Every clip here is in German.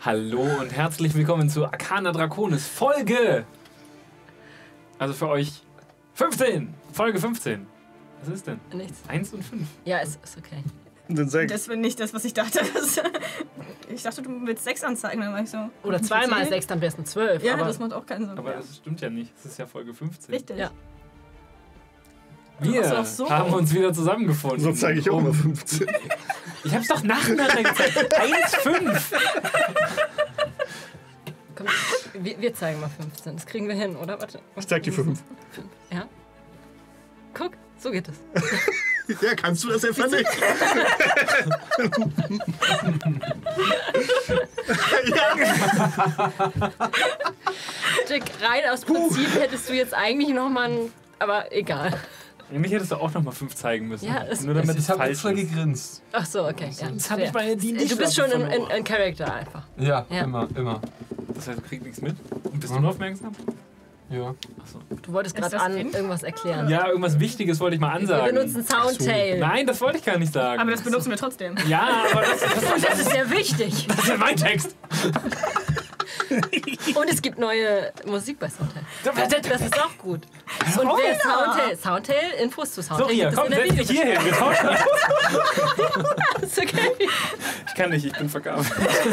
Hallo und herzlich willkommen zu Arcana Draconis Folge. Also für euch 15. Folge 15. Was ist denn? Nichts. 1 und 5. Ja, ist okay. Dann 6. Das wäre nicht das, was ich dachte. Ich dachte, du willst 6 anzeigen. Dann war ich so. Oder 2 mal 6, dann wäre es eine 12. Ja, aber das macht auch keinen Sinn. Aber das stimmt ja nicht. Es ist ja Folge 15. Richtig. Ja. Wir Ach so. haben uns wieder zusammengefunden. So zeige ich auch mal 15. Ich hab's doch nacheinander gezeigt. 1, 5. Komm, wir zeigen mal 15. Das kriegen wir hin, oder? Warte. Ich zeig die 5. Ja. Guck, so geht es. Ja, kannst du das etwa nicht? Jack, rein aus Prinzip hättest du jetzt eigentlich nochmal ein... Aber egal. Mich hättest du auch noch mal 5 zeigen müssen. Ja, es- nur damit es Ich habe falsch extra ist. gegrinst. Ach so, okay. Ja, Das habe ich bei die du bist schon verloren. ein Charakter einfach. Ja, Ja. immer. Das heißt, du kriegst nichts mit? Und bist du nur aufmerksam? Ja. Achso. Du wolltest Ist gerade das in? irgendwas erklären. Ja, irgendwas Wichtiges wollte ich mal Wir ansagen. benutzen Soundtail. Nein, das wollte ich gar nicht sagen. Aber das benutzen wir trotzdem. Ja, aber Das ist sehr wichtig. das ist ja mein Text. Und es gibt neue Musik bei Soundtail. Das ist auch gut. Und wer Soundtail, Infos zu Soundtail So, hier, gibt es komm, in der setz dich hier hin. Wir tauschen ab. Ist okay. Ich kann nicht, ich bin verkauft.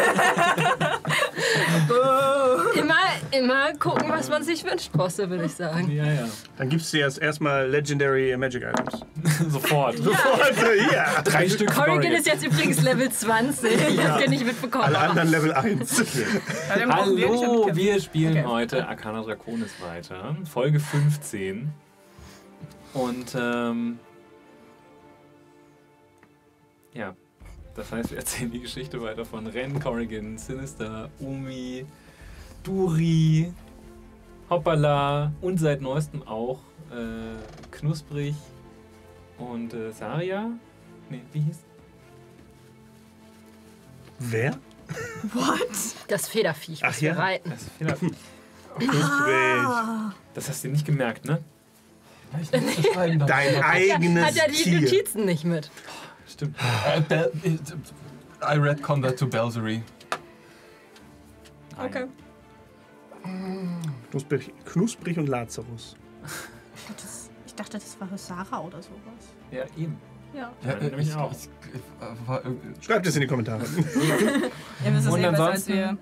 Immer gucken, was man sich wünscht, Bosse, würde ich sagen. Ja, ja. Dann gibst du jetzt erstmal Legendary Magic Items. Sofort. Ja. 3 Stück für Corrigan ist jetzt übrigens Level 20. Ich hab's ja nicht mitbekommen. Alle anderen Level 1. Ja, dann brauchen wir nicht Hallo, mitkämpfen. wir spielen Okay. heute Arcana Draconis weiter. Folge 15. Und, ja. Das heißt, wir erzählen die Geschichte weiter von Ren, Corrigan, Sinister, Umi, Duri, Hoppala und seit neuestem auch Knusprig und Saria. Nee, wie hieß? Wer? Das Federviech, Ach was wir ja. reiten. Das ist Fehler. Knusprig. Das hast du nicht gemerkt, ne? Ich nicht beschreiben darf. Dein eigenes Hat ja die Tier. Notizen nicht mit. Stimmt. I retcon that to Belzery. Okay. Knusprig und Lazarus. Ich dachte, das war Sarah oder sowas. Ja, eben. Ja. Ja, nämlich auch. Schreibt es in die Kommentare. Ihr wisst es Und eh besser als ansonsten- wir.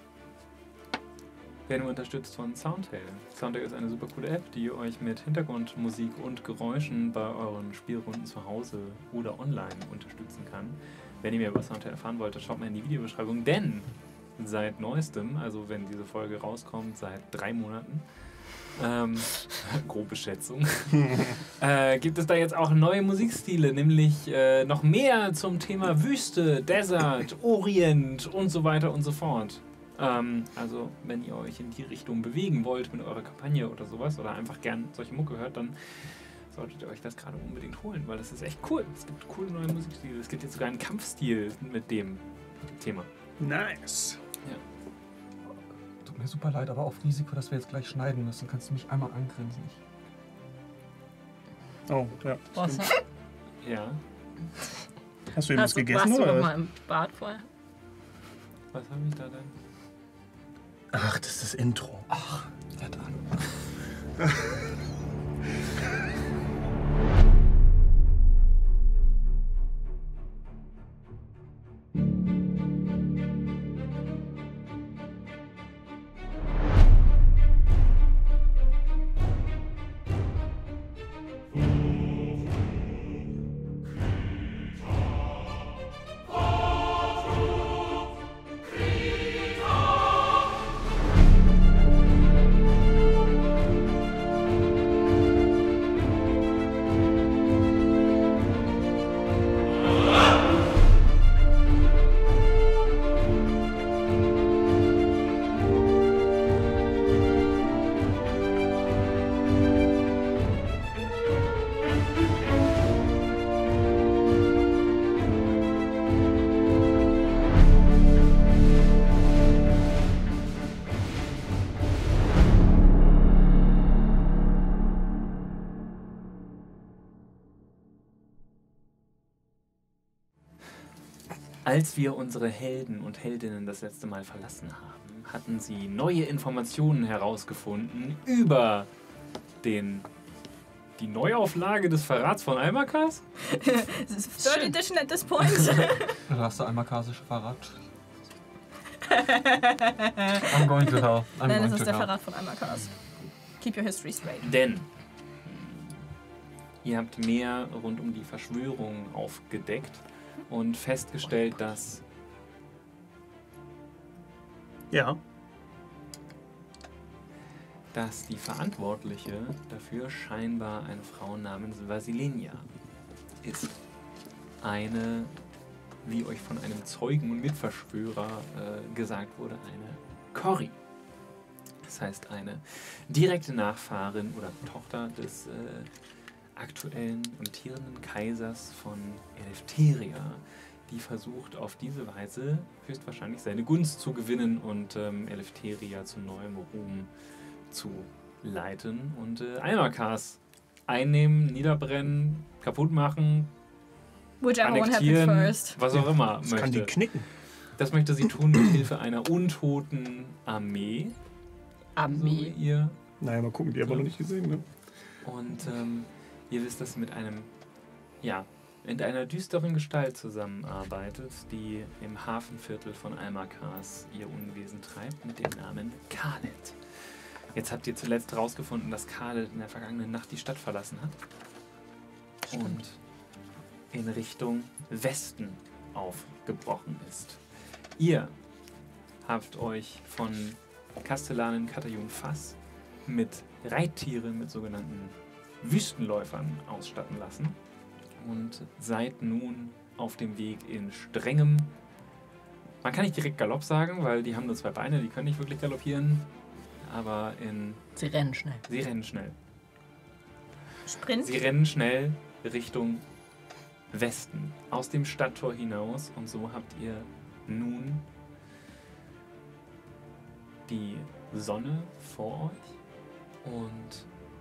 Werden wir unterstützt von Soundtail. Soundtail ist eine super coole App, die euch mit Hintergrundmusik und Geräuschen bei euren Spielrunden zu Hause oder online unterstützen kann. Wenn ihr mehr über Soundtail erfahren wollt, dann schaut mal in die Videobeschreibung, denn seit neuestem, also wenn diese Folge rauskommt, seit 3 Monaten, grobe Schätzung, gibt es da jetzt auch neue Musikstile, nämlich noch mehr zum Thema Wüste, Desert, Orient und so weiter und so fort. Also wenn ihr euch in die Richtung bewegen wollt mit eurer Kampagne oder sowas oder einfach gern solche Mucke hört, dann solltet ihr euch das gerade unbedingt holen, weil das ist echt cool. Es gibt coole neue Musikstile. Es gibt jetzt sogar einen Kampfstil mit dem Thema. Nice. Tut mir super leid, aber auf Risiko, dass wir jetzt gleich schneiden müssen, kannst du mich einmal angrinsen. Oh, ja. Bosse, Ja, Hast du eben was gegessen warst du noch oder? mal im Bad vorher? was habe ich da denn? Ach, das ist das Intro. Verdammt. Als wir unsere Helden und Heldinnen das letzte Mal verlassen haben, hatten sie neue Informationen herausgefunden über die Neuauflage des Verrats von Almakas. Das ist Third Edition at this point. Da hast du almakasische Verrat. I'm going to hell. Nein, das ist der Verrat von Almakas. Keep your history straight. Denn ihr habt mehr rund um die Verschwörung aufgedeckt und festgestellt, dass die Verantwortliche dafür scheinbar eine Frau namens Vasilenia ist. Eine, wie euch von einem Zeugen und Mitverschwörer gesagt wurde, eine Corrie. Das heißt, eine direkte Nachfahrin oder Tochter des aktuellen und amtierenden Kaisers von Eleftheria, die versucht auf diese Weise höchstwahrscheinlich seine Gunst zu gewinnen und Eleftheria zu neuem Ruhm zu leiten und Almakas einnehmen, niederbrennen, kaputt machen, Whichever one happened annektieren, first. was auch immer Das kann die möchte. knicken. Das möchte sie tun mit Hilfe einer untoten Armee. So wie ihr. Naja, mal gucken, die haben wir noch nicht gesehen, ne? Und ihr wisst, dass sie mit einer düsteren Gestalt zusammenarbeitet, die im Hafenviertel von Almakas ihr Unwesen treibt, mit dem Namen Khaled. Jetzt habt ihr zuletzt herausgefunden, dass Khaled in der vergangenen Nacht die Stadt verlassen hat und in Richtung Westen aufgebrochen ist. Ihr habt euch von Kastellanin Katajun Fass mit Reittieren, mit sogenannten Wüstenläufern ausstatten lassen und seid nun auf dem Weg in strengem, man kann nicht direkt Galopp sagen, weil die haben nur 2 Beine, die können nicht wirklich galoppieren, aber Sie rennen schnell. sie rennen schnell. Sprint. Sie rennen schnell Richtung Westen, aus dem Stadttor hinaus, und so habt ihr nun die Sonne vor euch und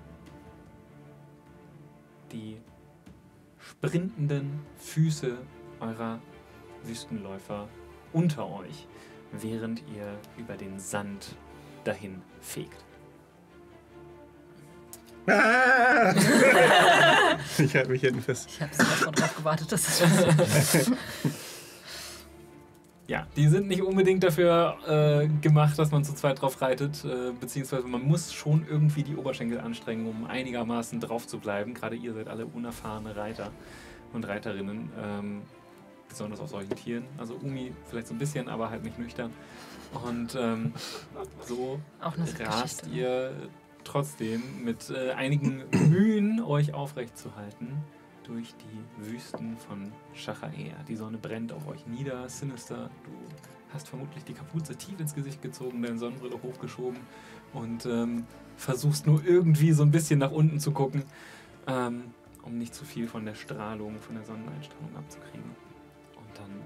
die sprintenden Füße eurer Wüstenläufer unter euch, während ihr über den Sand dahin fegt. Ah! Ich halte mich hinten fest. Ich habe sowas drauf gewartet, dass das Ja, die sind nicht unbedingt dafür gemacht, dass man zu zweit drauf reitet, beziehungsweise man muss schon irgendwie die Oberschenkel anstrengen, um einigermaßen drauf zu bleiben. Gerade ihr seid alle unerfahrene Reiter und Reiterinnen, besonders auf solchen Tieren. Also Umi vielleicht so ein bisschen, aber halt nicht nüchtern. Und so auch eine rast Geschichte. ihr trotzdem mit einigen Mühen euch aufrecht zu halten durch die Wüsten von Shachaer. Die Sonne brennt auf euch nieder. Sinister, du hast vermutlich die Kapuze tief ins Gesicht gezogen, deine Sonnenbrille hochgeschoben und versuchst nur irgendwie so ein bisschen nach unten zu gucken, um nicht zu viel von der Strahlung, von der Sonneneinstrahlung abzukriegen. Und dann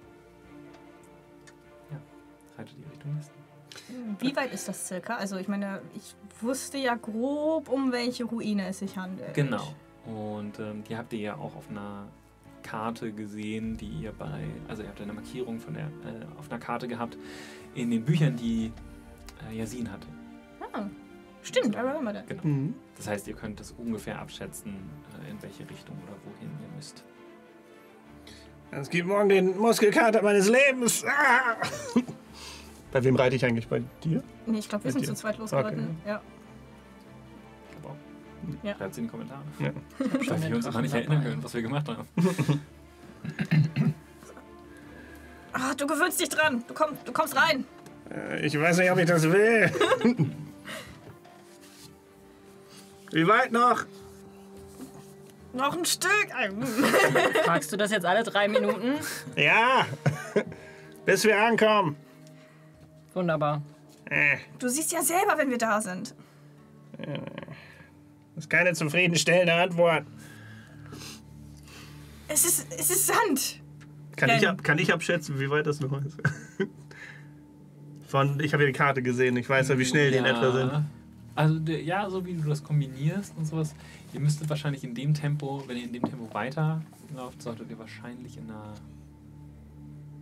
reitet ihr Richtung Westen. Wie weit ist das circa? Also ich meine, ich wusste ja grob, um welche Ruine es sich handelt. Genau. Und die habt ihr ja auch auf einer Karte gesehen, die ihr also ihr habt eine Markierung auf einer Karte gehabt, in den Büchern, die Yasin hatte. Ah, stimmt, I remember that. Genau. Mhm. Das heißt, ihr könnt das ungefähr abschätzen, in welche Richtung oder wohin ihr müsst. Es gibt morgen den Muskelkater meines Lebens. Ah! Bei wem reite ich eigentlich? Bei dir? Nee, ich glaube, wir Mit sind dir? zu zweit losgeritten. Okay. Ja. Ich glaube auch. Ja. Schreibt es in die Kommentare. Ja. Weil wir uns immer nicht erinnern können, was wir gemacht haben. Ah, du gewöhnst dich dran. Du kommst rein. Ich weiß nicht, ob ich das will. Wie weit noch? Noch ein Stück. Fragst du das jetzt alle 3 Minuten? Ja, bis wir ankommen. Wunderbar. Du siehst ja selber, wenn wir da sind. Das ist keine zufriedenstellende Antwort. Es ist Sand. Kann ich abschätzen, wie weit das noch ist? Ich habe ja die Karte gesehen, ich weiß ja, wie schnell die in etwa sind. Also ja, so wie du das kombinierst und sowas, ihr müsstet wahrscheinlich in dem Tempo, wenn ihr in dem Tempo weiterlauft, solltet ihr wahrscheinlich in einer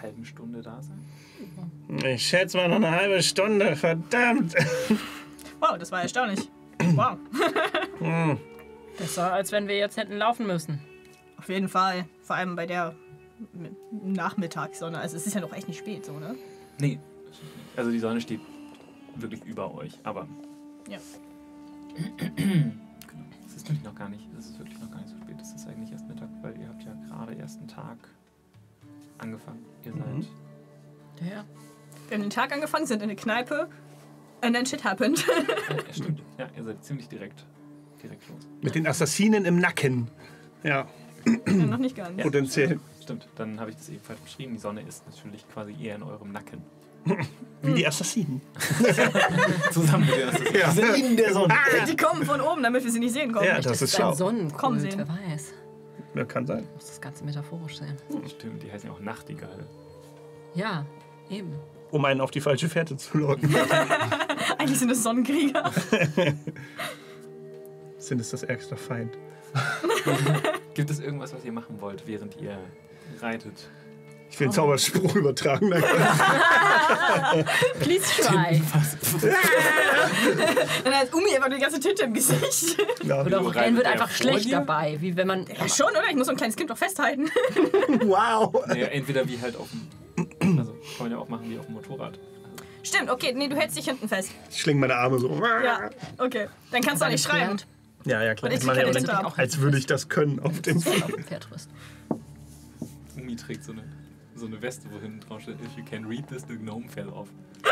halben Stunde da sein. Ich schätze mal noch eine halbe Stunde, verdammt. Wow, das war erstaunlich. Wow. Besser, als wenn wir jetzt hätten laufen müssen. Auf jeden Fall. Vor allem bei der Nachmittagssonne. Also es ist ja noch echt nicht spät, so, ne? Nee, also die Sonne steht wirklich über euch, aber... Ja. Genau, es ist wirklich noch gar nicht so spät. Es ist eigentlich erst Mittag, weil ihr habt ja gerade erst einen Tag angefangen. Ihr seid... Ja. Wir haben den Tag angefangen, sind in eine Kneipe and then shit happened. Ja, stimmt. Ja, ihr seid ziemlich direkt los. Mit den Assassinen im Nacken. Ja, Noch nicht ganz. Ja. potenziell. Stimmt, dann habe ich das ebenfalls beschrieben. Die Sonne ist natürlich quasi eher in eurem Nacken. Wie die Assassinen. Zusammen mit den Assassinen. Ja. Die sind in der Sonne. Die kommen von oben, damit wir sie nicht sehen kommen. Ja, das ist Ein schlau. Kommen Sonnenkult, sehen. wer weiß. Ja, kann sein. Muss das Ganze metaphorisch sehen. Stimmt, die heißen ja auch Nachtigall. Ja, eben. Um einen auf die falsche Fährte zu locken. Eigentlich sind es Sonnenkrieger. Sind es das ärgste Feind? Gibt es irgendwas, was ihr machen wollt, während ihr reitet? Ich will einen Zauberspruch übertragen. Please try. Dann hat Umi einfach die ganze Tinte im Gesicht. Ja. Oder auch Ren wird einfach vor schlecht dir? dabei, wie wenn man... Ja, schon, oder? Ich muss so ein kleines Kind doch festhalten. Wow. Naja, entweder wie halt auf dem... Also, kann man ja auch machen wie auf dem Motorrad. Stimmt, okay, nee, du hältst dich hinten fest. Ich schlinge meine Arme so. Ja, okay. Dann kannst du auch nicht schreien. Ja, klar. Und ich Ich mache ja krieg auch keine nicht, als würde ich das können auf dem auf dem Pferd rüst. Umi trägt so eine Weste, wo hinten drauf steht, if you can read this, the gnome fell off.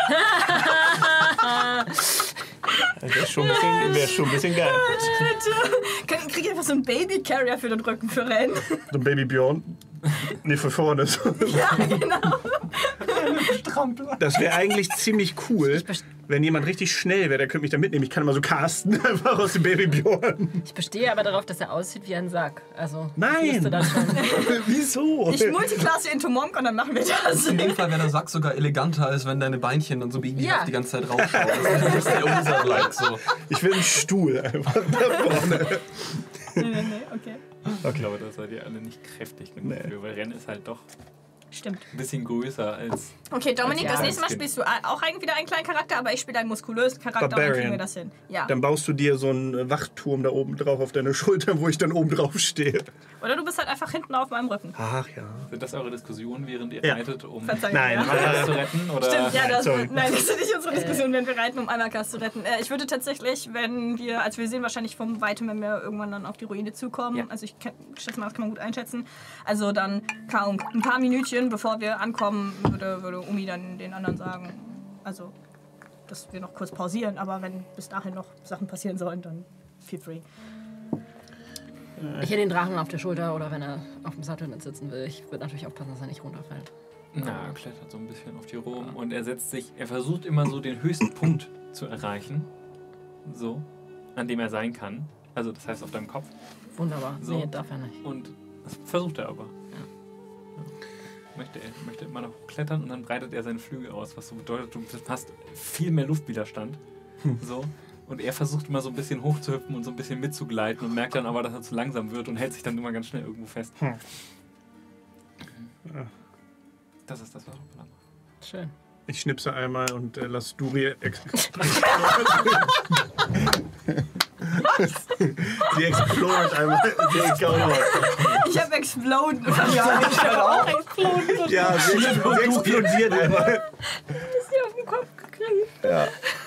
Wäre schon ein bisschen geil. Krieg ich einfach so einen Baby-Carrier für den Rücken für Rennen. So ein Baby Bjorn. Nee, für vorne. Ja, genau. Das wäre eigentlich ziemlich cool, wenn jemand richtig schnell wäre, der könnte mich da mitnehmen. Ich kann immer so casten, einfach aus dem Baby Bjorn. Ich bestehe aber darauf, dass er aussieht wie ein Sack. Also, Nein. müsste dann schon. Wieso? Ich multiclasse into Monk und dann machen wir das. In dem Fall wäre der Sack sogar eleganter, als wenn deine Beinchen dann so babyhaft Ja. die ganze Zeit rausschauen. Das ist der unser so. Ich will einen Stuhl einfach da vorne. Nee, okay. Ich glaube, da seid ihr alle nicht kräftig genug für, weil Ren ist halt doch Stimmt. ein bisschen größer als... Okay, Dominik, Ja. das nächste Mal spielst du auch wieder einen kleinen Charakter, aber ich spiele einen muskulösen Charakter und dann kriegen Barbarian. wir das hin. Ja. Dann baust du dir so einen Wachturm da oben drauf auf deine Schulter, wo ich dann oben drauf stehe. Oder du bist halt einfach hinten auf meinem Rücken. Ach ja. Sind das eure Diskussionen, während ihr Ja. reitet, um Verzeihung. Nein, Ja. Almakas zu retten? Oder? Stimmt, ja, das, Sorry. nein, das ist nicht unsere Diskussion, wenn wir reiten, um Almakas zu retten. Ich würde tatsächlich, also wir sehen wahrscheinlich vom Weitem, wenn wir irgendwann dann auf die Ruine zukommen, Ja. also ich schätze mal, das kann man gut einschätzen, also dann kaum ein paar Minütchen, bevor wir ankommen, würde Umi dann den anderen sagen, also, dass wir noch kurz pausieren, aber wenn bis dahin noch Sachen passieren sollen, dann feel free. Ich hätte den Drachen auf der Schulter oder wenn er auf dem Sattel mit sitzen will. Ich würde natürlich aufpassen, dass er nicht runterfällt. Na, er klettert so ein bisschen auf die rum und er versucht immer so den höchsten Punkt zu erreichen, so, an dem er sein kann. Also das heißt auf deinem Kopf. Wunderbar. So. Nee, darf er nicht. Und das versucht er aber. Ja. Möchte immer noch klettern und dann breitet er seine Flügel aus, was so bedeutet, du hast viel mehr Luftwiderstand. So. Und er versucht immer so ein bisschen hochzuhüpfen und so ein bisschen mitzugleiten und merkt dann aber, dass er zu langsam wird und hält sich dann immer ganz schnell irgendwo fest. Das ist das, was wir machen. Schön. Ich schnipse einmal und lass Duri Sie explodiert einmal. Sie explodiert. Ich habe Explode. Ja, ich habe auch Explode. Ja, sie explodiert einmal. Ist sie auf den Kopf gekriegt. Ja.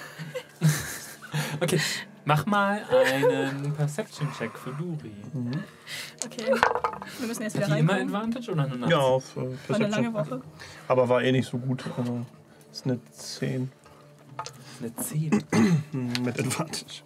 Okay, mach mal einen Perception-Check für Duri. Okay, wir müssen jetzt wieder Hat die immer reinkommen. Advantage oder nur nachts? Ja, auf War eine Perception. lange Woche. Aber war eh nicht so gut. Also, ist eine 10 Eine 10. mit Advantage.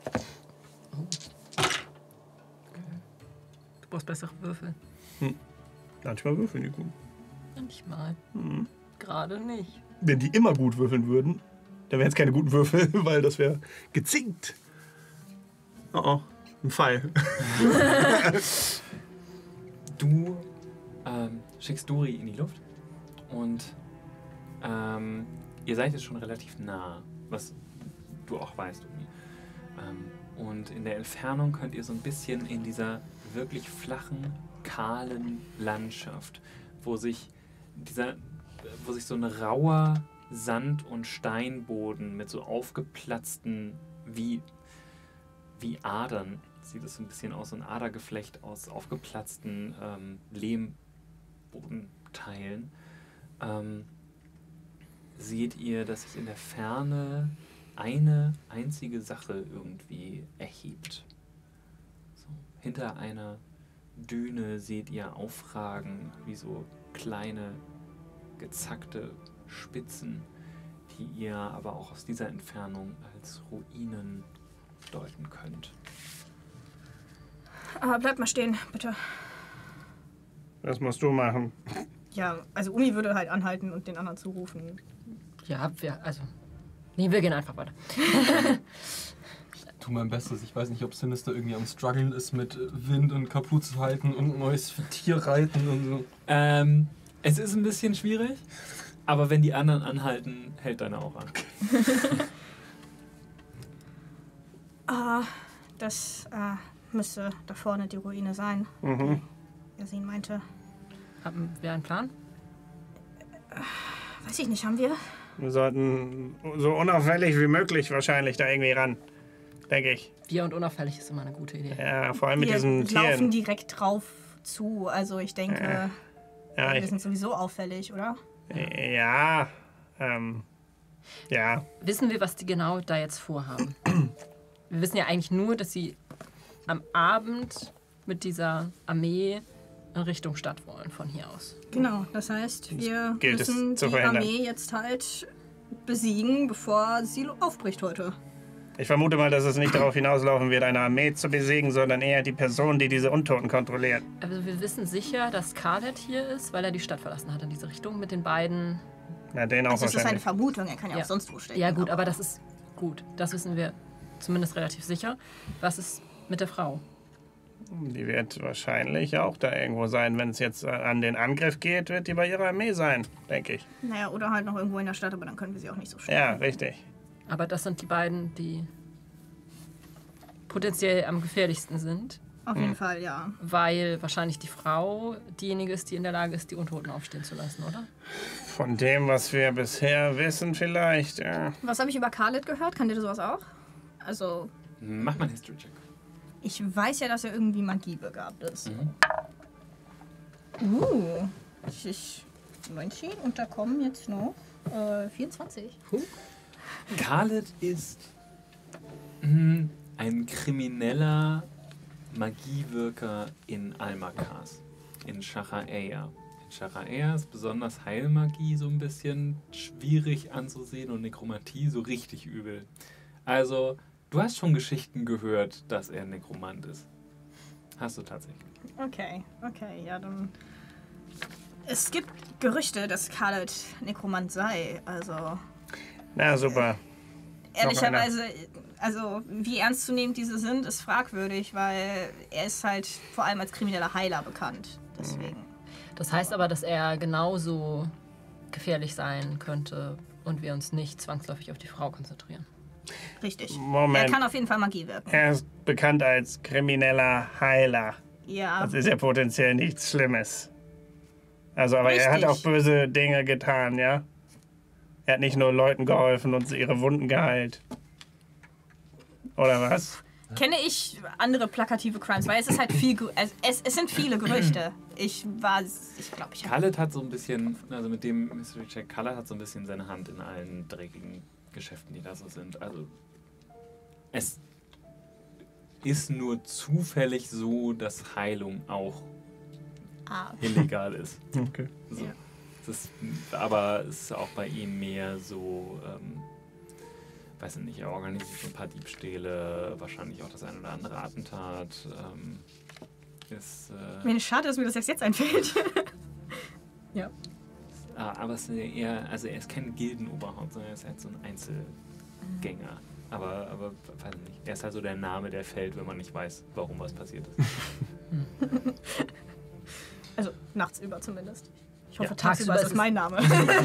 Du brauchst bessere Würfel. Manchmal würfeln die gut. Manchmal. Gerade nicht. Wenn die immer gut würfeln würden, dann wären es keine guten Würfel, weil das wäre gezinkt. Oh, ein Pfeil. Du schickst Duri in die Luft und ihr seid jetzt schon relativ nah, was du auch weißt, Umi. Und in der Entfernung könnt ihr so ein bisschen in dieser wirklich flachen, kahlen Landschaft, wo sich dieser wo sich so ein rauer Sand- und Steinboden mit so aufgeplatzten, wie Adern, sieht es so ein bisschen aus, so ein Adergeflecht aus aufgeplatzten Lehmbodenteilen. Seht ihr, dass sich in der Ferne eine einzige Sache irgendwie erhebt. So, hinter einer Düne seht ihr aufragen, wie so kleine, gezackte Spitzen, die ihr aber auch aus dieser Entfernung als Ruinen deuten könnt. Aber bleib mal stehen, bitte. Das musst du machen. Ja, also Umi würde halt anhalten und den anderen zurufen. Ja, nee, wir gehen einfach weiter. Ich tue mein Bestes. Ich weiß nicht, ob Sinister irgendwie am Struggeln ist mit Wind und Kapuze halten und neues Tier reiten und so. Es ist ein bisschen schwierig, aber wenn die anderen anhalten, hält deine auch an. Das müsste da vorne die Ruine sein. Yasin meinte. Haben wir einen Plan? Weiß ich nicht, haben wir? Wir sollten so unauffällig wie möglich wahrscheinlich da irgendwie ran, denke ich. Wir und unauffällig ist immer eine gute Idee. Ja, vor allem mit diesen Wir laufen Tieren. direkt drauf zu. Also ich denke, wir sind sowieso auffällig, oder? Ja, ja. Wissen wir, was die genau da jetzt vorhaben? Wir wissen ja eigentlich nur, dass sie am Abend mit dieser Armee in Richtung Stadt wollen, von hier aus. Genau, das heißt, wir gilt es müssen zu die verhindern. Armee jetzt halt besiegen, bevor sie aufbricht heute. Ich vermute mal, dass es nicht darauf hinauslaufen wird, eine Armee zu besiegen, sondern eher die Person, die diese Untoten kontrolliert. Also wir wissen sicher, dass Khaled hier ist, weil er die Stadt verlassen hat in diese Richtung mit den beiden. Na, den auch Also das ist eine wahrscheinlich. Vermutung, er kann ja auch sonst wo stecken. Ja gut, aber das ist gut. Das wissen wir zumindest relativ sicher. Was ist mit der Frau? Die wird wahrscheinlich auch da irgendwo sein. Wenn es jetzt an den Angriff geht, wird die bei ihrer Armee sein, denke ich. Naja, oder halt noch irgendwo in der Stadt, aber dann können wir sie auch nicht so schnell. Ja, richtig. Aber das sind die beiden, die potenziell am gefährlichsten sind, Auf jeden Fall, ja. weil wahrscheinlich die Frau diejenige ist, die in der Lage ist, die Untoten aufstehen zu lassen, oder? Von dem, was wir bisher wissen, vielleicht. Ja. Was habe ich über Khaled gehört? Kann dir sowas auch? Also, Mach mal einen History-Check. ich weiß ja, dass er irgendwie Magie begabt ist. 19 und da kommen jetzt noch 24. Khaled ist ein krimineller Magiewirker in Almakas, in Shahar-Eya. In Shahar-Eya ist besonders Heilmagie so ein bisschen schwierig anzusehen und Nekromantie so richtig übel. Also, du hast schon Geschichten gehört, dass er Nekromant ist. Hast du tatsächlich. Okay, ja, dann. Es gibt Gerüchte, dass Khaled Nekromant sei. Also, Na, super. ehrlicherweise, also wie ernstzunehmend diese sind, ist fragwürdig, weil er ist halt vor allem als krimineller Heiler bekannt. Deswegen. Das heißt aber, dass er genauso gefährlich sein könnte und wir uns nicht zwangsläufig auf die Frau konzentrieren. Richtig. Moment. Er kann auf jeden Fall Magie wirken. Er ist bekannt als krimineller Heiler. Ja. Das ist ja potenziell nichts Schlimmes. Also, aber er hat Richtig. auch böse Dinge getan, ja? Er hat nicht nur Leuten geholfen und sie ihre Wunden geheilt. Oder was? Kenne ich andere plakative Crimes, weil es ist halt viel. Es sind viele Gerüchte. Ich glaube, ich habe. Khaled hat so ein bisschen, also mit dem Mystery Check, Khaled hat so ein bisschen seine Hand in allen dreckigen Geschäften, die da so sind. Also es ist nur zufällig so, dass Heilung auch illegal ist. Okay. So. Ja. Aber es ist auch bei ihm mehr so, weiß ich nicht, er organisiert so ein paar Diebstähle, wahrscheinlich auch das ein oder andere Attentat. Mir schade, dass mir das jetzt einfällt. Ja. Aber es ist eher, also er ist kein Gildenoberhaupt, sondern er ist halt so ein Einzelgänger. Aber weiß ich nicht, er ist halt so der Name, der fällt, wenn man nicht weiß, warum was passiert ist. Also nachts über zumindest. Ich hoffe, Ja, tagsüber ist das mein Name.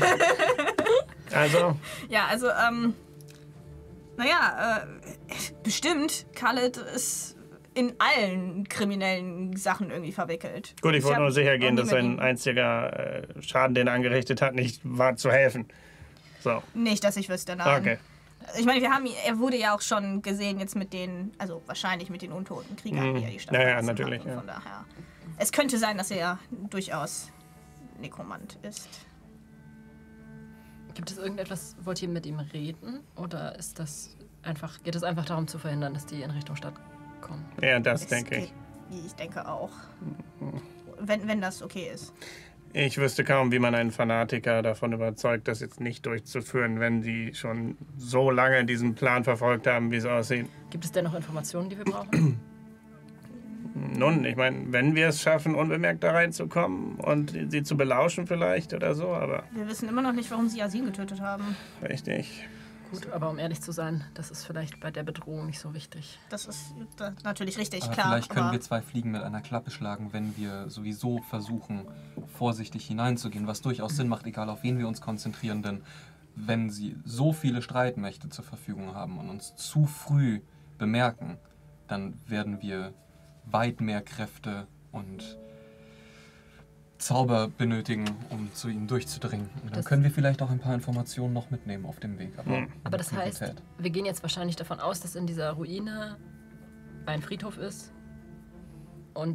Also, Ja, also, bestimmt, Khaled ist in allen kriminellen Sachen irgendwie verwickelt. Gut, ich wollte hab nur sicher auch gehen, nie dass mit sein ihm- einziger Schaden, den er angerichtet hat, nicht war zu helfen. So, Nicht, dass ich wüsste, nein. okay. Ich meine, er wurde ja auch schon gesehen jetzt mit den, also wahrscheinlich mit den untoten Kriegern, die er die Stadt Ja, ja, verlassen natürlich, hat. Und ja. Von daher. Es könnte sein, dass er durchaus Nekromant ist. Gibt es irgendetwas, wollt ihr mit ihm reden? Oder ist das einfach, geht es einfach darum zu verhindern, dass die in Richtung Stadt kommen? Ja, das Es denke ich. geht- Ich denke auch. Wenn das okay ist. Ich wüsste kaum, wie man einen Fanatiker davon überzeugt, das jetzt nicht durchzuführen, wenn sie schon so lange diesen Plan verfolgt haben, wie es aussieht. Gibt es denn noch Informationen, die wir brauchen? Nun, ich meine, wenn wir es schaffen, unbemerkt da reinzukommen und sie zu belauschen vielleicht oder so, aber Wir wissen immer noch nicht, warum sie Yasin getötet haben. richtig. Gut, aber um ehrlich zu sein, das ist vielleicht bei der Bedrohung nicht so wichtig. Das ist natürlich richtig, Aber klar. vielleicht können aber wir 2 Fliegen mit einer Klappe schlagen, wenn wir sowieso versuchen, vorsichtig hineinzugehen, was durchaus Sinn macht, egal auf wen wir uns konzentrieren, denn wenn sie so viele Streitmächte zur Verfügung haben und uns zu früh bemerken, dann werden wir weit mehr Kräfte und Zauber benötigen, um zu ihnen durchzudringen. Und dann Das- können wir vielleicht auch ein paar Informationen noch mitnehmen auf dem Weg. Aber das heißt, Priorität. wir gehen jetzt wahrscheinlich davon aus, dass in dieser Ruine ein Friedhof ist und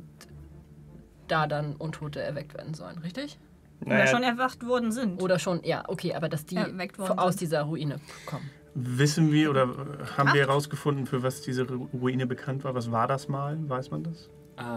da dann Untote erweckt werden sollen, richtig? oder schon erwacht worden sind. Oder schon, ja, okay, aber dass die Erweckt worden aus sind. dieser Ruine kommen. Wissen wir oder haben wir herausgefunden, für was diese Ruine bekannt war? Was war das mal? Weiß man das?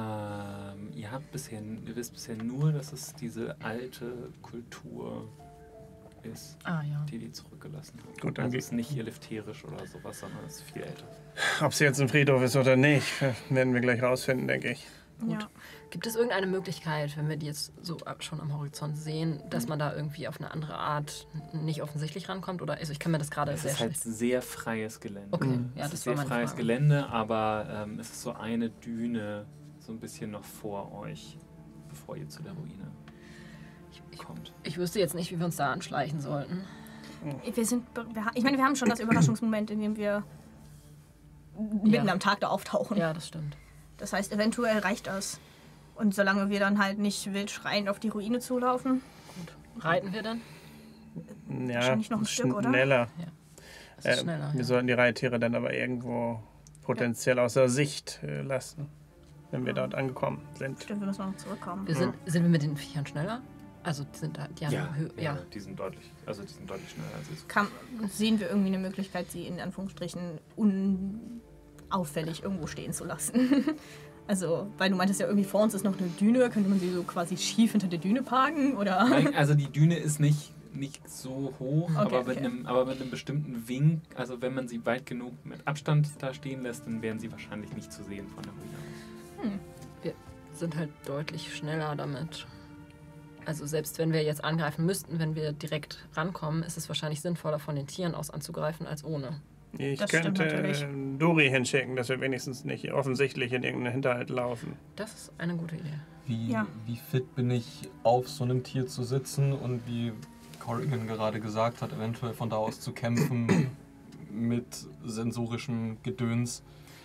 Ihr wisst bisher nur, dass es diese alte Kultur ist, Ah ja. die zurückgelassen haben. Gut, dann also ge- es ist nicht eleftherisch oder sowas, sondern es ist viel älter. Ob es jetzt ein Friedhof ist oder nicht, werden wir gleich rausfinden, denke ich. Ja. Gibt es irgendeine Möglichkeit, wenn wir die jetzt so schon am Horizont sehen, dass man da irgendwie auf eine andere Art nicht offensichtlich rankommt? Oder also ich kann mir das gerade Es sehr ist halt schlecht. sehr freies Gelände. Okay, ja, Es das ist war sehr meine freies Frage. Gelände, aber es ist so eine Düne so ein bisschen noch vor euch, bevor ihr zu der Ruine kommt. Ich wüsste jetzt nicht, wie wir uns da anschleichen sollten. Ich meine, wir haben schon das Überraschungsmoment, in dem wir mitten Ja. am Tag da auftauchen. Ja, das stimmt. Das heißt, eventuell reicht das. Und solange wir dann halt nicht wild schreiend auf die Ruine zulaufen. Gut. Reiten wir dann? Ja, Wahrscheinlich noch ein Stück, oder? schneller. Das ist schneller. Wir Ja. sollten die Reittiere dann aber irgendwo potenziell außer Sicht lassen, wenn wir dort angekommen sind. Stimmt, wir müssen noch zurückkommen. Sind wir mit den Viechern schneller? Also die sind da, die haben ja. Die sind deutlich schneller als ihr. Sehen wir irgendwie eine Möglichkeit, sie in Anführungsstrichen unauffällig irgendwo stehen zu lassen? Also, weil du meintest ja irgendwie vor uns ist noch eine Düne, könnte man sie so quasi schief hinter der Düne parken? Oder? Nein, also die Düne ist nicht so hoch, Okay, aber, okay. mit einem bestimmten Wink, also wenn man sie weit genug mit Abstand da stehen lässt, dann wären sie wahrscheinlich nicht zu sehen von der Ruine aus. Wir sind halt deutlich schneller damit. Also selbst wenn wir jetzt angreifen müssten, wenn wir direkt rankommen, ist es wahrscheinlich sinnvoller, von den Tieren aus anzugreifen, als ohne. Ich Das stimmt könnte natürlich. Dori hinschicken, dass wir wenigstens nicht offensichtlich in irgendeinen Hinterhalt laufen. Das ist eine gute Idee. Ja. Wie fit bin ich, auf so einem Tier zu sitzen und wie Corrigan gerade gesagt hat, eventuell von da aus zu kämpfen mit sensorischem Gedöns.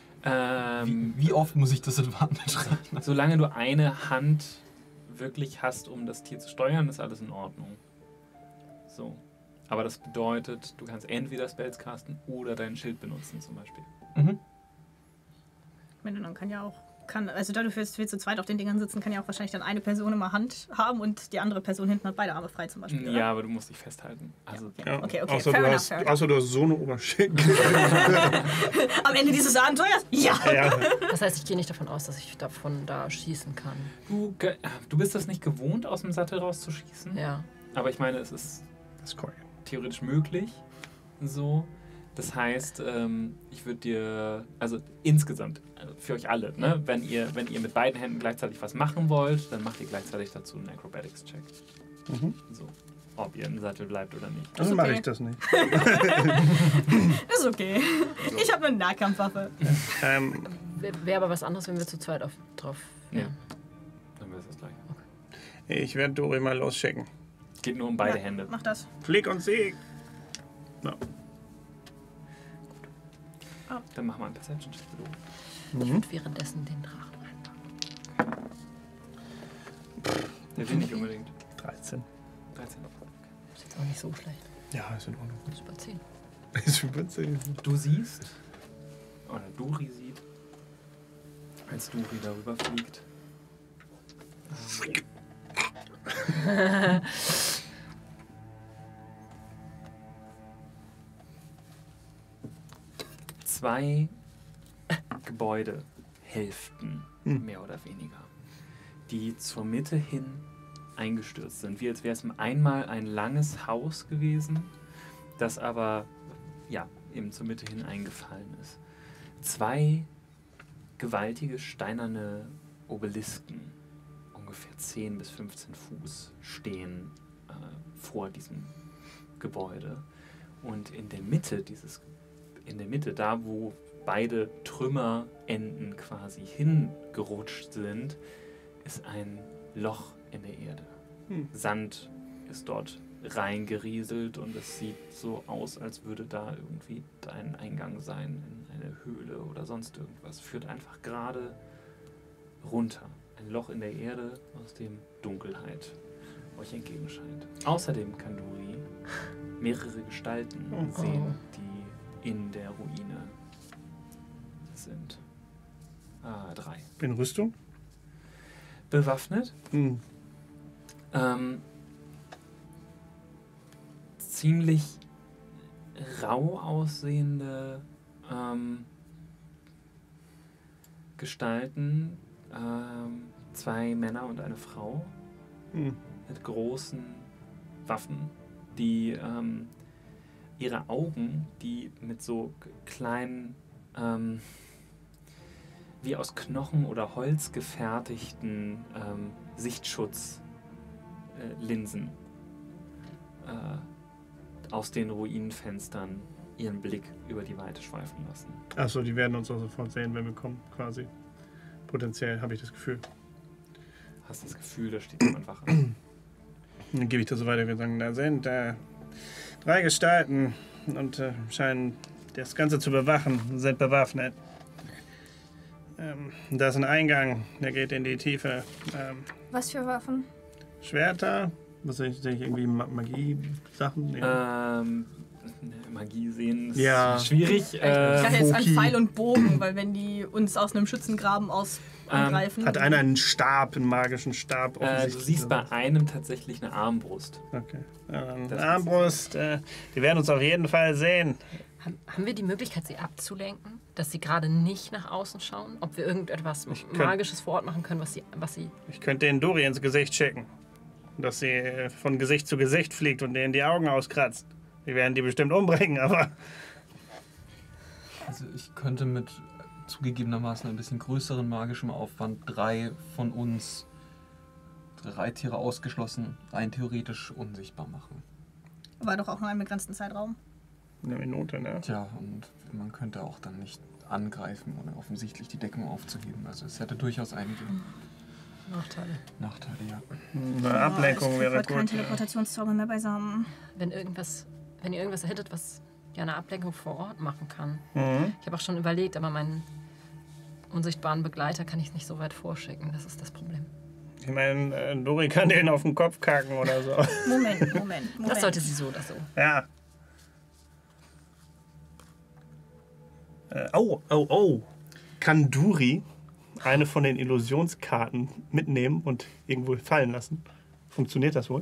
Wie oft muss ich das Advantage rechnen? Solange du eine Hand wirklich hast, um das Tier zu steuern, ist alles in Ordnung. So. Aber das bedeutet, du kannst entweder Spells casten oder dein Schild benutzen zum Beispiel. Mhm. Ich meine, dann also dadurch, dass wir zu zweit auf den Dingern sitzen, kann ja auch wahrscheinlich dann eine Person immer Hand haben und die andere Person hinten hat beide Arme frei zum Beispiel, oder? Ja, aber du musst dich festhalten. Also Ja. Okay, Außer, fair du enough, hast, fair enough. außer du hast so eine Oberschenkel. Am Ende dieses Abenteuers? Ja! ja. Das heißt, ich gehe nicht davon aus, dass ich davon da schießen kann. du bist das nicht gewohnt, aus dem Sattel rauszuschießen. Ja. Aber ich meine, es ist Das ist Corrigan. theoretisch möglich. So. Das heißt, ich würde dir, also insgesamt, also für euch alle, ne, wenn ihr mit beiden Händen gleichzeitig was machen wollt, dann macht ihr gleichzeitig dazu einen Acrobatics-Check. Mhm. So. Ob ihr im Sattel bleibt oder nicht. Also okay. mache ich das nicht. Ist okay. Ich habe eine Nahkampfwaffe. Wäre aber was anderes, wenn wir zu zweit drauf. Ja. Ja. Dann wäre es das gleiche. Ich werde Dori mal losschicken. Es geht nur um beide Ja, Hände. Mach das. Flieg und Sieg. No. Dann machen wir einen Perception-Check. Ich würde währenddessen den Drachen einpacken. Der will nicht unbedingt. 13. 13. Ist jetzt auch nicht so schlecht. Ja, ist in Ordnung. Ist über 10. Ist über 10. Du siehst, oder Duri sieht, als Duri darüber fliegt. Zwei Gebäudehälften, mehr oder weniger, die zur Mitte hin eingestürzt sind. Wie als wäre es einmal ein langes Haus gewesen, das aber ja, eben zur Mitte hin eingefallen ist. Zwei gewaltige steinerne Obelisken, ungefähr 10 bis 15 Fuß, stehen vor diesem Gebäude. Und in der Mitte da wo beide Trümmerenden quasi hingerutscht sind, ist ein Loch in der Erde. Sand ist dort reingerieselt und es sieht so aus, als würde da irgendwie ein Eingang sein in eine Höhle oder sonst irgendwas. Führt einfach gerade runter. Ein Loch in der Erde, aus dem Dunkelheit euch entgegenscheint. Außerdem kann Duri mehrere Gestalten sehen, die in der Ruine sind. 3. In Rüstung? Bewaffnet. Ziemlich rau aussehende Gestalten. 2 Männer und eine Frau mit großen Waffen, die ihre Augen, die mit so kleinen wie aus Knochen oder Holz gefertigten Sichtschutzlinsen aus den Ruinenfenstern ihren Blick über die Weite schweifen lassen. Achso, die werden uns auch sofort sehen, wenn wir kommen, quasi. Potenziell habe ich das Gefühl. Hast das Gefühl, da steht jemand wach an. Dann gebe ich das so weiter. Wir sagen, da sind 3 Gestalten und scheinen das Ganze zu bewachen, sind bewaffnet. Da ist ein Eingang, der geht in die Tiefe. Was für Waffen? Schwerter, was soll ich irgendwie Magie-Sachen? Magie sehen ist Ja. schwierig. Ich dachte jetzt an Foki. Pfeil und Bogen, weil wenn die uns aus einem Schützengraben angreifen. Hat einer einen Stab, einen magischen Stab? Du offensichtlich? siehst bei einem tatsächlich eine Armbrust. Okay. Das Armbrust, die werden uns auf jeden Fall sehen. Haben wir die Möglichkeit, sie abzulenken? Dass sie gerade nicht nach außen schauen? Ob wir irgendetwas könnte- Magisches vor Ort machen können, was sie... Ich könnte den Dori ins Gesicht schicken. Dass sie von Gesicht zu Gesicht fliegt und denen die Augen auskratzt. Wir werden die bestimmt umbringen, aber... Also ich könnte mit zugegebenermaßen ein bisschen größeren magischem Aufwand 3 von uns, 3 Tiere ausgeschlossen, rein theoretisch unsichtbar machen. War doch auch nur einen begrenzten Zeitraum. Eine Minute, ne? Tja, und man könnte auch dann nicht angreifen, ohne offensichtlich die Deckung aufzuheben. Also es hätte durchaus einige Nachteile, ja. Eine Ablenkung ich wäre hab keinen gut. Teleportationszauber mehr beisammen. Wenn ihr irgendwas hättet, was ja eine Ablenkung vor Ort machen kann. Mhm. Ich habe auch schon überlegt, aber meinen unsichtbaren Begleiter kann ich nicht so weit vorschicken. Das ist das Problem. Ich meine, Dori kann den auf den Kopf kacken oder so. Moment. Das sollte sie so oder so. Ja. Oh. Kann Duri eine von den Illusionskarten mitnehmen und irgendwo fallen lassen? Funktioniert das wohl?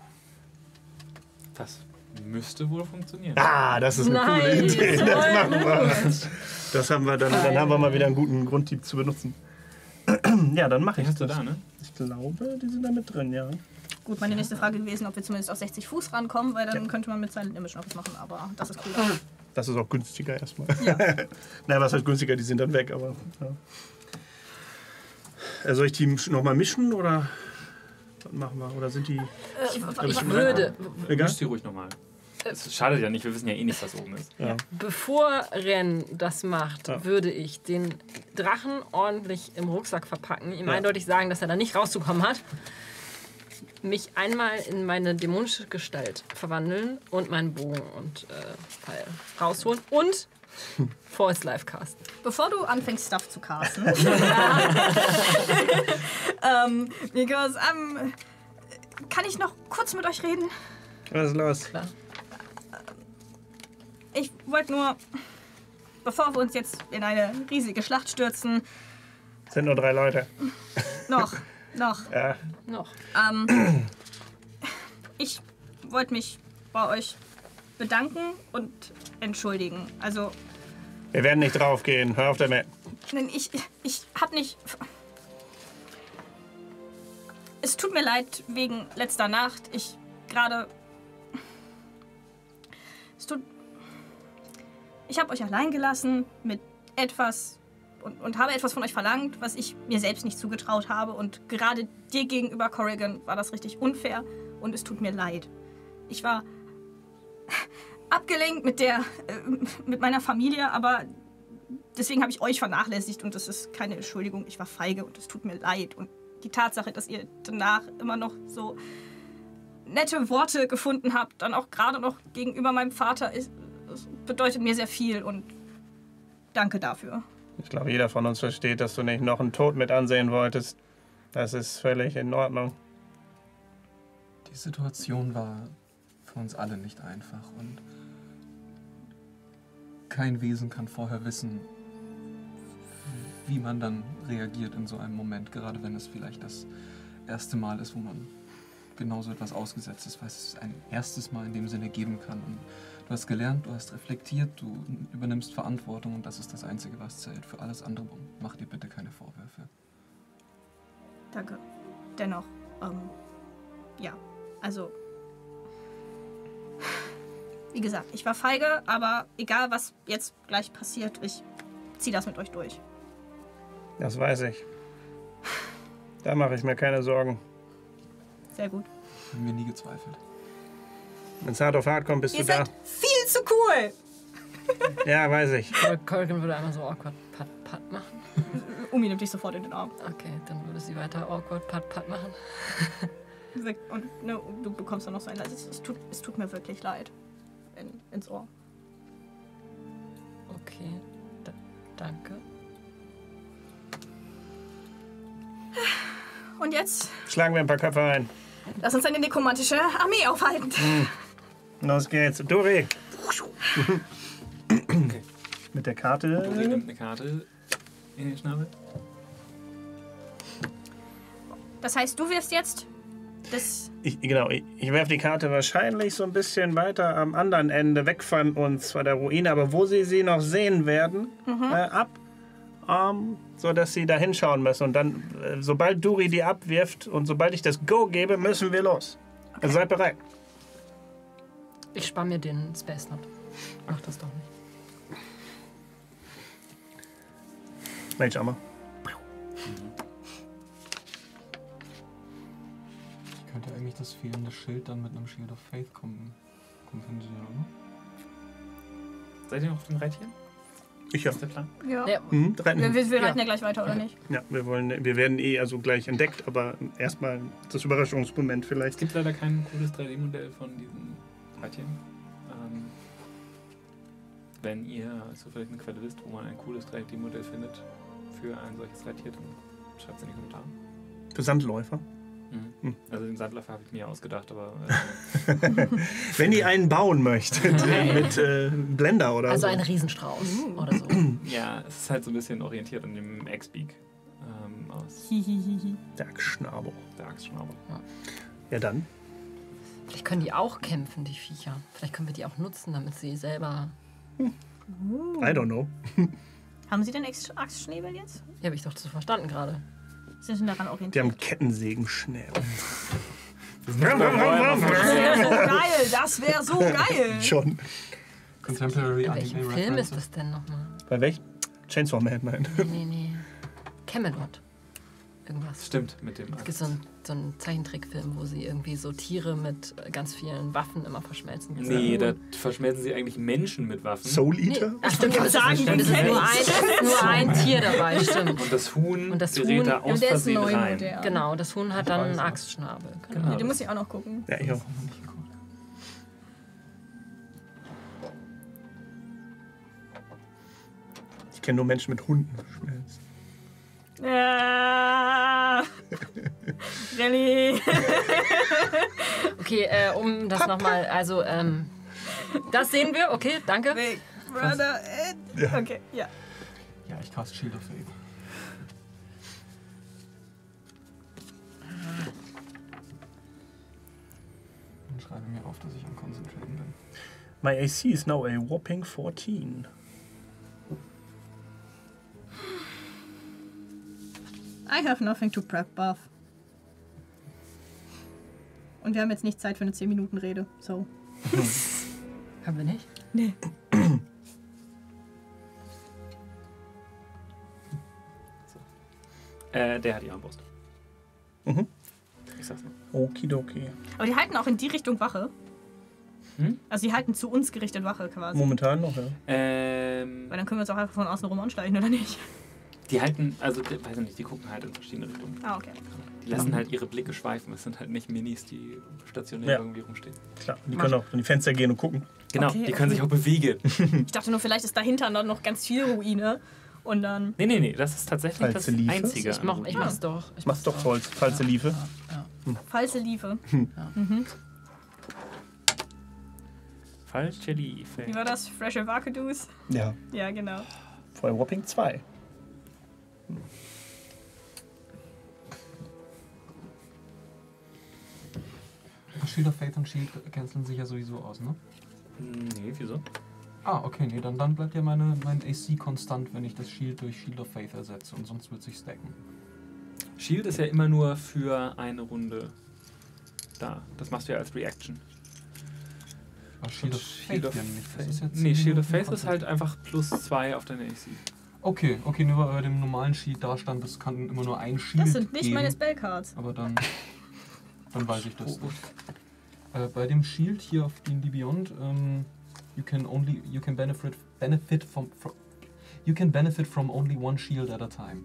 Das müsste wohl funktionieren. Ah, das ist eine coole Nice, Idee. Das voll machen wir. Das haben wir dann haben wir mal wieder einen guten Grund, die zu benutzen. Ja, dann mache Die ich hast du das. da, ne? Ich glaube, die sind da mit drin, ja. Gut, meine nächste Frage gewesen, ob wir zumindest auf 60 Fuß rankommen, weil dann könnte man mit Silent Image noch was machen, aber das ist cooler. Das ist auch günstiger erstmal. Ja. Naja, was heißt günstiger? Die sind dann weg, aber. Ja. Soll ich die nochmal mischen oder was machen wir? Oder sind die. Ich würde, Egal? Misch die ruhig nochmal. Es schadet ja nicht, wir wissen ja eh nicht, was oben ist. Ja. bevor Ren das macht, Ja. würde ich den Drachen ordentlich im Rucksack verpacken, ihm Ja. eindeutig sagen, dass er da nicht rauszukommen hat, mich einmal in meine dämonische Gestalt verwandeln und meinen Bogen und Pfeil rausholen und Voice Livecast. Bevor du anfängst, Stuff zu casten, because, kann ich noch kurz mit euch reden? Was ist los? Klar. Ich wollte nur, bevor wir uns jetzt in eine riesige Schlacht stürzen, Sind nur 3 Leute. noch, Ja. Noch. ich wollte mich bei euch bedanken und entschuldigen. Also, Wir werden nicht draufgehen. Hör auf damit. nein, ich hab nicht... Es tut mir leid wegen letzter Nacht. Ich gerade... Ich habe euch allein gelassen mit etwas und habe etwas von euch verlangt, was ich mir selbst nicht zugetraut habe. Und gerade dir gegenüber, Corrigan, war das richtig unfair und es tut mir leid. Ich war abgelenkt mit meiner Familie, aber deswegen habe ich euch vernachlässigt und das ist keine Entschuldigung. Ich war feige und es tut mir leid. Und die Tatsache, dass ihr danach immer noch so nette Worte gefunden habt, dann auch gerade noch gegenüber meinem Vater, das bedeutet mir sehr viel und danke dafür. Ich glaube, jeder von uns versteht, dass du nicht noch einen Tod mit ansehen wolltest. Das ist völlig in Ordnung. Die Situation war für uns alle nicht einfach und kein Wesen kann vorher wissen, wie man dann reagiert in so einem Moment, gerade wenn es vielleicht das erste Mal ist, wo man genauso etwas ausgesetzt ist, weil es ein erstes Mal in dem Sinne geben kann. Und du hast gelernt, du hast reflektiert, du übernimmst Verantwortung und das ist das Einzige, was zählt. Für alles andere mach dir bitte keine Vorwürfe. Danke. Dennoch, ja, also, wie gesagt, ich war feige, aber egal, was jetzt gleich passiert, ich ziehe das mit euch durch. Das weiß ich. Da mache ich mir keine Sorgen. Sehr gut. Haben wir nie gezweifelt. Wenn es hart auf hart kommt, bist Ihr du da. seid viel zu cool! Ja, weiß ich. Corrigan würde einmal so awkward Pat machen. Umi nimmt dich sofort in den Arm. Okay, dann würde sie weiter awkward Pat machen. Und ne, du bekommst dann noch so ein leises, es tut mir wirklich leid. Ins Ohr. Okay, danke. Und jetzt Schlagen wir ein paar Köpfe ein. lass uns eine nekromantische Armee aufhalten. Los geht's. Dori. Okay. Mit der Dori Karte. nimmt eine Karte in den Schnabel. Das heißt, du wirfst jetzt das... Ich werfe die Karte wahrscheinlich so ein bisschen weiter am anderen Ende weg von uns, von der Ruine, aber wo sie noch sehen werden, ab, sodass sie da hinschauen müssen. Und dann, sobald Duri die abwirft und sobald ich das Go gebe, müssen wir los. Okay. Also seid bereit. Ich spare mir den Space Not. Mach das doch nicht. Mage Armor. Ich könnte eigentlich das fehlende Schild dann mit einem Shield of Faith kompensieren, oder? Seid ihr noch auf dem Reittier? Ich ja. Ist der Plan? Ja. Ja. Reiten. Wir reiten ja gleich weiter, oder nicht? Ja, wir werden also gleich entdeckt, aber erstmal das Überraschungsmoment Es vielleicht. gibt leider kein cooles 3D-Modell von diesen Reittieren. Wenn ihr zufällig eine Quelle wisst, wo man ein cooles 3D-Modell findet für ein solches Reittier, dann schreibt es in die Kommentare. Für Sandläufer. Also den Sandläufer habe ich mir ausgedacht, aber Wenn ihr einen bauen möchtet, mit Blender oder Also so. ein Riesenstrauß oder so. ja, es ist halt so ein bisschen orientiert an dem X-Beak aus Der Schnabel. der Axtschnabel. Ja dann. Vielleicht können die auch kämpfen, die Viecher. Vielleicht können wir die auch nutzen, damit sie selber... I don't know. Haben Sie denn Axtschnäbel jetzt? Ja, habe ich doch so verstanden gerade. Sie sind daran Die orientiert. haben Kettensägenschnäbel. Das wäre so geil! Das wäre so geil! Schon. Contemporary In welchem Anime Film ist References. das denn nochmal? Bei welchem? Chainsaw Man, nein. Nee. Camelot. Irgendwas. Stimmt, mit dem Es gibt so einen Zeichentrickfilm, wo sie irgendwie so Tiere mit ganz vielen Waffen immer verschmelzen. Nee, da verschmelzen sie eigentlich Menschen mit Waffen. Soul Eater? Ach, stimmt, Ich wollte sagen, stimmt, es ist nur ein Tier dabei, stimmt. Und das Huhn Und das gerät Huhn- da aus der ist Versehen neu rein. modern. Genau, das Huhn hat dann einen Axtschnabel. Genau. Den muss ich auch noch gucken. Ja, ich auch. Das haben wir nicht geguckt. Ich kenne nur Menschen mit Hunden verschmelzt. Rally. Okay, um das nochmal, also, das sehen wir, okay, danke. Big Brother. Ja. Okay, ja. Ja, ich cast Shield of Faith. Und schreibe mir auf, dass ich am Concentraten bin. My AC is now a whopping 14. I have nothing to prep buff. Und wir haben jetzt nicht Zeit für eine 10-Minuten-Rede. So. Haben wir nicht? Nee. Der hat die Armbrust. Mhm. Ich sag's nur. Okidoki. Aber die halten auch in die Richtung Wache. Hm? Also die halten zu uns gerichtet Wache quasi. Momentan noch, ja. Weil dann können wir uns auch einfach von außen rum anschleichen, oder nicht? Die halten, also, weiß ich nicht, die gucken halt in verschiedene Richtungen. Ah, okay. Die lassen halt ihre Blicke schweifen. Es sind halt nicht Minis, die stationär Ja. irgendwie rumstehen. Klar, die können auch in die Fenster gehen und gucken. Genau, Okay, die können okay. sich auch bewegen. Ich dachte nur, vielleicht ist dahinter dann noch ganz viel Ruine. Und dann... Nee, das ist tatsächlich Falls das sie lief. Einzige. Ich mach's doch. Mach's doch Holz, falls sie liefe. Falsche Liefe. Falsche Liefe. Wie war das? Freshe Wakedus? Ja. Ja, genau. Vorher Whopping 2. Shield of Faith und Shield canceln sich ja sowieso aus, ne? Nee, wieso? Ah, okay, nee, dann bleibt ja mein AC konstant, wenn ich das Shield durch Shield of Faith ersetze und sonst wird sich stacken. Shield ist ja immer nur für eine Runde da. Das machst du ja als Reaction. Aber Shield of Faith ja nicht. Das ist jetzt Nee, Shield of nur Faith ist halt einfach +2 auf deine AC. Okay, nur weil bei dem normalen Shield da stand, das kann immer nur ein Shield Das sind nicht geben. meine Spellcards. Aber dann weiß ich das. Bei dem Shield hier auf D&D Beyond, you can benefit from only one shield at a time.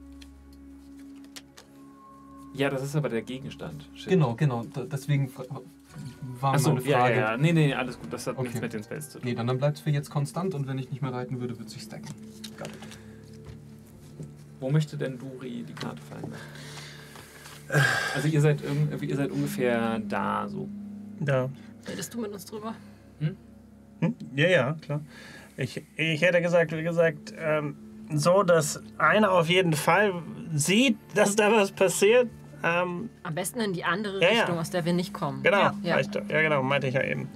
Ja, das ist aber der Gegenstand. Shit. Genau, deswegen war Achso, meine Frage. ja. Nee, alles gut. Das hat Okay. nichts mit den Spells zu tun. Nee, dann bleibt es für jetzt konstant und wenn ich nicht mehr reiten würde, wird sich stacken. Got it. Wo möchte denn Duri die Karte fallen lassen? Also ihr seid ungefähr da so. Ja. Redest du mit uns drüber? Ja, klar. Ich hätte gesagt, wie gesagt, so, dass einer auf jeden Fall sieht, dass da was passiert. Am besten in die andere Ja, ja. Richtung, aus der wir nicht kommen. Genau, Ja. reicht doch. Ja, genau, meinte ich ja eben.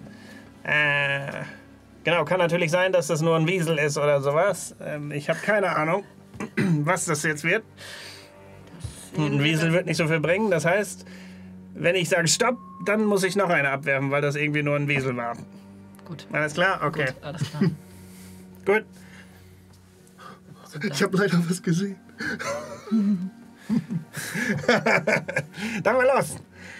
Genau, kann natürlich sein, dass das nur ein Wiesel ist oder sowas. Ich habe keine Ahnung, was das jetzt wird. Ein Wiesel wird nicht so viel bringen. Das heißt, wenn ich sage Stopp, dann muss ich noch eine abwerfen, weil das irgendwie nur ein Wiesel war. Gut. Alles klar? Okay. Gut, alles klar. Gut. Super. Ich habe leider was gesehen. Dann mal los.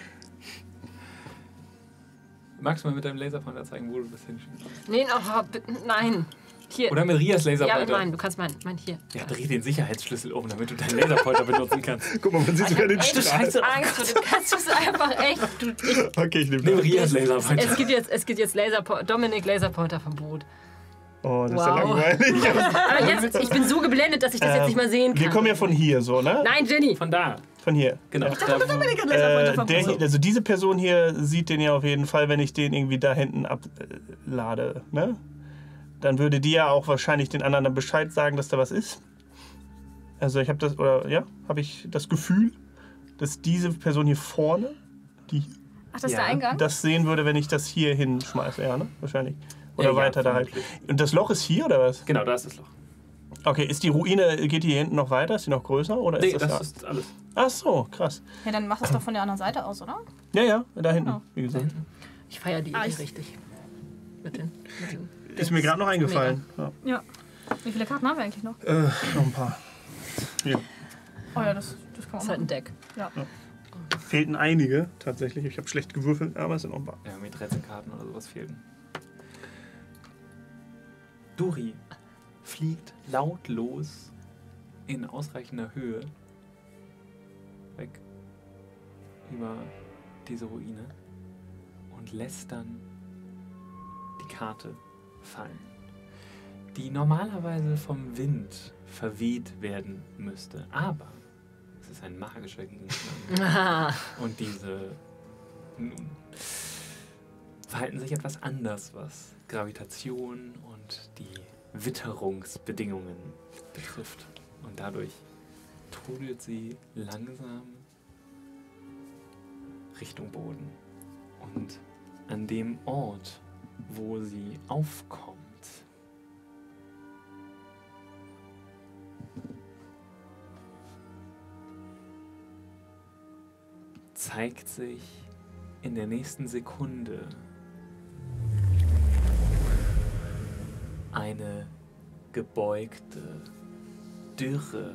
Magst du mal mit deinem Laserpointer zeigen, wo du das hinschiebst? Nee, nein. Hier. Oder mit Rias ja, Laserpointer? nein, du kannst meinen hier. Ja, dreh den Sicherheitsschlüssel um, damit du deinen Laserpointer benutzen kannst. Guck mal, man sieht sogar den Echt Strahl. Angst vor dem. Kannst du es einfach echt. Okay, ich nehme Nimm das. Rias Laserpointer. Es gibt jetzt Dominik Laserpointer-Verbot. Oh, das ist ja Wow. langweilig. Aber jetzt, ich bin so geblendet, dass ich das jetzt nicht mehr sehen kann. Wir kommen ja von hier so, ne? Nein, Jenny! Von da. Von hier. Genau. Also diese Person hier sieht den ja auf jeden Fall, wenn ich den irgendwie da hinten ablade, ne? Dann würde die ja auch wahrscheinlich den anderen dann Bescheid sagen, dass da was ist. Also ich habe das, habe ich das Gefühl, dass diese Person hier vorne, die Ach, das ist Ja. der Eingang? das sehen würde, wenn ich das hier hinschmeiße, ja, ne? Wahrscheinlich. Oder Ja, weiter da halt. vermutlich. Und das Loch ist hier, oder was? Genau, da ist das Loch. Okay, ist die Ruine, geht die hier hinten noch weiter? Ist die noch größer? Oder Nee, ist das, das ist alles. Ach so, krass. Ja, dann mach das doch von der anderen Seite aus, oder? Ja, da hinten, Genau. wie gesagt. Ich feiere die Idee ich- richtig. Mit den Ist mir gerade noch eingefallen. Ja. Ja. Wie viele Karten haben wir eigentlich noch? Noch ein paar. Hier. Oh ja, das kann Das ist man halt ein machen. Deck. Ja. Fehlten einige, tatsächlich. Ich habe schlecht gewürfelt, aber es sind noch ein paar. Ja, mit 13 Karten oder sowas fehlten. Duri fliegt lautlos in ausreichender Höhe weg über diese Ruine und lässt dann die Karte fallen. die normalerweise vom Wind verweht werden müsste. Aber es ist ein magischer Gegenstand. Und diese nun verhalten sich etwas anders, was Gravitation und die Witterungsbedingungen betrifft. Und dadurch trudelt sie langsam Richtung Boden. Und an dem Ort, wo sie aufkommt, zeigt sich in der nächsten Sekunde eine gebeugte, dürre,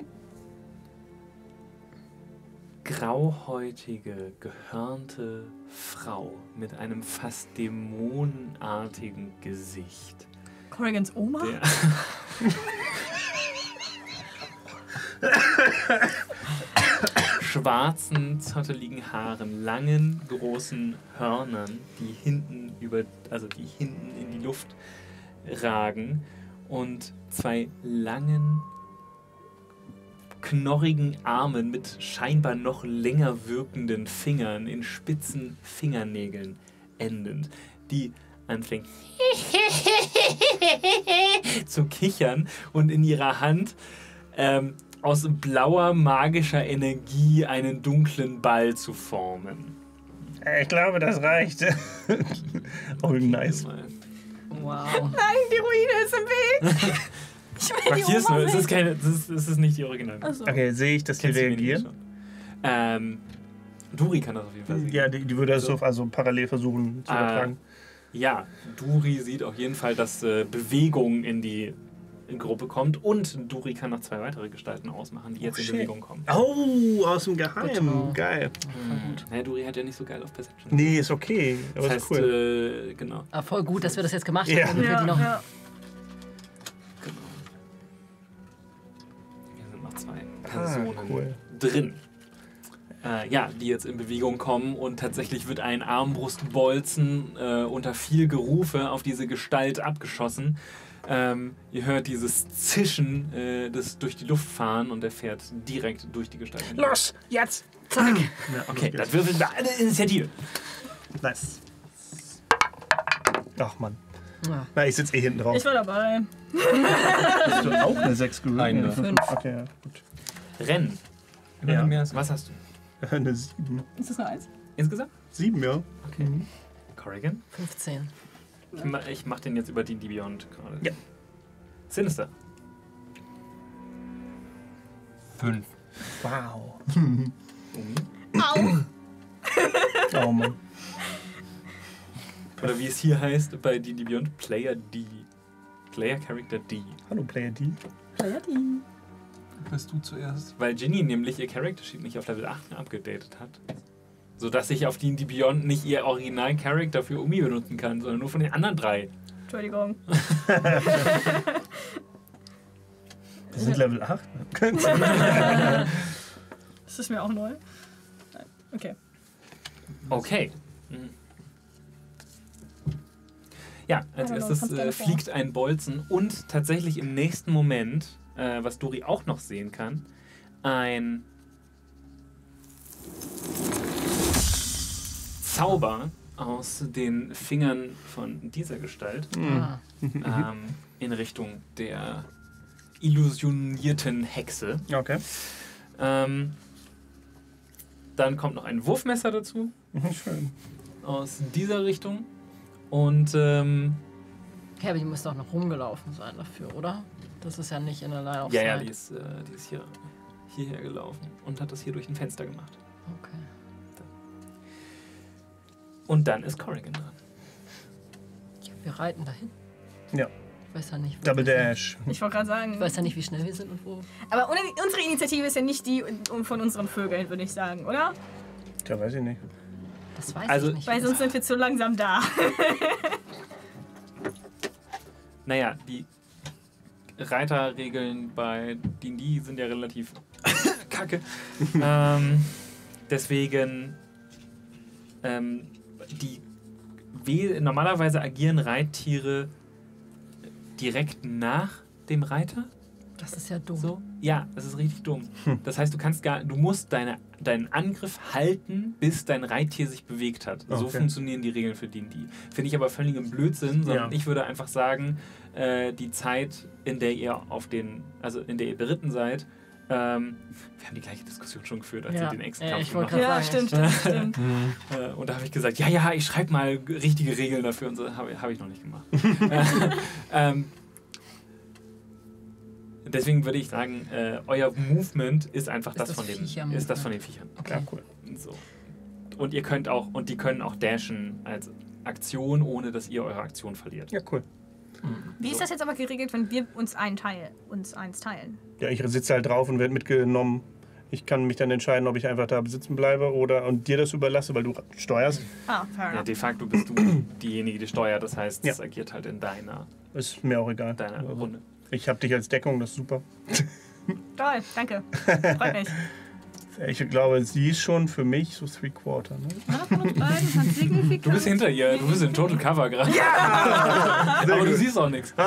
grauhäutige, gehörnte Frau mit einem fast dämonenartigen Gesicht. Corrigans Oma? Schwarzen, zotteligen Haaren, langen, großen Hörnern, die hinten in die Luft ragen und zwei langen, knorrigen Armen mit scheinbar noch länger wirkenden Fingern in spitzen Fingernägeln endend, die anfängt zu kichern und in ihrer Hand aus blauer magischer Energie einen dunklen Ball zu formen. Ich glaube, das reicht. Oh, nice. Wow. Nein, die Ruine ist im Weg. Ich will die Markier's Oma nur, sehen. es ist nicht die Original. Achso. Okay, sehe ich, dass die Kennst du reagieren? schon? Duri kann das auf jeden Fall sehen. Ja, die würde das so also parallel versuchen zu übertragen. Ja, Duri sieht auf jeden Fall, dass Bewegung in die Gruppe kommt und Duri kann noch zwei weitere Gestalten ausmachen, die jetzt in Bewegung kommen. Oh, aus dem Geheimen. Genau. Geil. Ja, Duri hat ja nicht so geil auf Perception. Nee, ist okay. Aber Das ist heißt, cool. genau. Ah, voll gut, dass wir das jetzt gemacht Ja. haben. damit wir die noch Ja. Genau. Hier sind noch zwei Personen cool. drin. Ja, die jetzt in Bewegung kommen und tatsächlich wird ein Armbrustbolzen unter viel Gerufe auf diese Gestalt abgeschossen. Ihr hört dieses Zischen des durch die Luft fahren und er fährt direkt durch die Gestalt. Los, jetzt! Zack. Ja, Okay, los dann würfeln wir alle Initiative. geht's. Nice. Ach, Mann. Ja. Na, ich sitze eh hinten drauf. Ich war dabei. Hast du auch eine 6 gewürfelt? Eine. 5. Okay, ja, gut. Rennen. Ja. Mehr als Was hast du? Eine 7. Ist das eine 1? Insgesamt? 7, ja. Okay. Corrigan? 15. Ich mach den jetzt über D&D Beyond gerade. Ja. Sinister. 5. Wow. Umi. Au! Oh, Mann. Oder wie es hier heißt bei D&D Beyond, Player D. Player Character D. Hallo, Player D. Playerteam. Bist du zuerst? Weil Ginny nämlich ihr Character Sheet nicht auf Level 8 abgedatet hat. Sodass ich auf D&D Beyond nicht ihr Original-Character für Umi benutzen kann, sondern nur von den anderen 3. Entschuldigung. Wir sind Level 8. Das ist mir auch neu. Nein. Okay. Okay. Mhm. Ja, als Hallo, erstes kannst gerne vor. fliegt ein Bolzen und tatsächlich im nächsten Moment, was Dori auch noch sehen kann, ein Zauber aus den Fingern von dieser Gestalt Ah. in Richtung der illusionierten Hexe. Okay. Dann kommt noch ein Wurfmesser dazu Schön. aus dieser Richtung. Und Okay, aber die müsste auch noch rumgelaufen sein dafür, oder? Das ist ja nicht in der Line of ja, Sight. die ist hierher gelaufen und hat das hier durch ein Fenster gemacht. Okay. Und dann ist Corrigan dran. Ja, wir reiten dahin. Ja. Ich weiß ja nicht, wo Double wir sind. Dash. Ich wollte gerade sagen. Ich weiß ja nicht, wie schnell wir sind und wo. Aber unsere Initiative ist ja nicht die von unseren Vögeln, würde ich sagen, oder? Ja, weiß ich nicht. Das weiß Also- ich nicht. Weil sonst sind wir zu langsam da. Naja, die Reiterregeln bei D&D sind ja relativ kacke. Deswegen normalerweise agieren Reittiere direkt nach dem Reiter. Das ist ja dumm. So? Ja, das ist richtig dumm. Das heißt, du musst deinen Angriff halten, bis dein Reittier sich bewegt hat. So Okay. funktionieren die Regeln für D&D. Finde ich aber völligen Blödsinn, sondern ich würde einfach sagen, die Zeit, in der ihr in der ihr beritten seid, wir haben die gleiche Diskussion schon geführt, als ihr den Extra-Kampf ich wollte gemacht habt. gerade Ja, sagen. stimmt. Und da habe ich gesagt, ja, ich schreibe mal richtige Regeln dafür und so. Habe ich noch nicht gemacht. Deswegen würde ich sagen, euer Movement ist einfach Ist das das von den Viecher-Movement. ist das von den Viechern. Okay. Ja, cool. So. Und die können auch dashen als Aktion, ohne dass ihr eure Aktion verliert. Ja, cool. Wie ist das jetzt aber geregelt, wenn wir uns eins teilen? Ja, ich sitze halt drauf und werde mitgenommen. Ich kann mich dann entscheiden, ob ich einfach da sitzen bleibe und dir das überlasse, weil du steuerst. Ah, fair Ja, enough. de facto bist du diejenige, die steuert. Das heißt, es agiert halt in deiner Ist mir auch egal. Runde. Ich habe dich als Deckung, das ist super. Toll, danke. Freut mich. Ich glaube, sie ist schon für mich so 3/4. Ne? Einer von uns beiden hat signifikant. Du bist hinter ihr, du bist in Total Cover gerade. Ja! Aber du siehst auch nichts.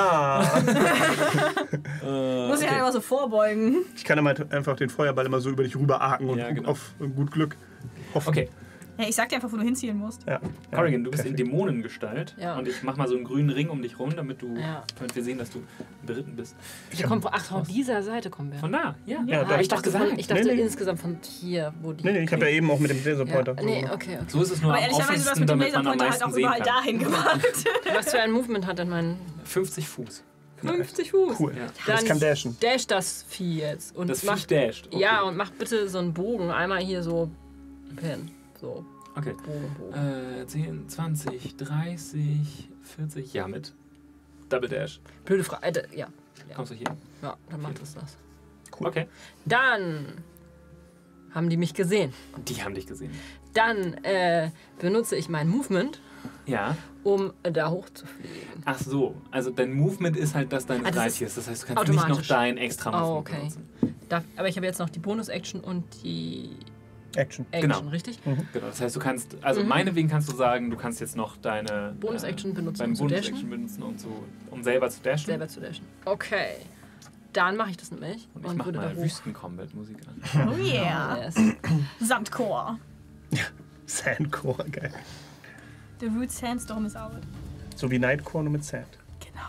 Muss ich halt immer so vorbeugen. Ich kann immer einfach den Feuerball immer so über dich rüberarken und Ja, genau. auf gut Glück hoffen. Okay, Ja, ich sag dir einfach, wo du hinziehen musst. Ja. Corrigan, du bist in perfekt. Dämonengestalt Ja. und ich mach mal so einen grünen Ring um dich rum, damit Ja. wir sehen, dass du beritten bist. Wir kommen von dieser Seite kommen wir. Von da, ja. Ja, Ah, da- ich dachte, Nee. insgesamt von hier, wo die. Nee, ich habe ja eben auch mit dem ja. Laserpointer. Nee, okay. So ist es nur Aber am ehrlicherweise, du hast offensten, mit dem damit man am Laserpointer halt meisten auch sehen überall kann. dahin gemacht. Was für ein Movement hat denn mein 50 Fuß. 50 Fuß? Cool. Ja. Das kann dashen. Dash das Vieh jetzt. Und Das mach, Viech dasht. Okay. Ja, und mach bitte so einen Bogen einmal hier so hin. So, Okay. Bogen. 10, 20, 30, 40. Ja, mit Double Dash. Blöde Frage. Ja. Kommst du hier? Ja, dann macht es das. Cool. Okay. Dann haben die mich gesehen. Die haben dich gesehen. Dann benutze ich mein Movement, Ja. um da hochzufliegen. Ach so. Also dein Movement ist halt das deines Ah, das ist Reittiers. Das heißt, du kannst nicht noch automatisch. dein extra Movement Oh, okay. benutzen. Aber ich habe jetzt noch die Bonus-Action und die Action. Action, Genau. richtig? Genau. Das heißt, du kannst, also meinetwegen kannst du sagen, du kannst jetzt noch deine Bonus-Action benutzen, deine um zu Bonus-Action dashen? benutzen, um selber zu dashen. Selber zu dashen. Okay. Dann mache ich das nämlich. Und ich mach würde mal da hoch. Wüsten-Combat-Musik an. Oh yeah. Yes. Sandchor. Sandcore, geil. The root sandstorm is out. So wie Nightcore nur mit Sand. Genau.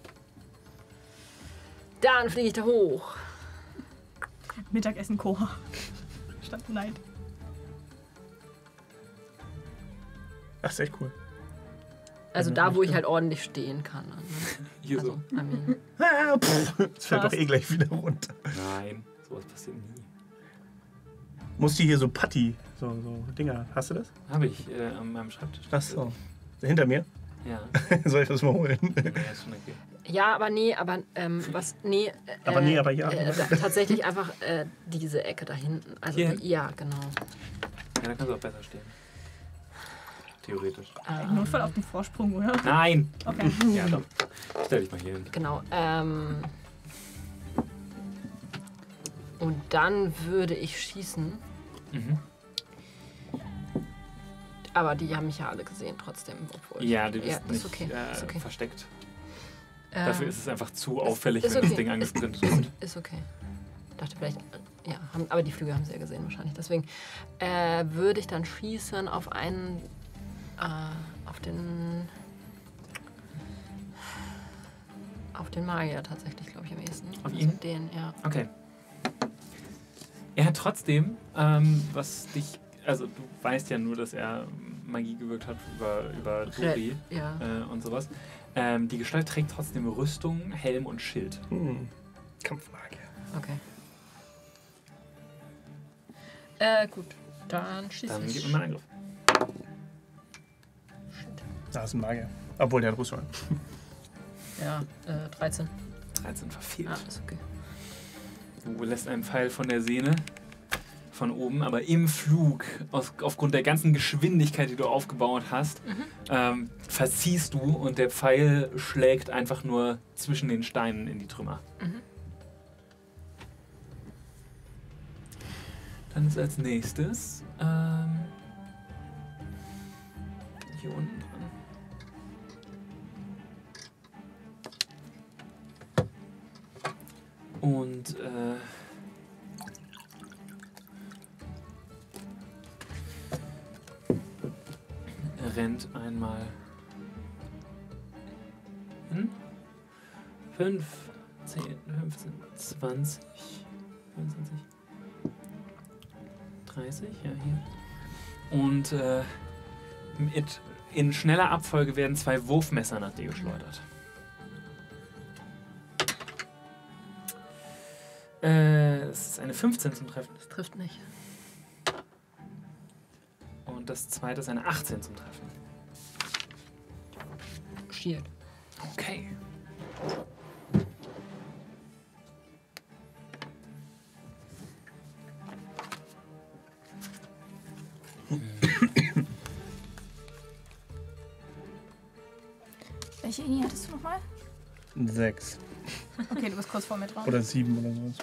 Dann fliege ich da hoch. Mittagessen Chor. Statt Night. Ach, ist echt cool. Also da, wo ich halt ordentlich stehen kann. Ne? Hier Also, so. I mean, Das fällt doch eh gleich wieder runter. Nein, sowas passiert nie. Muss die hier so Putty, so Dinger. Hast du das? Habe ich an meinem Schreibtisch. Ach so. Hinter mir? Ja. Soll ich das mal holen? Ja, ist schon okay. ja, aber nee, aber was? Nee. Aber nee, aber ja. Tatsächlich einfach diese Ecke da hinten. Also Hier? ja, genau. Ja, dann kannst du auch besser stehen. Theoretisch. Im Notfall auf den Vorsprung, oder? Nein! Okay. Ja, doch. Stell dich mal hier hin. Genau. Und dann würde ich schießen. Mhm. Aber die haben mich ja alle gesehen trotzdem. Obwohl Ja, du bist ist nicht okay. Ist okay. versteckt. Ähm, Dafür ist es einfach zu auffällig, ist wenn das okay. Ding angesprintet kommt. Ist okay. Dachte vielleicht, ja, aber die Flüge haben sie ja gesehen wahrscheinlich. Deswegen würde ich dann schießen auf einen, auf den Magier tatsächlich, glaube ich, am ehesten. Auf ihn? Den, ja. Okay. Er hat trotzdem, was dich, also du weißt ja nur, dass er Magie gewirkt hat über Dori Ja. und sowas. Die Gestalt trägt trotzdem Rüstung, Helm und Schild. Kampfmagier. Okay. Gut. Dann schieße Dann gib ich. mir mal einen Angriff. Da ist ein Magier. Obwohl, der hat Rüstung. Ja, 13. 13 verfehlt. Ah, ist okay. Du lässt einen Pfeil von der Sehne von oben, aber im Flug, aufgrund der ganzen Geschwindigkeit, die du aufgebaut hast, verziehst du und der Pfeil schlägt einfach nur zwischen den Steinen in die Trümmer. Dann ist als nächstes hier unten dran. Und er rennt einmal hin. 5, 10, 15, 20, 25, 30, ja hier. Und in schneller Abfolge werden 2 Wurfmesser nach dir geschleudert. Das ist eine 15 zum Treffen. Das trifft nicht. Und das zweite ist eine 18 zum Treffen. Shield. Okay. Welche Ini hattest du nochmal? 6. Okay, du bist kurz vor mir dran. Oder 7 oder sowas.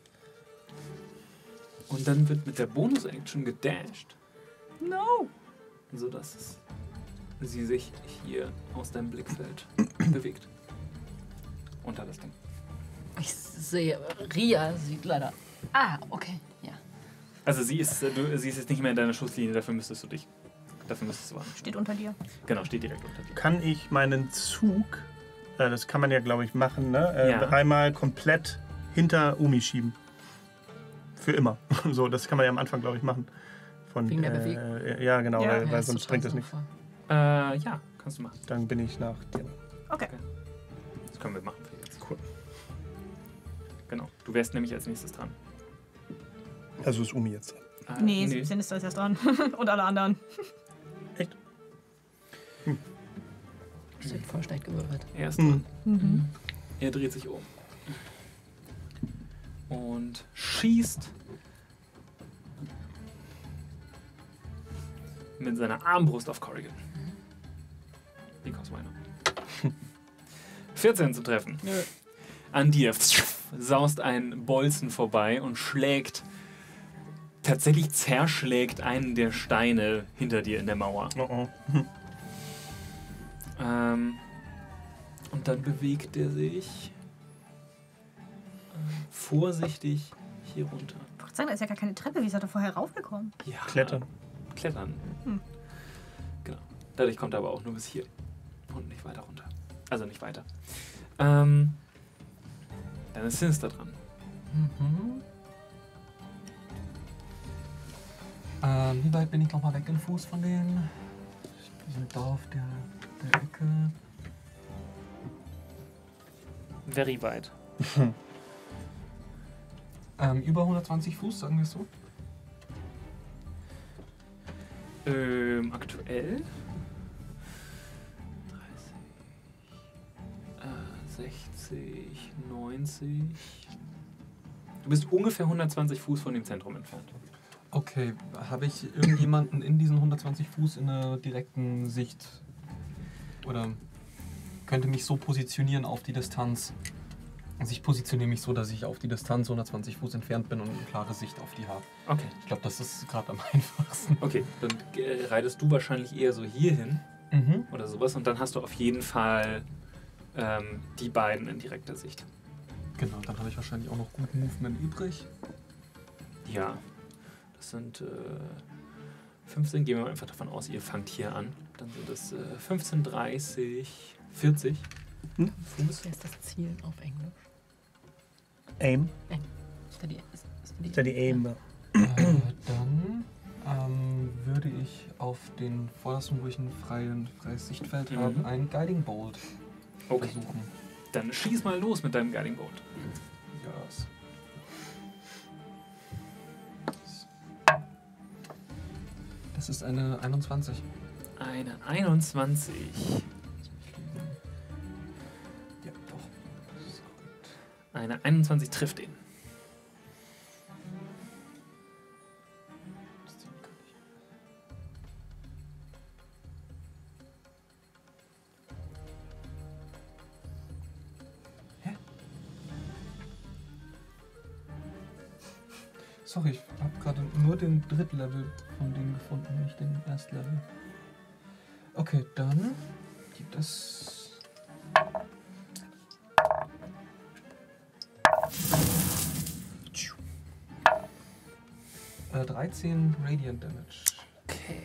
Und dann wird mit der Bonus-Action gedasht, No! sodass sie sich hier aus deinem Blickfeld bewegt. Unter das Ding. Ich sehe, Ria sieht leider. Ah, okay, ja. Also sie ist jetzt nicht mehr in deiner Schusslinie, dafür müsstest du warten. Steht unter dir. Genau, steht direkt unter dir. Kann ich meinen Zug, das kann man ja glaube ich machen, ne? Ja. Einmal komplett hinter Umi schieben. Für immer. So, das kann man ja am Anfang glaube ich machen. Wegen der Bewegung? Ja, genau, Ja. weil Ja, ist sonst total bringt es nichts. sinnvoll. Ja, kannst du machen. Dann bin ich nach dir. Okay. Das können wir machen für jetzt. Cool. Genau. Du wärst nämlich als nächstes dran. Also ist Umi jetzt dran. Nee, Sinister ist erst dran. Und alle anderen. Echt? Das wird voll schlecht gewürfelt. Er ist dran. Mhm. Er dreht sich um. Und schießt mit seiner Armbrust auf Corrigan. Because why not? 14 zu treffen. Nö. An dir saust ein Bolzen vorbei und tatsächlich zerschlägt einen der Steine hinter dir in der Mauer. Oh. Und dann bewegt er sich vorsichtig hier runter. Ich wollte sagen, da ist ja gar keine Treppe. Wie ist er da vorher raufgekommen? Ja, Klettern. Klettern. Hm. Genau. Dadurch kommt er aber auch nur bis hier und nicht weiter runter. Also nicht weiter. Dann ist Sinister dran. Mhm. Wie weit bin ich nochmal weg im Fuß von denen? Wir sind da auf der Ecke. Very weit. Über 120 Fuß, sagen wir es so. Aktuell 30, 60, 90. Du bist ungefähr 120 Fuß von dem Zentrum entfernt. Okay, habe ich irgendjemanden in diesen 120 Fuß in der direkten Sicht? Oder könnte mich so positionieren auf die Distanz? Also ich positioniere mich so, dass ich auf die Distanz 120 Fuß entfernt bin und eine klare Sicht auf die habe. Okay. Ich glaube, das ist gerade am einfachsten. Okay, dann reitest du wahrscheinlich eher so hier hin Mhm. oder sowas und dann hast du auf jeden Fall die beiden in direkter Sicht. Genau, dann habe ich wahrscheinlich auch noch gut Movement übrig. Ja, das sind 15, gehen wir einfach davon aus, ihr fangt hier an. Dann sind es 15, 30, 40 Fuß. Wer ist das Ziel auf Englisch? Aim. Steady. Steady Aim. Ja. Dann würde ich auf den vordersten, wo ich ein freies Sichtfeld Mhm. habe, einen Guiding Bolt Okay, versuchen. dann schieß mal los mit deinem Guiding Bolt. Yes. Das ist eine 21. Eine 21. Ja, doch. Eine 21 trifft ihn. Das ziehen kann ich. Hä? Sorry, ich habe gerade nur den Drittlevel von denen gefunden, nicht den Erstlevel. Okay, dann gibt es 13 Radiant Damage. Okay.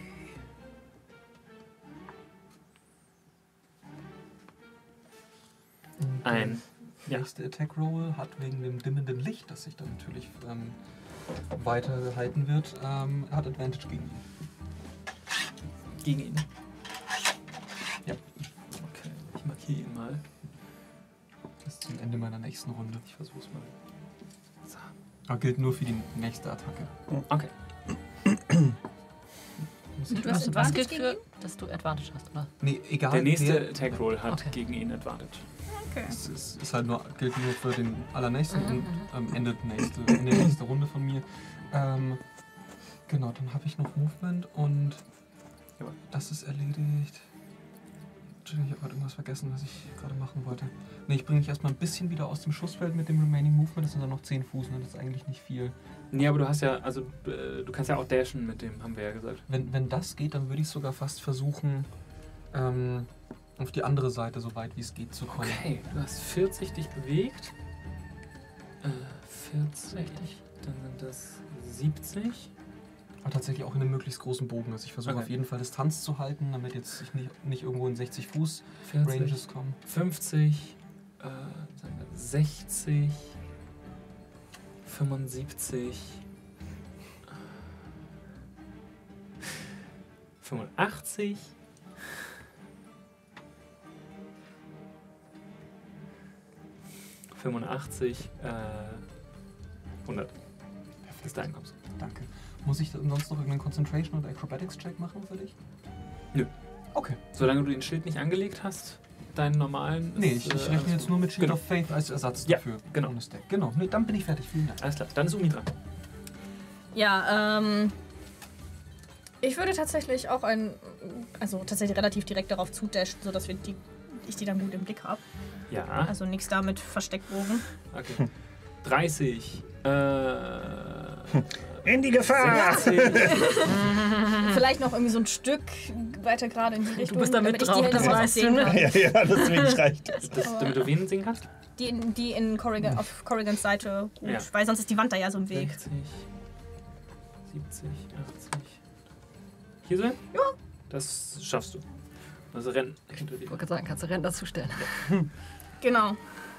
Und Ein. der nächste Attack Roll hat wegen dem dimmenden Licht, das sich dann natürlich weiterhalten wird, hat Advantage gegen ihn. Gegen ihn. Ja. Okay, ich markiere ihn mal. Bis zum Ende meiner nächsten Runde. Ich versuch's mal. So. Aber gilt nur für die nächste Attacke. Okay. Du hast Was Advantage gilt gegen für, ihn? dass du Advantage hast, oder? Nee, egal. Der nächste wer- Attack Roll hat Okay. gegen ihn Advantage. Okay. Es ist halt nur, gilt nur für den allernächsten und Ende der nächsten Runde von mir. Genau, dann habe ich noch Movement und Ja. das ist erledigt. Entschuldigung, ich habe gerade irgendwas vergessen, was ich gerade machen wollte. Ne, ich bringe mich erstmal ein bisschen wieder aus dem Schussfeld mit dem Remaining Movement. Das sind dann noch 10 Fuß, ne? Das ist eigentlich nicht viel. Nee, aber du hast ja, also du kannst ja auch dashen mit dem, haben wir ja gesagt. Wenn das geht, dann würde ich sogar fast versuchen, auf die andere Seite so weit wie es geht zu kommen. Okay, du hast 40 dich bewegt. 40. Dann sind das 70. Aber tatsächlich auch in einem möglichst großen Bogen. Also ich versuche Okay. auf jeden Fall Distanz zu halten, damit jetzt ich nicht irgendwo in 60 Fuß 40, Ranges komme. 50, sagen wir 60, 75, 85, 85, 100. Bis dahin kommst du. Danke. Muss ich sonst noch irgendeinen Concentration oder Acrobatics-Check machen für dich? Nö. Okay. Solange du den Schild nicht angelegt hast, deinen normalen. Nee, ist, ich alles rechne jetzt gut. nur mit Shield Genau. of Faith als Ersatz Ja, dafür. genau. Ohne Stack. Genau. Nee, dann bin ich fertig. Vielen Dank. Alles klar, dann ist Umi dran. Ja, ich würde tatsächlich auch tatsächlich relativ direkt darauf zudashen, sodass ich die dann gut im Blick habe. Ja. Also nichts da mit Versteckbogen. Okay. 30. In die Gefahr! 60. Vielleicht noch irgendwie so ein Stück weiter gerade in die Richtung. bist da mit damit ich drauf, die das Hände weißt sehen du. kann. Ja, deswegen reicht das. Damit du wen sehen kannst? Die in Corrigan, auf Corrigans Seite gut, Ja. weil sonst ist die Wand da ja so im Weg. 60, 70, 80. Hier so hin? Ja. Das schaffst du. Also renn hinter dir. Ich wollte sagen, kannst du Rennen dazustellen. Genau.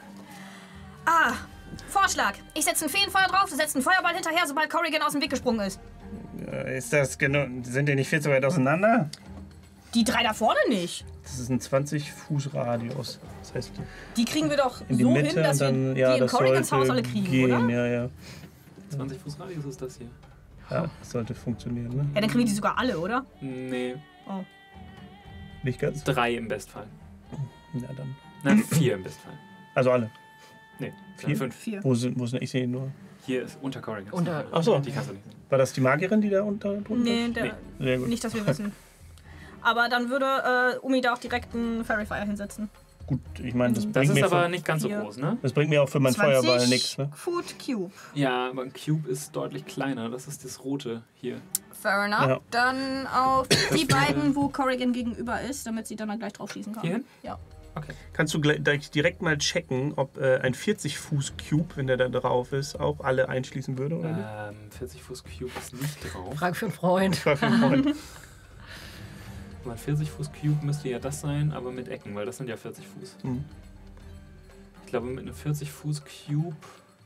Vorschlag. Ich setze ein Feenfeuer drauf, du setzt einen Feuerball hinterher, sobald Corrigan aus dem Weg gesprungen ist. Ist das genau? Sind die nicht viel zu weit auseinander? Die drei da vorne nicht. Das ist ein 20-Fuß-Radius. Das heißt, Die kriegen wir doch in die so Mitte hin, dass und dann, wir ja, die in das Corrigans Haus sollte alle kriegen, gehen, oder? ja, ja. 20 Fuß Radius ist das hier. Ja, das sollte funktionieren, ne? Ja, dann kriegen wir die sogar alle, oder? Nee, Oh. Nicht ganz? 3 im Bestfall. Ja, dann. Nein, 4 im Bestfall. Also alle. Nee, 4? 5. 4. Wo sind ich sehe ihn nur. Hier ist unter Corrigan. Unter- Ach so. Die kannst du nicht sehen. War das die Magierin, die da drunter Nee, ist? der, Sehr gut. nicht, dass wir wissen. Aber dann würde Umi da auch direkt einen Fairy Fire hinsetzen. Gut, ich meine, das Das bringt ist mir aber für, nicht ganz so Vier. groß, ne? das bringt mir auch für meinen Feuerball nichts, ne? Foot Cube. Ja, aber ein Cube ist deutlich kleiner. Das ist das rote hier. Fair enough. Ja. Dann auf die beiden, wo Corrigan gegenüber ist, damit sie dann gleich drauf schießen kann. Hierhin? Ja. Okay. Kannst du gleich direkt mal checken, ob ein 40-Fuß-Cube, wenn der da drauf ist, auch alle einschließen würde, oder nicht? 40 Fuß Cube ist nicht drauf. Frage für einen Freund. Ich war für einen Freund. Aber ein 40 Fuß Cube müsste ja das sein, aber mit Ecken, weil das sind ja 40 Fuß. Mhm. Ich glaube, mit einem 40 Fuß Cube.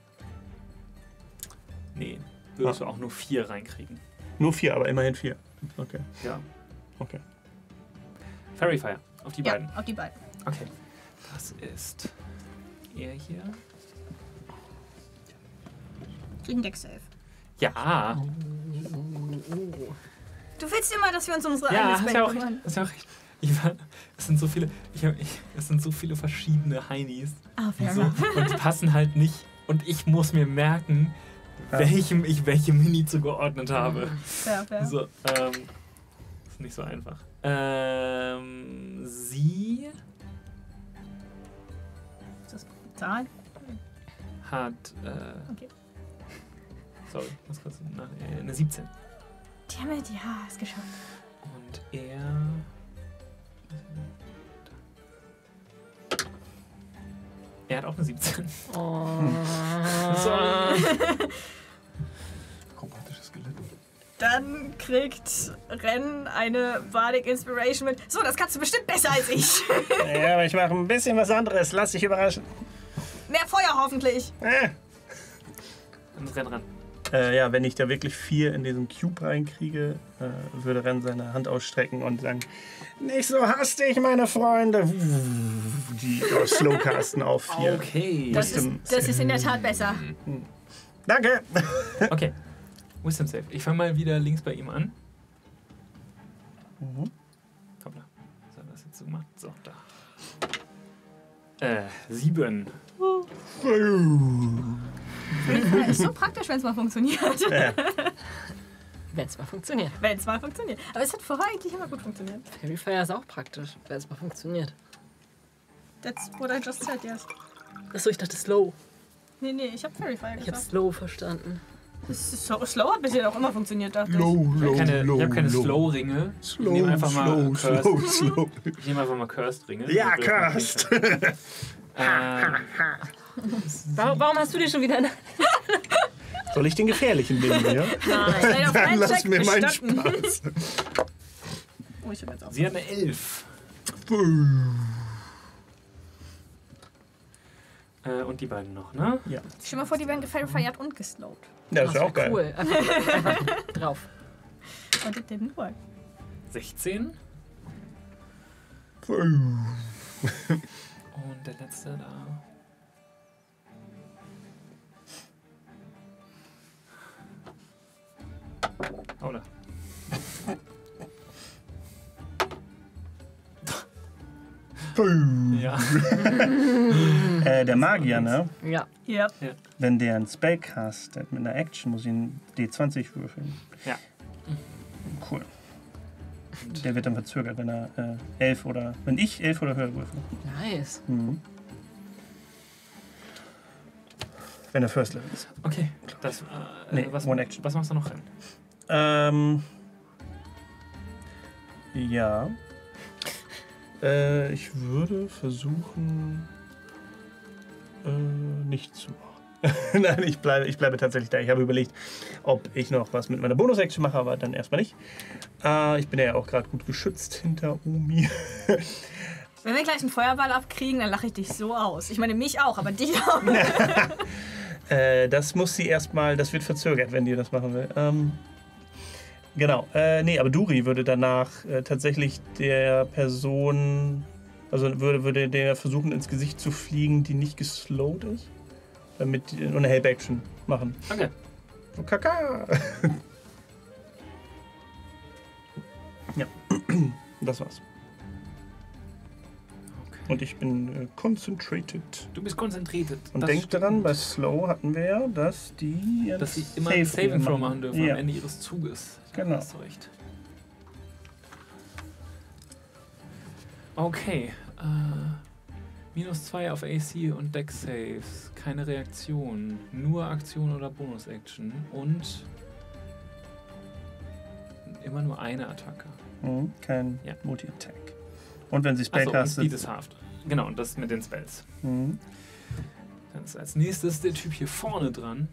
Nee, würdest du auch nur 4 reinkriegen. Nur 4, aber immerhin 4. Okay, Ja. okay. Fairy Fire. Auf die beiden. Ja, auf die beiden. Okay. Das ist er hier. Kriegen Deck Save. Ja. Du willst immer, dass wir uns unsere Ja, eigenes hast Bett ja auch recht. kümmern. Hast ja auch recht. Es sind so viele, es sind so viele verschiedene Heinis. Ah, fair Und, so, enough. und die passen halt nicht. Und ich muss mir merken, Ja. welchem ich welche Mini zugeordnet habe. Fair. So, ist nicht so einfach. Sie Ist das Zahl? hat, Okay. sorry, muss kurz eine 17. Dammit, ja, ist geschafft. Und er. Er hat auch eine 17. Oh. Sorry. Akrobatisches Skelett. Dann kriegt Ren eine Bardic Inspiration mit. So, das kannst du bestimmt besser als ich. Ja, aber ich mache ein bisschen was anderes. Lass dich überraschen. Mehr Feuer hoffentlich. Dann renn ran. Ja, wenn ich da wirklich 4 in diesen Cube reinkriege, würde Ren seine Hand ausstrecken und sagen, nicht so hastig, meine Freunde. Die Slowcasten auf 4. Okay. Das ist in der Tat besser. Danke. Okay. Wisdom Save. Ich fange mal wieder links bei ihm an. Hoppla. Was hat das jetzt so gemacht? So, da. 7. Ist so praktisch, wenn es mal funktioniert. Ja. Wenn es mal funktioniert. Wenn es mal funktioniert. Aber es hat vorher eigentlich immer gut funktioniert. Fairy Fire ist auch praktisch, wenn es mal funktioniert. That's what I just said, yes. Achso, ich dachte Slow. Nee, ich hab Fairy Fire Ich habe gesagt. Slow verstanden. Slow hat bisher auch immer funktioniert, dachte ich. Ich habe keine Slow-Ringe. Ich nehme einfach mal slow. Ich nehme einfach mal Cursed-Ringe. Ja, Cursed. Warum hast du dir schon wieder eine... Soll ich den gefährlichen nehmen, ja? Nein, Dann lass mir meinen bestanden. Spaß. Oh, ich hab jetzt auch. Sie hat eine 11. Und die beiden noch, ne? Ja, Stell mal vor, die werden gefairyfired und geslowed. das ist ja auch geil. Cool. Einfach drauf. Und it didn't work. 16. Und der letzte da. Oh, da. Ja. Der Magier, ne? Ja. Ja. Wenn der einen Spell castet mit einer Action, muss ich einen D20 würfeln. Ja. Cool. Der wird dann verzögert, wenn er 11 oder... Wenn ich 11 oder höher würfel. Nice. Mhm. Wenn er First Level ist. Okay. Das, Nee, was, One Action. was machst du noch rein? Ja. Ich würde versuchen, nichts zu machen. Nein, ich bleibe tatsächlich da. Ich habe überlegt, ob ich noch was mit meiner Bonus-Action mache, aber dann erstmal nicht. Ich bin ja auch gerade gut geschützt hinter Umi. Wenn wir gleich einen Feuerball abkriegen, dann lache ich dich so aus. Ich meine, mich auch, aber dich auch. Das muss sie erstmal, das wird verzögert, wenn die das machen will. Genau. Nee, aber Duri würde danach tatsächlich der Person, also würde der versuchen, ins Gesicht zu fliegen, die nicht geslowt ist. Damit eine Help-Action machen. Okay. So, Kaka! Ja, das war's. Und ich bin concentrated. Du bist konzentriert. Und Das denk stimmt. daran, bei Slow hatten wir ja, dass die jetzt Dass sie immer einen Saving Throw machen dürfen Ja. am Ende ihres Zuges. Genau. Hast du recht. Okay. -2 auf AC und Deck Saves. Keine Reaktion. Nur Aktion oder Bonus-Action. Und immer nur eine Attacke. Kein Ja. Multi-Attack. Und wenn sie Achso, und Spellcastet. Speed ist halved. Genau, und das mit den Spells. Mhm. Dann ist als nächstes der Typ hier vorne dran.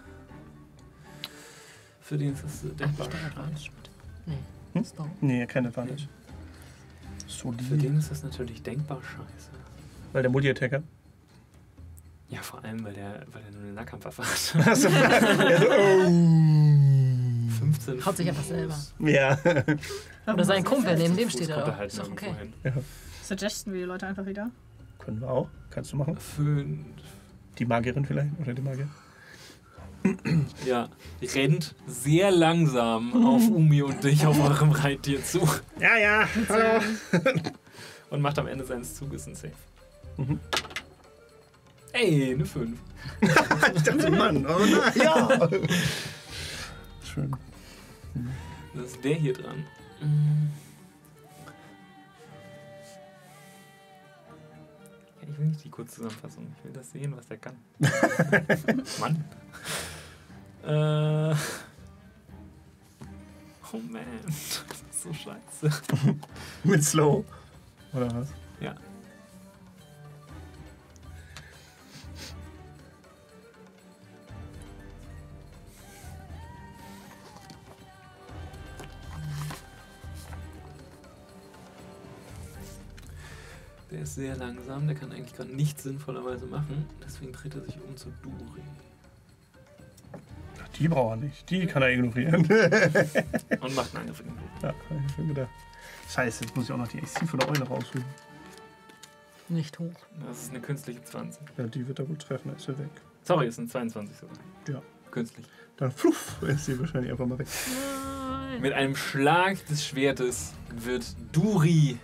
Für den ist das denkbar scheiße. Nee. Slow. Nee, kein Advantage. Für Solid. den ist das natürlich denkbar scheiße. Weil der Multi-Attacker. Ja, vor allem, weil der nur eine Nahkampfwaffe hat. Also, also, oh. 15 Haut sich einfach Fuß. selber. Ja. Oder sein Kumpel, neben dem Fuß steht er kommt doch. halt Ist doch nirgendwo okay. hin. Suggesten wir die Leute einfach wieder. Können wir auch. Kannst du machen. 5. Die Magierin vielleicht? Oder die Magier? Ja, rennt sehr langsam auf Umi und dich auf eurem Reittier zu Ja, ja. Hallo. und macht am Ende seines Zuges einen Save. Mhm. Ey, eine 5. Ich dachte, Mann. Oh nein. Ja. Schön. Das ist der hier dran. Ja, ich will nicht die Kurzzusammenfassung. Ich will das sehen, was der kann. Mann. Oh man. Das ist so scheiße. Mit Slow. Oder was? Ja. Der ist sehr langsam, der kann eigentlich gerade nichts sinnvollerweise machen. Deswegen dreht er sich um zu Duri. Ach, die braucht er nicht. Die kann er ignorieren. Und macht einen Angriff gegen Duri. Ja, hab ich schon gedacht. Scheiße, jetzt muss ich auch noch die AC von der Eule rausholen. Nicht hoch. Das ist eine künstliche 20. Ja, die wird er wohl treffen, dann ist er weg. Sorry, es sind 22 sogar. Ja. Künstlich. Dann fluff, ist sie wahrscheinlich einfach mal weg. Nein. Mit einem Schlag des Schwertes wird Duri.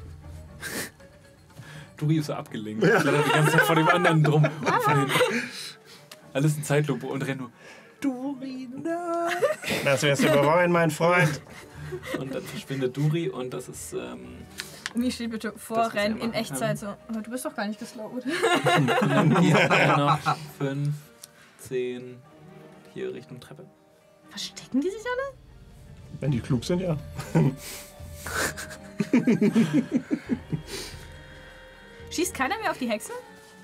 Duri ist so abgelenkt. Ja. Die ganze Zeit vor dem anderen drum. Und von hinten. Alles in Zeitlupe und rennt nur. Duri, nein! Das wirst du bereuen, mein Freund. Und dann verschwindet Duri und das ist. Umi steht bitte Das vorrennen muss in er machen. Echtzeit so. Aber du bist doch gar nicht geslowt. Hier hat er noch 5, 10. Hier Richtung Treppe. Verstecken die sich alle? Wenn die klug sind, ja. Schießt keiner mehr auf die Hexe?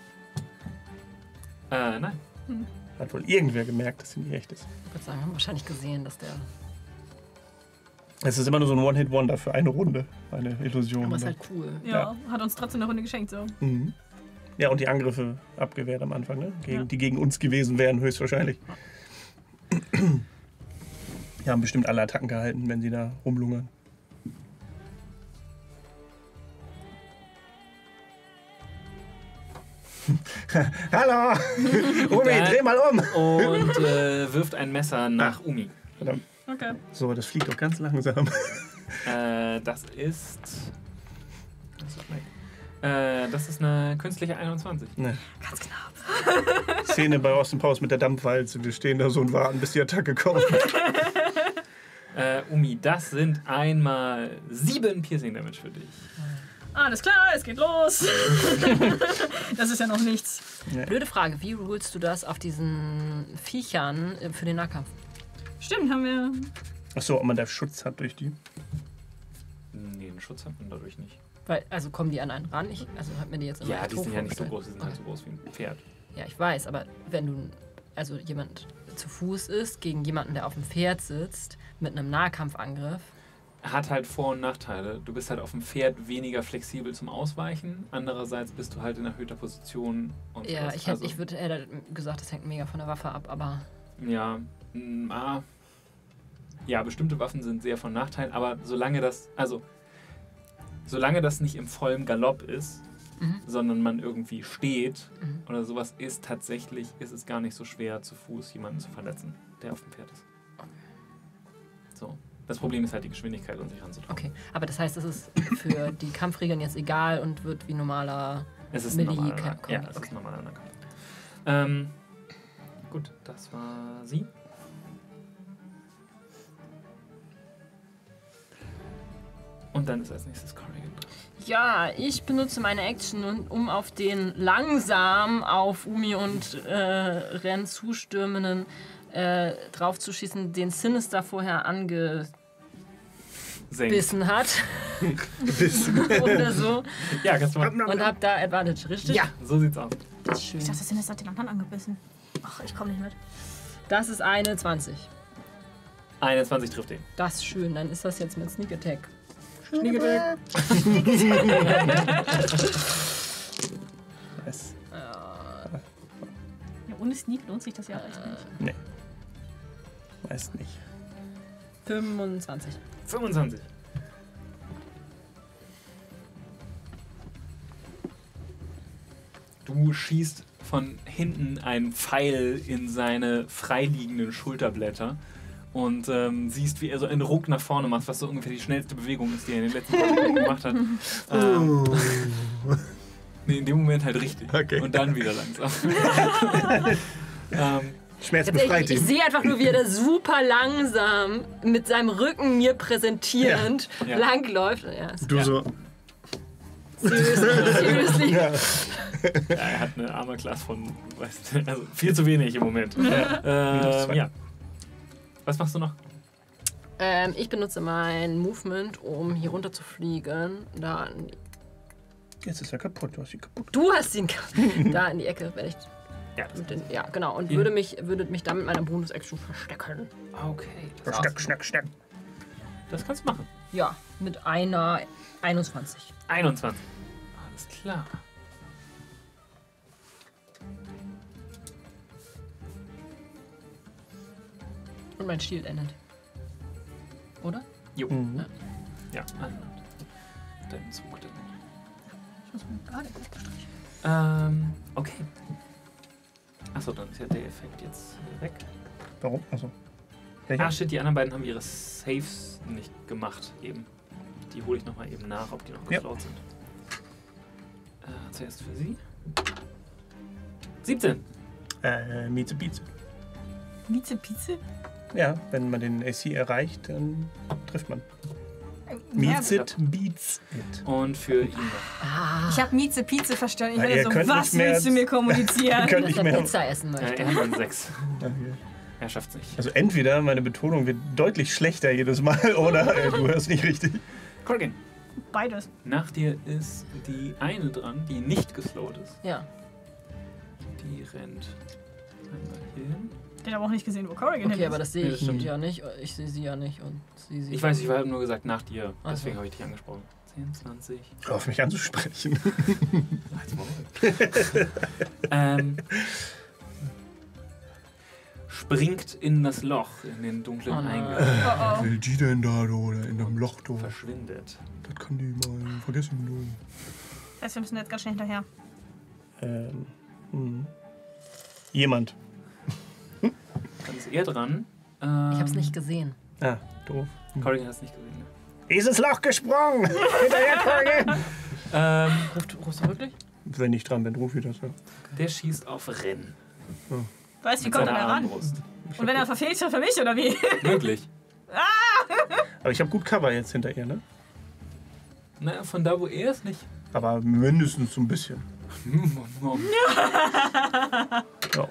Nein. Hat wohl irgendwer gemerkt, dass sie nicht echt ist. Ich würde sagen, haben wahrscheinlich gesehen, dass der. Es ist immer nur so ein One-Hit-Wonder für eine Runde. Eine Illusion. Aber ist halt cool. Ja, hat uns trotzdem eine Runde geschenkt so. Mhm. Ja, und die Angriffe abgewehrt am Anfang, ne? Ja. Die gegen uns gewesen wären, höchstwahrscheinlich. Die haben bestimmt alle Attacken gehalten, wenn sie da rumlungern. Hallo! Umi, dreh mal um! Und wirft ein Messer nach Umi. Verdammt. Okay. So, das fliegt doch ganz langsam. Das ist. Das ist eine künstliche 21. Ne. Ganz knapp. Szene bei Austin Powers mit der Dampfwalze. Wir stehen da so und warten, bis die Attacke kommt. Umi, das sind einmal 7 Piercing Damage für dich. Alles klar, es geht los. Das ist ja noch nichts. Blöde Frage, wie rulst du das auf diesen Viechern für den Nahkampf? Stimmt, haben wir. Achso, ob man da Schutz hat durch die. Nee, einen Schutz hat man dadurch nicht. Weil, also kommen die an einen ran? Also hat mir die jetzt immer Ja, die sind ja nicht so vorgestellt. groß, die sind halt so groß wie ein Pferd. Ja, ich weiß, aber wenn du, also jemand zu Fuß ist, gegen jemanden, der auf dem Pferd sitzt, mit einem Nahkampfangriff. Hat halt Vor- und Nachteile. Du bist halt auf dem Pferd weniger flexibel zum Ausweichen. Andererseits bist du halt in erhöhter Position. Und Ja, sowas. ich hätte gesagt, das hängt mega von der Waffe ab, aber Ja, ja, bestimmte Waffen sind sehr von Nachteil, aber solange das nicht im vollen Galopp ist, sondern man irgendwie steht oder sowas, ist es gar nicht so schwer, zu Fuß jemanden zu verletzen, der auf dem Pferd ist. So. Das Problem ist halt die Geschwindigkeit und sich ranzutrauen. okay. Aber das heißt, es ist für die Kampfregeln jetzt egal und wird wie normaler Es ist ein Melee normaler, Kampf. ja, es ist Okay. ein normaler Nahkampf. Gut, das war sie. Und dann ist als nächstes Corrigan dran. Ja, ich benutze meine Action, um auf den langsam auf Umi und Ren zustürmenden draufzuschießen, den Sinister vorher angebissen Senkt. hat. Oder so. Ja, kannst du mal. Und hab da Advantage, richtig? Ja, so sieht's aus. Das ist schön. Ich dachte, das hat den anderen angebissen. Ach, ich komme nicht mit. Das ist eine 20. 21 trifft den. Das ist schön, dann ist das jetzt mit Sneak Attack. Nice. Ja, ohne Sneak lohnt sich das ja echt nicht. Nee. Weiß nicht. 25. 25. Du schießt von hinten einen Pfeil in seine freiliegenden Schulterblätter und siehst, wie er so einen Ruck nach vorne macht, was so ungefähr die schnellste Bewegung ist, die er in den letzten paar Sekunden gemacht hat. Nee, in dem Moment halt richtig. Okay. Und dann wieder langsam. Schmerz befreit Ich ihn. sehe einfach nur, wie er da super langsam mit seinem Rücken mir präsentierend Ja. langläuft. Ja, ist Du so. seriously. Ja. Ja, er hat eine Armor Class von, weißt du, also viel zu wenig im Moment. Ja. Was machst du noch? Ich benutze mein Movement, um hier runter zu fliegen. Da in Jetzt ist er kaputt. Du hast ihn kaputt. du hast ihn da in die Ecke, werde ich. Ja, das Ja, genau. Und Ja. würde mich dann mit meiner Bonus-Action verstecken. okay. Schnack, schnack, schnack. Das kannst du machen. Ja, mit einer 21. 21. Alles klar. Und mein Shield endet. Oder? Jo. Mhm. Ja, dein Zug dann. Ich muss mir gerade wegstreichen. Okay. Achso, dann ist ja der Effekt jetzt weg. Warum? Achso. Ah, shit, die anderen beiden haben ihre Saves nicht gemacht eben. Die hole ich nochmal eben nach, ob die noch Ja. geklaut sind. Zuerst für sie. 17. Mieze Bieze. Mieze-Pize? Ja, wenn man den AC erreicht, dann trifft man. Ja, Miezit beats it. Und für ihn noch. ich habe Mieze-Pize verstanden. Ich Na, werde ihr so, könnt was nicht mehr- willst du mir kommunizieren? Könnt Dass nicht er mehr. Pizza essen möchte. Er hat dann 6. Okay. Er schafft's nicht. Also entweder meine Betonung wird deutlich schlechter jedes Mal oder du hörst nicht richtig. Corrigan, Beides. nach dir ist die eine dran, die nicht geslowt ist. Ja. Die rennt einmal hier hin. Ich habe aber auch nicht gesehen, wo Corrigan Okay, hin aber ist. das sehe Nee, das ich stimmt. ja nicht. Ich sehe sie ja nicht und sie sieht. Ich weiß, ich habe nur gesagt nach dir. Ach Deswegen so. habe ich dich angesprochen. 10, 20. Hör auf mich anzusprechen. Springt in das Loch, in den dunklen Oh nein. Eingang. Oh, oh. Will die denn da oder in einem Loch da? Verschwindet. Das kann die mal vergessen. Das heißt, wir müssen jetzt ganz schnell hinterher. Jemand. Dann ist er dran. Ich habe es nicht gesehen. Ah, doof. Corrigan hat es nicht gesehen. Ne? Ist ins Loch gesprungen! Hinterher, Corrigan! Rufst du wirklich? Wenn ich dran bin, ruf ich das ja. Der schießt auf Renn. Weißt du, wie Mit kommt er seiner da ran? Armbrust. Und wenn er verfehlt, ist er für mich, oder wie? Möglich. Aber ich habe gut Cover jetzt hinter ihr, ne? Naja, von da, wo er ist, nicht. Aber mindestens so ein bisschen. Ja.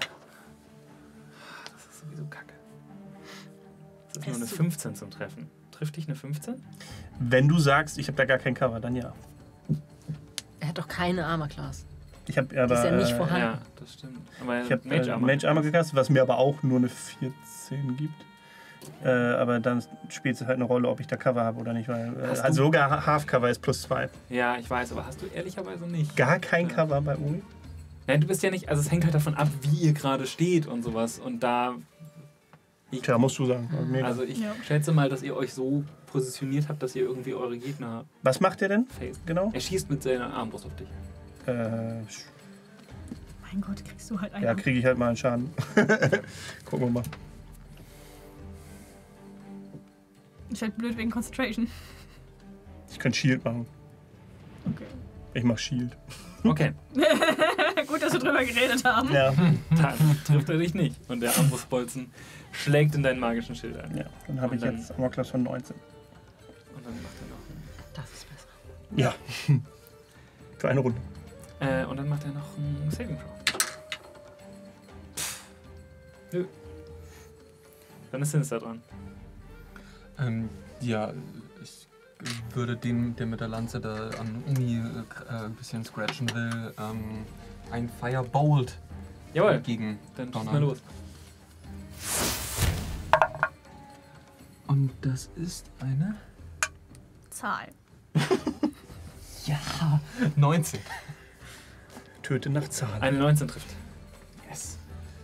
Das ist sowieso kacke. Das ist nur eine 15 zum Treffen. Trifft dich eine 15? Wenn du sagst, ich habe da gar kein Cover, dann ja. Er hat doch keine Armor Class. Ich habe aber Die ist ja nicht vorhanden. Ja, das stimmt. Aber ich habe Mage Armor. Mage Armor gekastet, was mir aber auch nur eine 14 gibt. Aber dann spielt es halt eine Rolle, ob ich da Cover habe oder nicht, weil Hast also du- sogar Half-Cover ist +2. Ja, ich weiß, aber hast du ehrlicherweise nicht. Gar kein Cover bei Uri? Nein, du bist ja nicht, also es hängt halt davon ab, wie ihr gerade steht und sowas. Und da. Tja, musst du sagen. Mega. Also ich Ja. schätze mal, dass ihr euch so positioniert habt, dass ihr irgendwie eure Gegner Was macht der denn faced. genau? Er schießt mit seiner Armbrust auf dich. Mein Gott, kriegst du halt einen. Ja, kriege ich halt mal einen Schaden. Gucken wir mal. Ist halt blöd wegen Concentration. Ich könnte Shield machen. Okay. Ich mach Shield. Okay, Gut, dass wir drüber geredet haben. Ja, dann trifft er dich nicht. Und der Armbrustbolzen schlägt in deinen magischen Schild ein. ja. Dann habe ich Und dann- jetzt Armor Class von 19. Und dann macht er noch Das ist besser. Ja. Für eine Runde. und dann macht er noch einen Saving Throw. Nö. Dann ist Sinister dran. Ja, ich würde dem, der mit der Lanze da an Umi ein bisschen scratchen will, ein Firebolt Jawohl, gegen dann schieß Donner. mal los. Und das ist eine... Zahl. Ja, 19. Töte nach Zahl. Eine 19 trifft. Yes.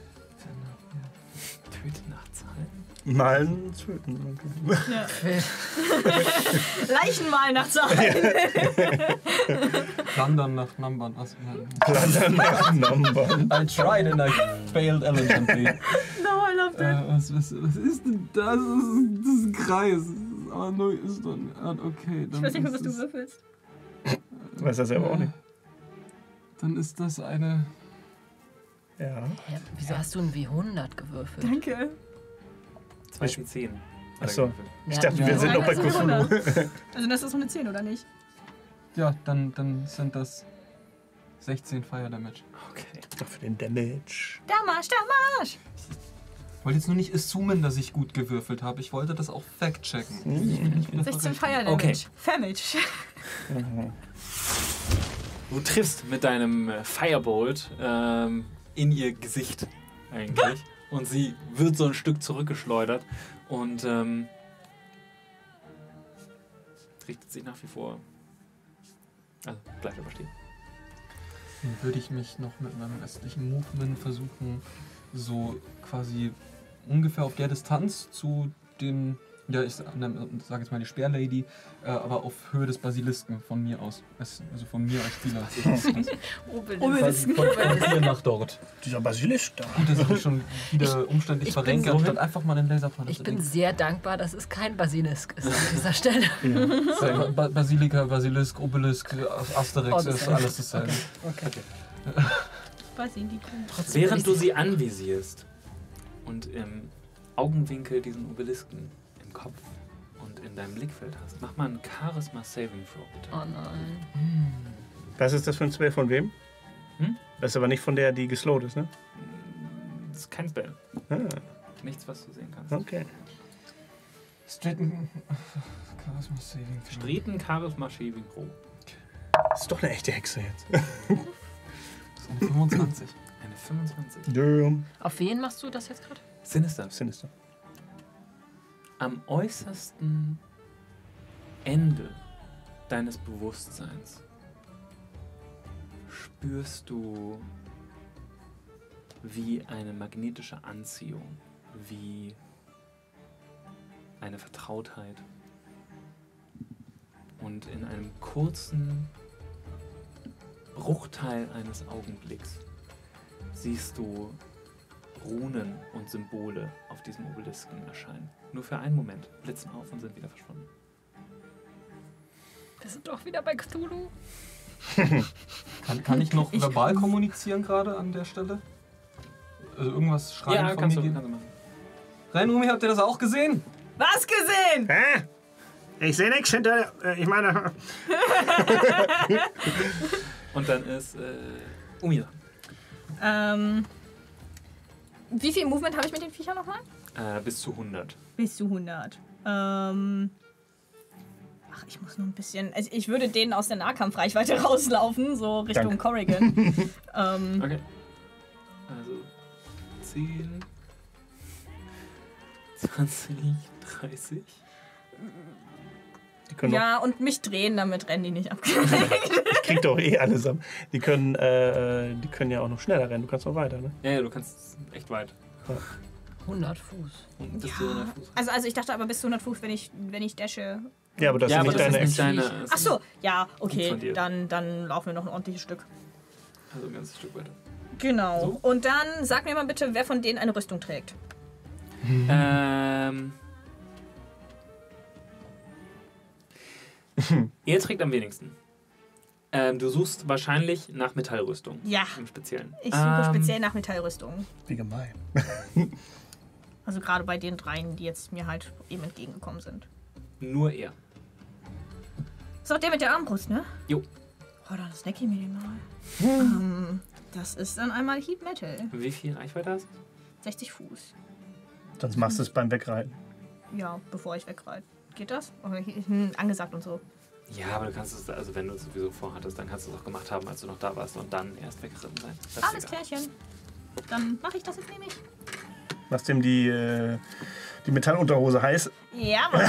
Töte nach Zahlen. Malen, töten. Ja. Leichenmal nach Zahl. Wandern nach Numbern. Also, Plantern nach Numbern. I tried and I failed elegantly. No, I loved it. Was ist denn das? Das ist ein Kreis. Aber nur ist dann... Okay, dann Ich weiß nicht mehr, was ist du es- würfelst. Du weißt das selber auch nicht. Dann ist das eine... Ja. Ja, wieso hast du ein W100 gewürfelt? Danke. 2 W10. Achso. Ich Ja, dachte, ja. wir sind noch bei Nein, das ist Cthulhu. Also das ist so eine 10, oder nicht? Ja, dann sind das 16 Fire Damage. Okay. Doch für den Damage. Damasch, Damasch! Ich wollte jetzt nur nicht assumen, dass ich gut gewürfelt habe. Ich wollte das auch fact-checken. Ich will nicht wieder 16 verrechnen. Fire Damage. Okay. Famage. Du triffst mit deinem Firebolt in ihr Gesicht eigentlich. Und sie wird so ein Stück zurückgeschleudert und richtet sich nach wie vor. Also bleibt aber stehen. Dann würde ich mich noch mit meinem restlichen Movement versuchen, so quasi ungefähr auf der Distanz zu den, ja, ich sage jetzt mal die Speerlady, aber auf Höhe des Basilisken von mir aus. Also von mir als Spieler. Obelisken. Von hier nach dort. Dieser Basilisk da. Gut, dass ich mich schon wieder umständlich ich bin verrenke, so- anstatt einfach mal einen Laserpointer Ich zu bin denken. sehr dankbar, dass es kein Basilisk ist an dieser Stelle. Basilika, Basilisk, Obelisk, Asterix, Oh, das ist ist- alles dasselbe. Okay. Basilikum. Während du sie anvisierst und im Augenwinkel diesen Obelisken im Kopf und in deinem Blickfeld hast, mach mal einen Charisma Saving Throw, bitte. Oh nein. Was ist das für ein Spell von wem? Hm? Das ist aber nicht von der, die geslowt ist, ne? Das ist kein Spell. Ah, Nichts, was du sehen kannst. okay. Straighten. Charisma Saving Throw. Streten Charisma Saving Throw. Das ist doch eine echte Hexe jetzt. Das ist eine 25. Eine 25. Damn. Auf wen machst du das jetzt gerade? Sinister. Sinister. Am äußersten Ende deines Bewusstseins spürst du wie eine magnetische Anziehung, wie eine Vertrautheit. Und in einem kurzen Bruchteil eines Augenblicks siehst du Runen und Symbole auf diesem Obelisken erscheinen. Nur für einen Moment, blitzen auf und sind wieder verschwunden. Wir sind doch wieder bei Cthulhu. Kann ich noch verbal kommunizieren gerade an der Stelle? Also irgendwas schreien von kannst mir du geben? machen. Reinumi, habt ihr das auch gesehen? Was gesehen? Hä? Ich sehe nichts hinter. Ich meine. Und dann ist Umi Wie viel Movement habe ich mit den Viechern nochmal? dran. Bis zu 100. Bis zu 100. Ach, ich muss nur ein bisschen. Also ich würde denen aus der Nahkampfreichweite rauslaufen, so Richtung Danke. Corrigan. Okay. Also 10, 20, 30. Die können Ja, und mich drehen, damit rennen die nicht ab. doch, kriegt doch eh allesamt. Die können ja auch noch schneller rennen. Du kannst noch weiter, ne? Ja, du kannst echt weit. 100 Fuß. Und bis zu 100 Fuß. Also ich dachte aber bis zu 100 Fuß, wenn ich dashe. Ja, aber das Ja, sind aber nicht das deine ist nicht Action. deine. Ach so, ja, Gut von okay. dir. Dann laufen wir noch ein ordentliches Stück. Also ein ganzes Stück weiter. Genau. So. Und dann sag mir mal bitte, wer von denen eine Rüstung trägt. Er trägt am wenigsten. Du suchst wahrscheinlich nach Metallrüstung. Ja. Im Speziellen. Ich suche speziell nach Metallrüstung. Wie gemein. Also gerade bei den dreien, die jetzt mir halt eben entgegengekommen sind. Nur er. Ist auch der mit der Armbrust, ne? Jo. Oh, dann snack ich mir den mal. Das ist dann einmal Heat Metal. Wie viel Reichweite hast du? 60 Fuß. Sonst machst du es beim Wegreiten. Ja, bevor ich wegreite. Geht das? Oder angesagt und so. Ja, aber du kannst es, also wenn du es sowieso vorhattest, dann kannst du es auch gemacht haben, als du noch da warst und dann erst weggeritten sein. Das ist Alles egal. klärchen. Dann mache ich das jetzt nämlich. Machst dem die Metallunterhose heiß. Ja, Mann.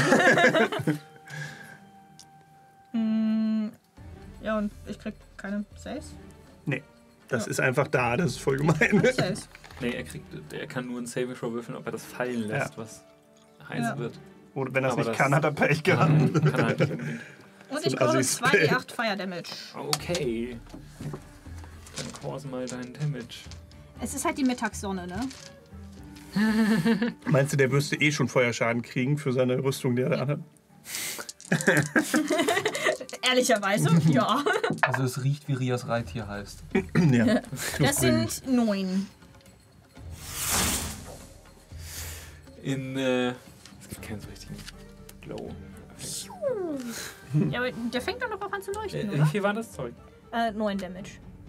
Ja, und ich krieg keine Saves. Nee. Das Ja. ist einfach da. Das ist voll gemein. Keine Saves. Nee, er kann nur einen Saving Throw würfeln, ob er das fallen lässt, Ja. was heiß Ja. wird. Oder wenn er es Aber nicht das- kann, hat er Pech gehabt. Kann er halt nicht unbedingt. Und ist ich ein brauche Assi-Spell. 2d8 Fire Damage. Okay. Dann cause mal deinen Damage. Es ist halt die Mittagssonne, ne? Meinst du, der müsste eh schon Feuerschaden kriegen für seine Rüstung, die er da anhat? Ehrlicherweise, ja. Also es riecht, wie Rias Reittier heißt. Ja. Das sind 9. Es gibt keinen so richtigen Glow. Ja, aber der fängt doch noch auch an zu leuchten, Wie oder? viel war das? Sorry. 9 Damage.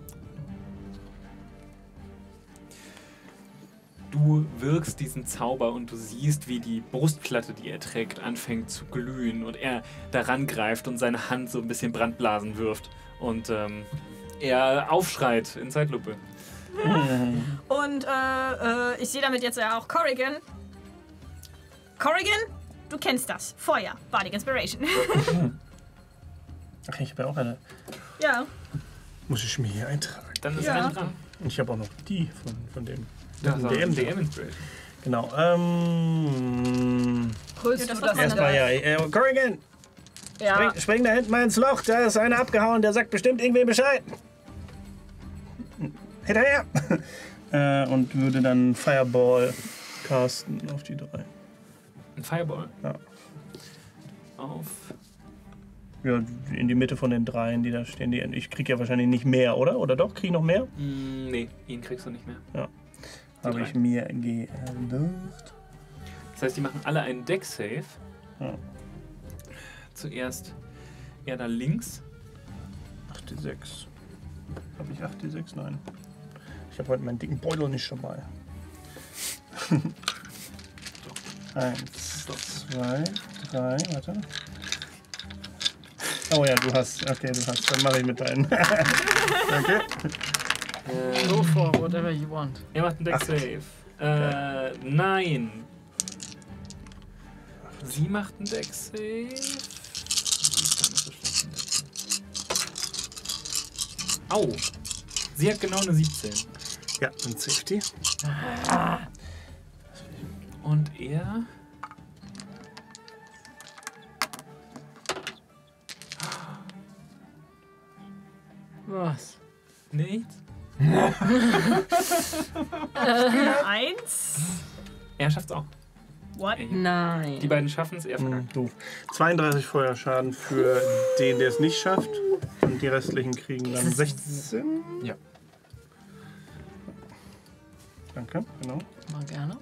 Du wirkst diesen Zauber und du siehst, wie die Brustplatte, die er trägt, anfängt zu glühen und er daran greift und seine Hand so ein bisschen Brandblasen wirft. Und er aufschreit in Zeitlupe. Und ich sehe damit jetzt ja auch Corrigan. Corrigan, du kennst das. Feuer, Bardic Inspiration. Ach, ich habe ja auch eine. Ja. Muss ich mir hier eintragen. Dann ist Ja. Ren dran. Und ich habe auch noch die von dem. Ja, DM. DM Inspiration. Genau. Holst Ja, das du war das? meine Erstmal ja. Corrigan, Ja. spring da hinten mal ins Loch. Da ist einer abgehauen, der sagt bestimmt irgendwem Bescheid. Hinterher! Und würde dann Fireball casten auf die 3. Ein Fireball. Ja. Auf. Ja, in die Mitte von den 3, die da stehen. Ich krieg ja wahrscheinlich nicht mehr, oder? Oder doch? Krieg ich noch mehr? Nee, ihn kriegst du nicht mehr. Habe ich mir gedacht. Das heißt, die machen alle einen Deck-Save. Ja. Zuerst er da links. 8d6. Habe ich 8d6? Nein. Ich habe heute meinen dicken Beutel nicht dabei. 1, 2, 3, warte. Oh ja, du hast. Okay, du hast. Dann mache ich mit deinen. Okay. Go for whatever you want. Er macht einen Deck-Save. Nein. Sie macht einen Deck-Save. Sie ist gar nicht so schlecht im Deck-Save. Au. Sie hat genau eine 17. Ja, ein Safety. Und er... Was? Nichts. 1. Er schafft's auch. What? Nein. Die beiden schaffen es, er verkackt. Doof. 32 Feuerschaden für den, der es nicht schafft. Und die restlichen kriegen dann 16. Ja. Danke, genau. Mal gerne.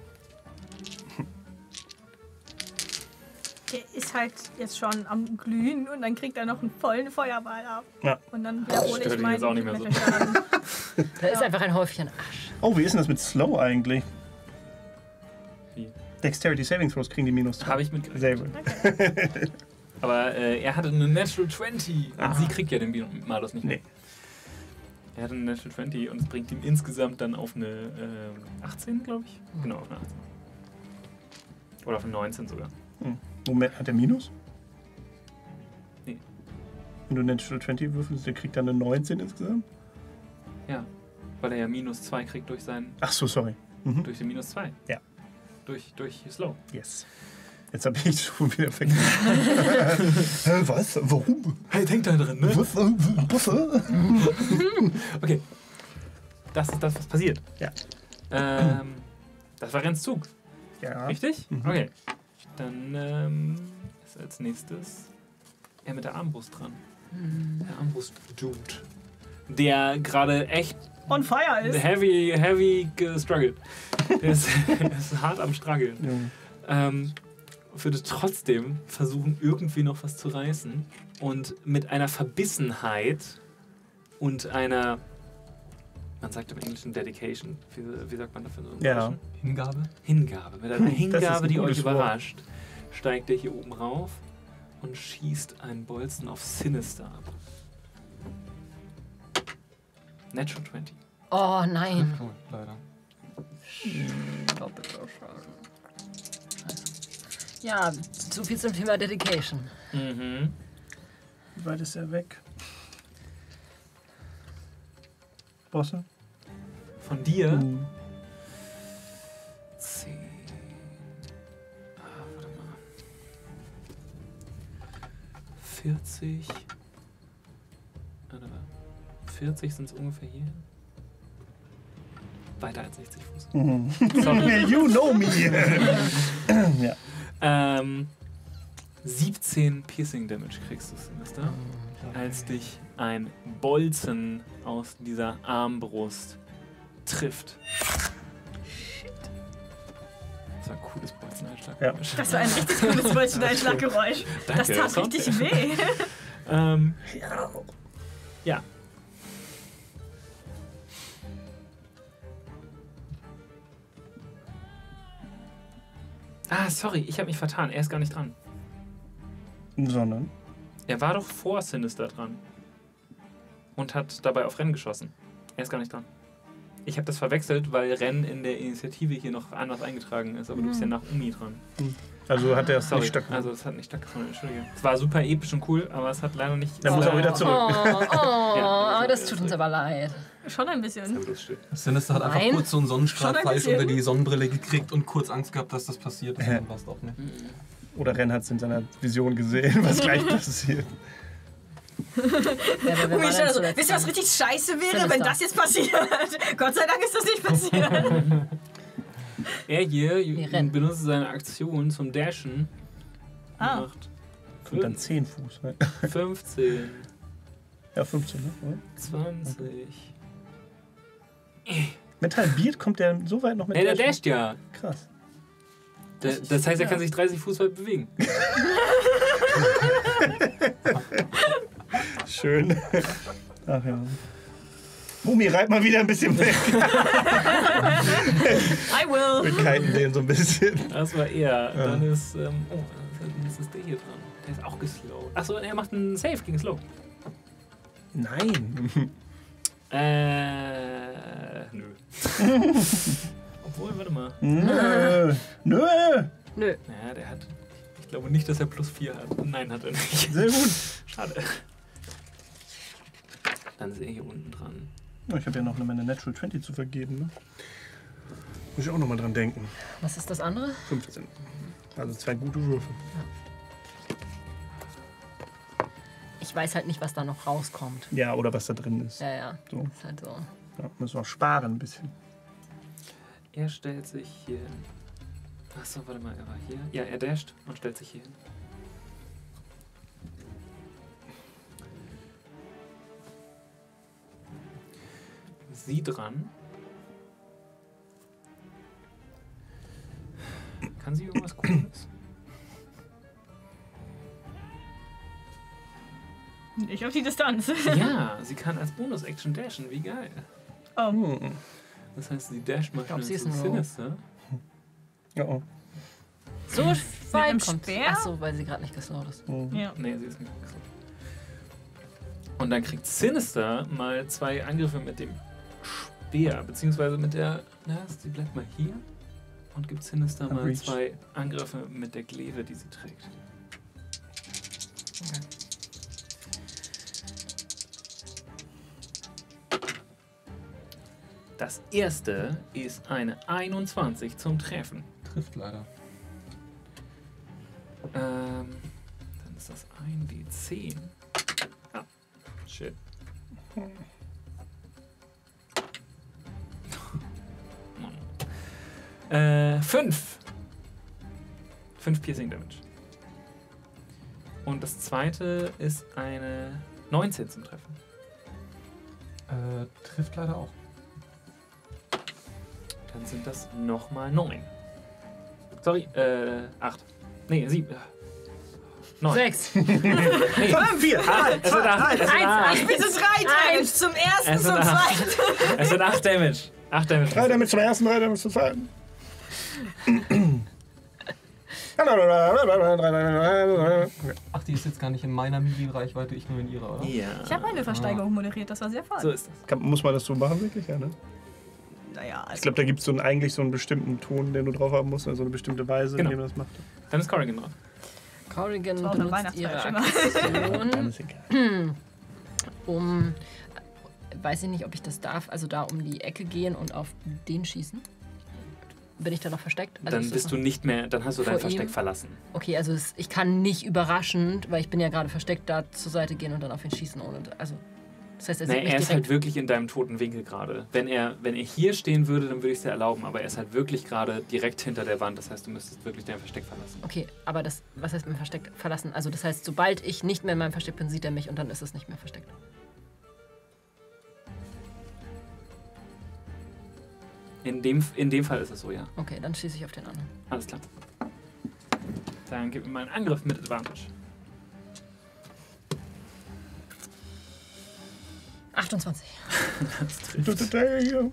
Der ist halt jetzt schon am Glühen und dann kriegt er noch einen vollen Feuerball ab. Ja. Und dann wiederhole stört ich ihn meinen jetzt auch nicht mehr so. Schaden. Da ist einfach ein Häufchen Asch. Oh, wie ist denn das mit Slow eigentlich? Wie? Dexterity Saving Throws kriegen die -2. Habe ich mitgerechnet. Sehr gut. Aber er hatte eine Natural 20 und Ah. sie kriegt ja den Malus nicht mehr. Nee. Er hatte eine Natural 20 und es bringt ihm insgesamt dann auf eine 18, glaube ich. Genau, auf eine 18. Oder auf eine 19 sogar. Moment, hat der Minus? Nee. Wenn du Natural 20 würfelst, der kriegt dann eine 19 insgesamt? Ja, weil er ja -2 kriegt durch Ach so, sorry. Mhm. durch den -2. Ja. Durch Slow. Yes. Jetzt habe ich schon wieder vergessen. Hä, was? Warum? Hey, denk da drin, ne? Was? Was? Okay. Das ist das, was passiert. Ja. Das war Rens Zug, Ja. richtig? Mhm. Okay. Dann ist als nächstes er mit der Armbrust dran. Der Armbrust-Dude. Der gerade echt On fire ist. heavy gestruggelt. Der ist hart am Struggeln. Ja. Würde trotzdem versuchen, irgendwie noch was zu reißen. Und mit einer Verbissenheit und einer, man sagt im Englischen Dedication, wie sagt man dafür so im Ja. Deutschen? Hingabe? Hingabe. Mit einer Das ist Hingabe, ein die euch gutes Wort. überrascht, steigt er hier oben rauf und schießt einen Bolzen auf Sinister ab. Natural 20. Oh nein. Oh, leider. Doppelter Schaden. Ja, so viel zum Thema Dedication. Mhm. Wie weit ist er weg? Bosse? Von dir Mhm. 10. Warte mal. 40. Warte mal. 40 sind es ungefähr hier. Weiter als 60 Fuß. Mhm. Sorry. You know me! Ja. 17 Piercing Damage kriegst du, Sinister, als dich ein Bolzen aus dieser Armbrust trifft. Das war ein cooles Bolzeneinschlaggeräusch. Das war ein richtig cooles Bolzeneinschlaggeräusch. Das Danke, tat Sound. richtig weh. Ja. Ah, sorry, ich habe mich vertan. Er ist gar nicht dran. Sondern? Er war doch vor Sinister dran. Und hat dabei auf Ren geschossen. Er ist gar nicht dran. Ich habe das verwechselt, weil Ren in der Initiative hier noch anders eingetragen ist. Aber du bist ja nach Umi dran. Also hat er es Sorry, nicht stattgefunden. also es hat nicht stattgefunden. Entschuldige. Es war super episch und cool, aber es hat leider nicht... Dann muss er wieder zurück. Oh, Ja, aber das also tut uns aber leid. Schon ein bisschen. bloß still. Sinister hat einfach Nein. kurz so einen Sonnenstrahl Schon ein falsch bisschen. unter die Sonnenbrille gekriegt und kurz Angst gehabt, dass das passiert ist. Und dann war es doch nicht. Oder Ren hat es in seiner Vision gesehen, was gleich passiert. Ja, aber wer war Umi ist denn so, zuletzt wisst ihr, was dran? richtig scheiße wäre, Sinister. wenn das jetzt passiert? Gott sei Dank ist das nicht passiert. Er hier rennen. benutzt seine Aktion zum Dashen. Ah. Macht Und dann 10 Fuß. Ne? 15, Ja, 15, ne? Oder? 20. Mit halbiert kommt der so weit noch mit Hey, der Dashen? dasht ja. Krass. Das heißt, er kann sich 30 Fuß weit bewegen. Schön. Ach ja. Mumi, reit mal wieder ein bisschen weg. I will. Wir kiten den so ein bisschen. Das war er. Dann ist. Dann ist der hier dran. Der ist auch geslowt. Achso, er macht einen Save gegen Slow. Nein. Nö. Obwohl, warte mal. Nö. Nö. Nö. Naja, der hat. Ich glaube nicht, dass er +4 hat. Nein, hat er nicht. Sehr gut. Schade. Dann ist er hier unten dran. Oh, ich habe ja noch eine Menge Natural 20 zu vergeben. Ne? Muss ich auch noch mal dran denken. Was ist das andere? 15. Also 2 gute Würfe. Ich weiß halt nicht, was da noch rauskommt. Ja, oder was da drin ist. Ja, ja. So. Ist halt so. Ja, müssen wir auch sparen ein bisschen. Er stellt sich hier hin. Achso, warte mal, er war hier. Ja, er dasht und stellt sich hier hin. Sie dran. Kann sie irgendwas Cooles? Nicht auf die Distanz. Ja, sie kann als Bonus-Action dashen. Wie geil. Oh. Hm. Das heißt, sie dasht mal glaub, schnell sie ist zu ein Rogue. Sinister. Ja, oh. So einem weit kommt. Speer? Achso, weil sie gerade nicht geslowt ist. Ja. Nee, sie ist nicht so. Und dann kriegt Sinister mal 2 Angriffe mit dem Speer, beziehungsweise mit der. Na, sie bleibt mal hier und gibt Sinister mal Reach. 2 Angriffe mit der Glaive, die sie trägt. Okay. Das erste ist eine 21 zum Treffen. Trifft leider. Dann ist das ein D10. Ah, shit. 5 Piercing Damage. Und das zweite ist eine 19 zum Treffen. Trifft leider auch. Dann sind das nochmal 9. Sorry, 8. Nee, 7. 9. 6. Nee, 4, 3, es sind 8. Es sind 8. Ich bin so 3 Damage. Zum ersten, Es sind zum 8. zweiten. Es sind 8 Damage. 8 Damage. 3 damit zum ersten, 3 damit zum zweiten. Ach, die ist jetzt gar nicht in meiner Melee-Reichweite, ich nur in ihrer, oder? Ja. Ich habe eine Versteigerung moderiert, das war sehr fun. So ist das. Muss man das so machen, wirklich? Ja, ne? Naja, Ich also glaube, da gibt es eigentlich so einen bestimmten Ton, den du drauf haben musst, also eine bestimmte Weise, Genau. in dem man das macht. Dann ist Corrigan dran. Corrigan war auch eine benutzt ihre Weihnachtsfeier Dann Aktion, ist egal. um, weiß ich nicht, ob ich das darf, also da um die Ecke gehen und auf den schießen. Bin ich da noch versteckt? Also Dann ist das bist du noch- nicht mehr, dann hast du dein vor Versteck ihm? verlassen. Okay, also ich kann nicht überraschend, weil ich bin ja gerade versteckt, da zur Seite gehen und dann auf ihn schießen ohne. Also, das heißt, er sieht Nee, mich er ist direkt. halt wirklich in deinem toten Winkel gerade. Wenn er hier stehen würde, dann würde ich es dir erlauben, aber er ist halt wirklich gerade direkt hinter der Wand. Das heißt, du müsstest wirklich dein Versteck verlassen. Okay, aber das, was heißt mein Versteck verlassen? Also das heißt, sobald ich nicht mehr in meinem Versteck bin, sieht er mich und dann ist es nicht mehr versteckt. In dem Fall ist es so, ja. Okay, dann schieße ich auf den anderen. Alles klar. Dann gib mir mal einen Angriff mit Advantage. 28. Das trifft.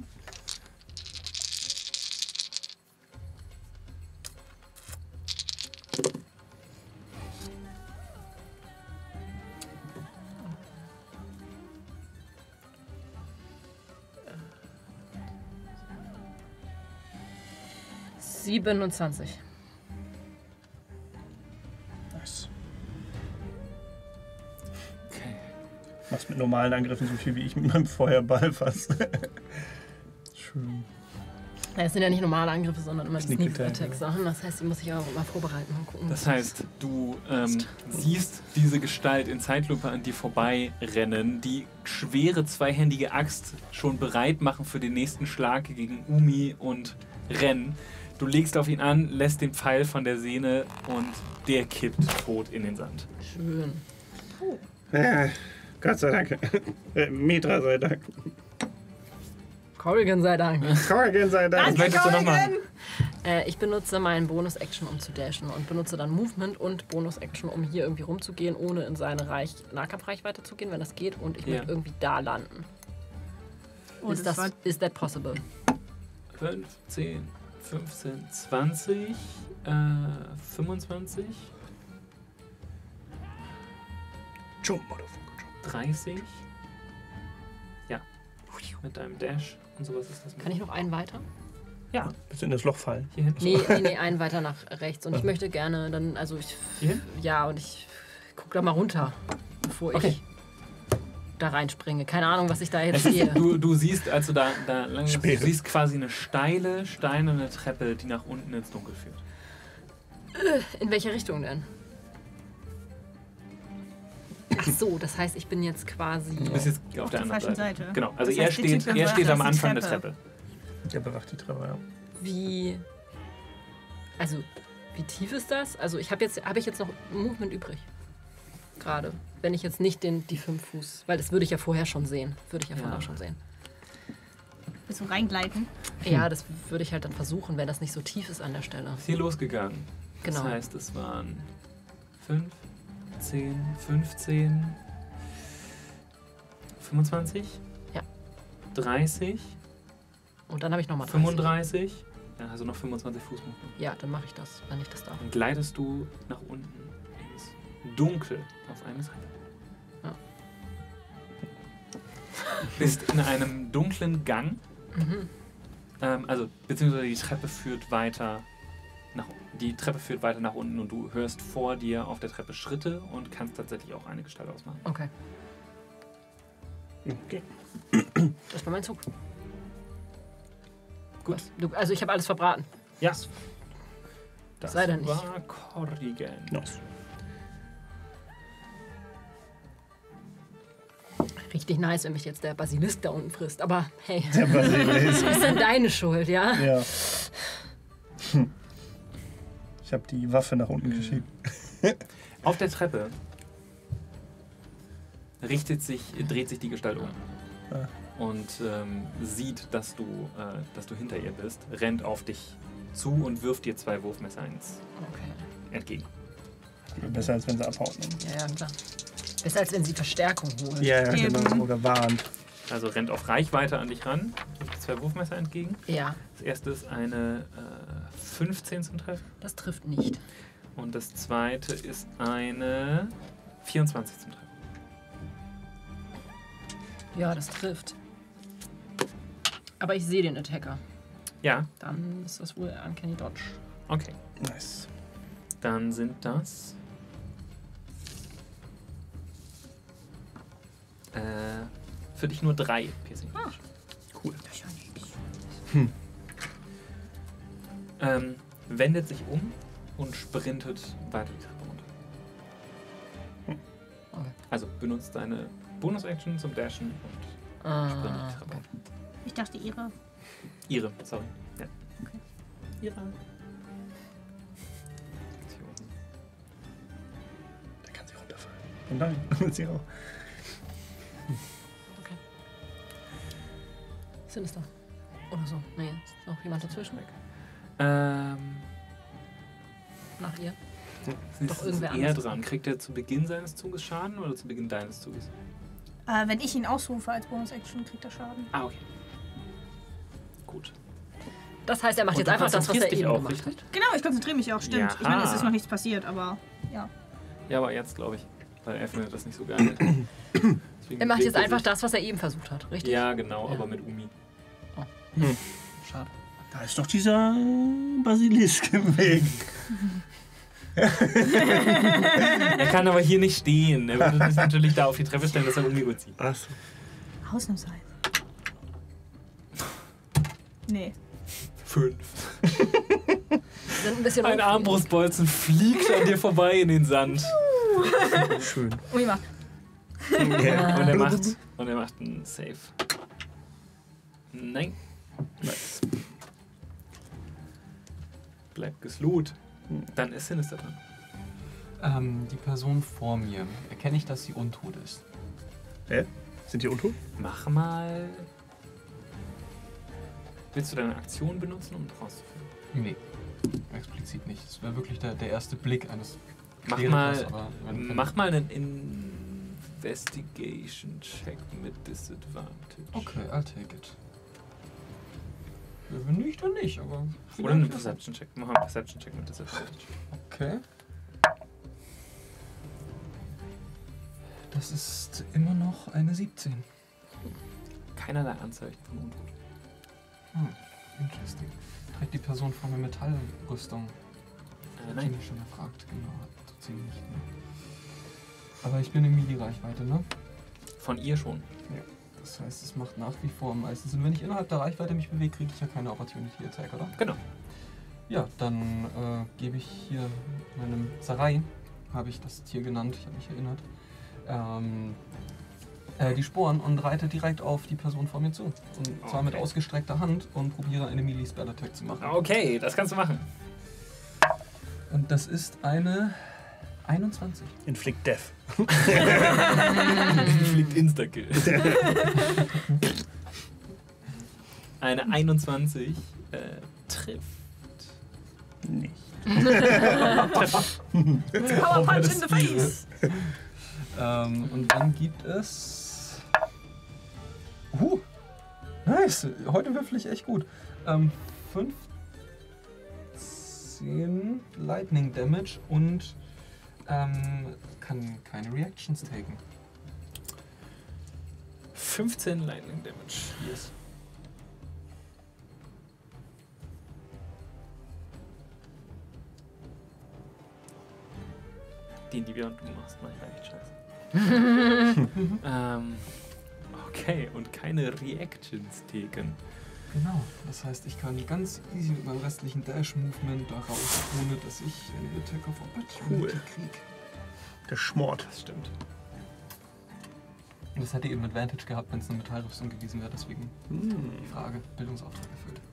– 27. Nice. Okay. Machst fast mit normalen Angriffen so viel wie ich mit meinem Feuerball fast. Schön. Ja, es sind ja nicht normale Angriffe, sondern immer Sneak Sneak Attack, Attack Sachen. Das heißt, die muss ich auch immer vorbereiten und gucken. Das heißt, du siehst diese Gestalt in Zeitlupe an dir vorbeirennen, die schwere zweihändige Axt schon bereit machen für den nächsten Schlag gegen Umi und Ren. Du legst auf ihn an, lässt den Pfeil von der Sehne und der kippt tot in den Sand. Schön. Gott sei Dank. Mitra sei Dank. Corrigan sei Dank. Corrigan sei Dank. Was möchtest du noch machen? Ich benutze meinen Bonus-Action, um zu dashen und benutze dann Movement und Bonus-Action, um hier irgendwie rumzugehen, ohne in seine Nahkampfreichweite zu gehen, wenn das geht. Und ich möchte irgendwie da landen. Oh, Is that possible? 15, 15, 20, 25, Jump, Motherfucker, jump. 30. Ja. Mit deinem Dash und sowas ist das. Kann ich noch einen weiter? Ja, Bist du in das Loch fallen? hier hinten. Nee, einen weiter nach rechts. Und ich möchte gerne dann, Hier hin? ja, und ich gucke da mal runter, bevor Okay. ich da reinspringe. Keine Ahnung, was ich da jetzt sehe. Du siehst, als du da lang bist, du Speere. siehst quasi eine steile, steinerne Treppe, die nach unten ins Dunkel führt. In welche Richtung denn? Ach so, das heißt, ich bin jetzt quasi... Du bist jetzt auf der der anderen falschen Seite. Seite. Genau, also Das er heißt, die steht, Typen er steht bewachen am die Anfang der Treppe. Treppe. Der bewacht die Treppe, ja. Wie... Also, wie tief ist das? Also, habe ich jetzt noch Movement übrig? Gerade. Wenn ich jetzt nicht die 5 Fuß... Weil das würde ich ja vorher schon sehen. Würde ich ja vorher Ja. schon sehen. Willst du reingleiten? Ja, das würde ich halt dann versuchen, wenn das nicht so tief ist an der Stelle. Ist hier losgegangen. Genau. Das heißt, es waren 5, 10, 15, 25, Ja. 30, Und dann habe ich nochmal 35. Ja, also noch 25 Fuß. Ja, dann mache ich das, wenn ich das darf. Dann gleitest du nach unten ins Dunkel auf eine Seite. Ja. Bist in einem dunklen Gang. Mhm. Also, beziehungsweise die Treppe führt weiter nach unten und du hörst vor dir auf der Treppe Schritte und kannst tatsächlich auch eine Gestalt ausmachen. Okay. Okay. Das war mein Zug. Gut. Also ich habe alles verbraten. Ja. Das Sei denn nicht. war Corrigan. Nice. Richtig nice, wenn mich jetzt der Basilisk da unten frisst. Aber hey, Der Basilisk. das ist dann deine Schuld, ja? Ja. Ich habe die Waffe nach unten geschickt. Auf der Treppe dreht sich die Gestalt um Ah. und sieht, dass du hinter ihr bist, rennt auf dich zu und wirft dir 2 Wurfmesser Okay. entgegen. Besser als wenn sie abhauen. Ne? Ja, klar. Besser als wenn sie Verstärkung holen. Ja, ja, Eben. genau. Oder warnt. Also rennt auf Reichweite an dich ran, wirft 2 Wurfmesser entgegen. Ja, Das erste ist eine 15 zum Treffen das trifft nicht. und das zweite ist eine 24 zum Treffen. Ja, das trifft. Aber ich sehe den Attacker. Ja, Dann ist das wohl Uncanny Dodge. okay. Nice. Dann sind das für dich nur 3 Piercing. Cool. Wendet sich um und sprintet weiter die Treppe runter. Okay. Also benutzt deine Bonus-Action zum Dashen und sprintet die Treppe runter. Ich dachte, ihre. Ihre, sorry. Ja. Ihre. Da kann sie runterfallen. Und nein, sie auch. Sinister. Oder so. Nee, ist noch jemand dazwischen? Ähm, Nach ihr? ist Doch irgendwer eher anders. dran. Kriegt er zu Beginn seines Zuges Schaden oder zu Beginn deines Zuges? Wenn ich ihn ausrufe als Bonus-Action, kriegt er Schaden. Ah, okay. Gut. Das heißt, er macht Und jetzt du einfach das, was er konzentrierst dich eben auch, gemacht richtig? hat. Genau, ich konzentriere mich auch, stimmt. Ich meine, es ist noch nichts passiert, aber ja. Ja, aber jetzt glaube ich, weil er findet das nicht so geil. Deswegen Er macht bewegt jetzt einfach sich. das, was er eben versucht hat, richtig? Ja, genau, Ja. aber mit Umi. Schade. Da ist doch dieser Basilisk im Weg. Er kann aber hier nicht stehen. Er würde sich natürlich da auf die Treppe stellen, dass er Umi gut sieht. Achso. Ausnahmsweise. Nee. 5. Sind ein bisschen Ein Armbrustbolzen fliegt an dir vorbei in den Sand. Schön. Umi macht. Ja. Und er macht einen Save. Nein. Nice. Bleibt gesloot. Dann ist Sinister dran. Die Person vor mir, erkenne ich, dass sie untot ist? Hä? Sind die untot? Mach mal. Willst du deine Aktion benutzen, um rauszufinden? Nee, explizit nicht. Es wäre wirklich der erste Blick eines Mach Klerikers, mal, aber wenn- mach mal einen Investigation-Check mit Disadvantage. Okay, I'll take it. Wenn nicht, dann nicht, aber... Oder einen vielleicht- Perception-Check. Mach mal einen Perception-Check mit Disadvantage. Okay. Das ist immer noch eine 17. Keinerlei Anzeichen von Untot. Interesting. Trägt die Person vor mir Metallrüstung? Nein. Hab ich schon gefragt, genau. Tut sie nicht, ne? Aber ich bin in Midi-Reichweite, ne? Von ihr schon. Das heißt, es macht nach wie vor am meisten Sinn. Wenn ich innerhalb der Reichweite mich bewege, kriege ich ja keine Opportunity Attack, oder? Genau. Ja, dann gebe ich hier meinem Sarai, habe ich das Tier genannt, ich habe mich erinnert, die Sporen und reite direkt auf die Person vor mir zu. Und zwar mit Okay. ausgestreckter Hand und probiere eine Melee-Spell-Attack zu machen. Okay, das kannst du machen. Und das ist eine 21. Inflict Death. Fliegt Insta-Kill. Eine 21 trifft. Nicht. Power Punch in the face. Und dann gibt es... Nice, heute würfel ich echt gut. 15 Lightning Damage und kann keine Reactions taken. 15 Lightning Damage. Yes. Den, die während du machst, mach ich eigentlich scheiße. Okay, und keine Reactions taken. Genau, das heißt, ich kann ganz easy mit meinem restlichen Dash-Movement daraus, ohne dass ich eine Attack of Opportunity kriege. Der Schmort. Das stimmt. Und das hätte eben Advantage gehabt, wenn es eine Metallrüstung gewesen wäre, deswegen die Frage, Bildungsauftrag erfüllt.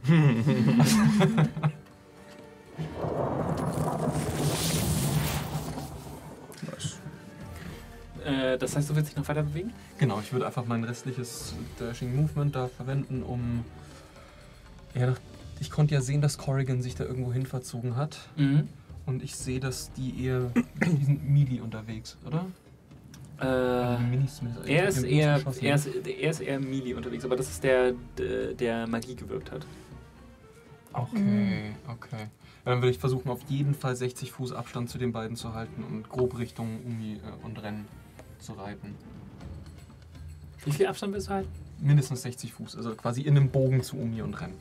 Das heißt, du willst dich noch weiter bewegen? Genau, ich würde einfach mein restliches Dashing Movement da verwenden, um... Ja, ich konnte ja sehen, dass Corrigan sich da irgendwo hin verzogen hat. Mhm. Und ich sehe, dass die eher... Die sind Melee unterwegs, oder? Minis zumindest. Er ist Ich hab den eher, geschossen. er ist eher Melee unterwegs, aber das ist der Magie gewirkt hat. Okay, okay. Ja, dann würde ich versuchen, auf jeden Fall 60 Fuß Abstand zu den beiden zu halten und grob Richtung Umi und Rennen zu reiten. Wie viel Abstand willst du halten? Mindestens 60 Fuß, also quasi in einem Bogen zu Umi und Rennen.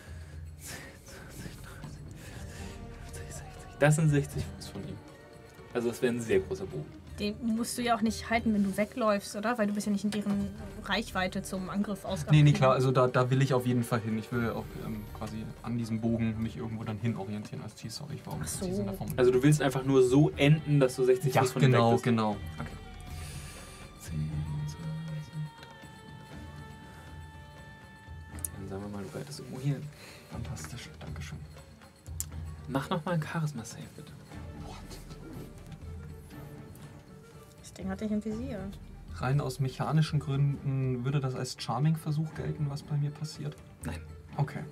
60. Das sind 60 Fuß von ihm. Also das wäre ein sehr großer Bogen. Den musst du ja auch nicht halten, wenn du wegläufst, oder? Weil du bist ja nicht in deren Reichweite zum Angriff ausgegangen. Nee, klar, also da will ich auf jeden Fall hin. Ich will auch quasi an diesem Bogen mich irgendwo dann hin orientieren als Ziel. Sorry, ich war auch Ach so. präzise in der Formel. Also du willst einfach nur so enden, dass du 60 ja, Fuß von ihm weg genau, bist. genau. Okay. 10, 20. Dann sagen wir mal, du reitest irgendwo hier hin. Fantastisch, dankeschön. Mach nochmal ein Charisma-Save, bitte. Das Ding hatte ich im Visier. Rein aus mechanischen Gründen würde das als Charming-Versuch gelten, was bei mir passiert? Nein. Okay.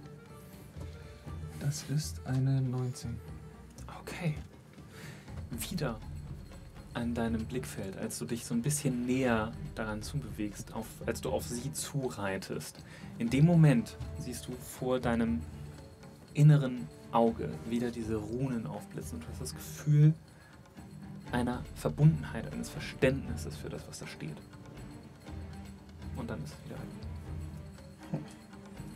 Das ist eine 19. Okay. Wieder an deinem Blickfeld, als du dich so ein bisschen näher daran zubewegst, als du auf sie zureitest. In dem Moment siehst du vor deinem inneren Auge wieder diese Runen aufblitzen und du hast das Gefühl einer Verbundenheit, eines Verständnisses für das, was da steht. Und dann ist es wieder weg.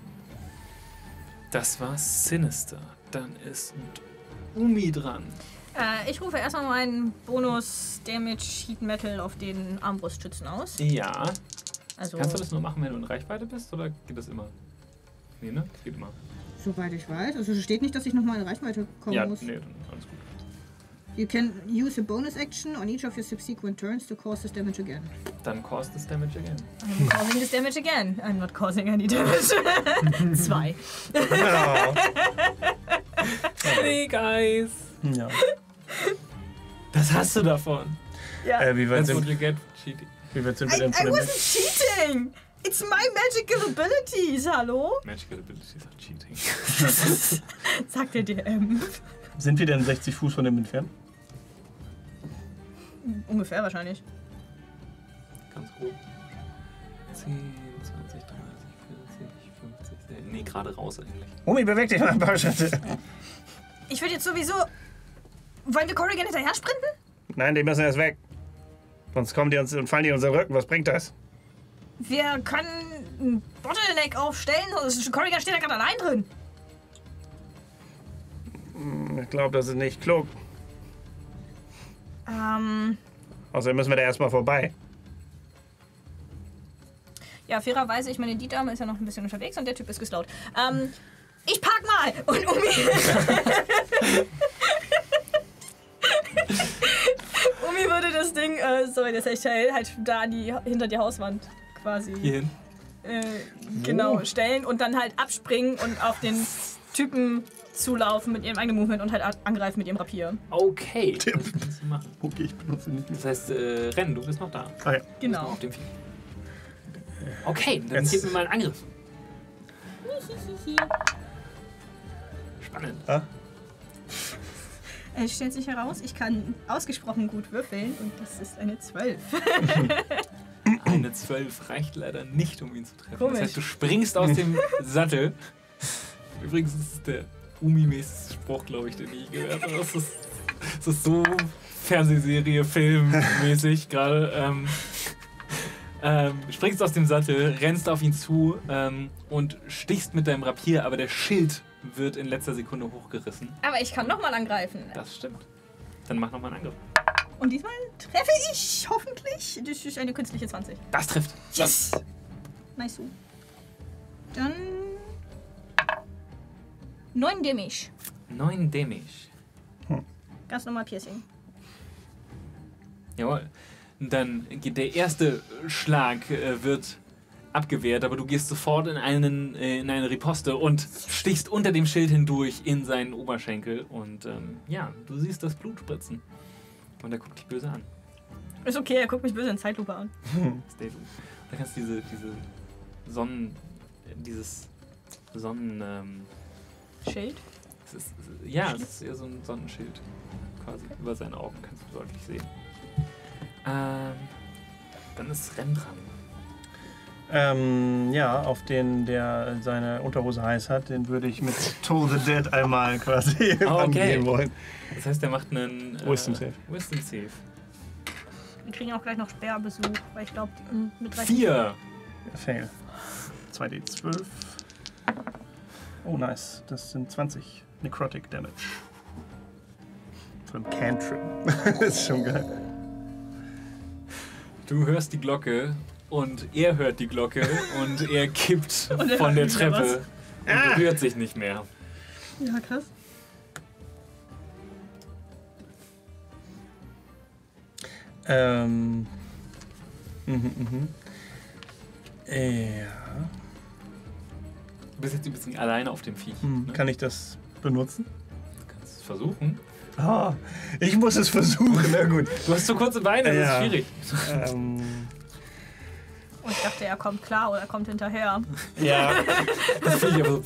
Das war Sinister. Dann ist Umi dran. Ich rufe erstmal meinen Bonus Damage Heat Metal auf den Armbrustschützen aus. Ja. Also Kannst du das nur machen, wenn du in Reichweite bist, oder geht das immer? Nee, ne? Das geht immer. Soweit ich weiß. Also es steht nicht, dass ich nochmal in Reichweite kommen Ja, muss. nee, dann alles gut. You can use a bonus action on each of your subsequent turns to cause this damage again. Dann cause this damage again. I'm causing this damage again. I'm not causing any damage. 2. Ja. Hey, guys! Ja. Das hast du davon. Ja. Wie weit That's what sind, you get for cheating. wie weit sind I wir denn von dem wasn't cheating! It's my magical abilities, hallo? Magical abilities are cheating. Sagt der DM. Sind wir denn 60 Fuß von dem entfernt? Ungefähr wahrscheinlich. Ganz grob. 10, 20, 30, 40, 50, 60. Nee, gerade raus eigentlich. Omi, beweg dich mal ein paar Schritte. Ich würde jetzt sowieso... Wollen wir Corrigan hinterher sprinten? Nein, die müssen erst weg. Sonst kommen die uns und fallen die in unseren Rücken. Was bringt das? Wir können einen Bottleneck aufstellen. Corrigan steht da gerade allein drin. Ich glaube, das ist nicht klug. Außerdem müssen wir da erstmal vorbei. Ja, fairerweise, ich meine, die Dame ist ja noch ein bisschen unterwegs und der Typ ist geslaut. Ich park mal! Und Umi würde das Ding, sorry, das ist echt hell, halt da hinter die Hauswand quasi. Hierhin. Genau, stellen und dann halt abspringen und auf den Typen zulaufen mit ihrem eigenen Movement und halt angreifen mit ihrem Rapier. Okay. Das kannst du machen. Okay, ich benutze nicht. Das heißt, Rennen, du bist noch da. Ah ja. Genau. Auf dem Vieh. Okay, dann Jetzt- gib mir mal einen Angriff. Spannend. Ah? Es stellt sich heraus, ich kann ausgesprochen gut würfeln und das ist eine 12. Eine 12 reicht leider nicht, um ihn zu treffen. Komisch. Das heißt, du springst aus dem Sattel. Übrigens ist es der Umi-mäßigste Spruch, glaube ich, den ich gehört habe. Das ist so Fernsehserie, Filmmäßig gerade. Springst aus dem Sattel, rennst auf ihn zu und stichst mit deinem Rapier, aber der Schild wird in letzter Sekunde hochgerissen. Aber ich kann nochmal angreifen. Das stimmt. Dann mach nochmal einen Angriff. Und diesmal treffe ich hoffentlich. Das ist eine künstliche 20. Das trifft. Yes! Nice. Dann 9 Damage. 9 Damage. Ganz normal Piercing. Jawohl. Dann geht der erste Schlag wird abgewehrt, aber du gehst sofort in eine Riposte und stichst unter dem Schild hindurch in seinen Oberschenkel und ja, du siehst das Blut spritzen. Und er guckt dich böse an. Ist okay, er guckt mich böse in Zeitlupe an. Stay du. Da kannst du dieses Sonnen... Schild. es ist eher so ein Sonnenschild. Quasi über seine Augen kannst du deutlich sehen. Dann ist Renn dran. Ja, auf den, der seine Unterhose heiß hat, den würde ich mit Toll the Dead einmal quasi angehen wollen. Das heißt, er macht einen Wisdom Save. Wisdom Save. Wir kriegen auch gleich noch Sperrbesuch, weil ich glaube, mit 30... 4. Fail. 2d12. Oh, nice. Das sind 20 Necrotic Damage. Von Cantrip. Das ist schon geil. Du hörst die Glocke und er hört die Glocke und er kippt Und er von der hört wieder Treppe und rührt sich nicht mehr. Ja, krass. Ja. Du bist jetzt ein bisschen alleine auf dem Viech. Ne? Kann ich das benutzen? Du kannst es versuchen. Ah, ich muss es versuchen. Na gut. Du hast so kurze Beine, das Ja. ist schwierig. Und ich dachte, er kommt klar oder er kommt hinterher. Ja, Das Viech aber so.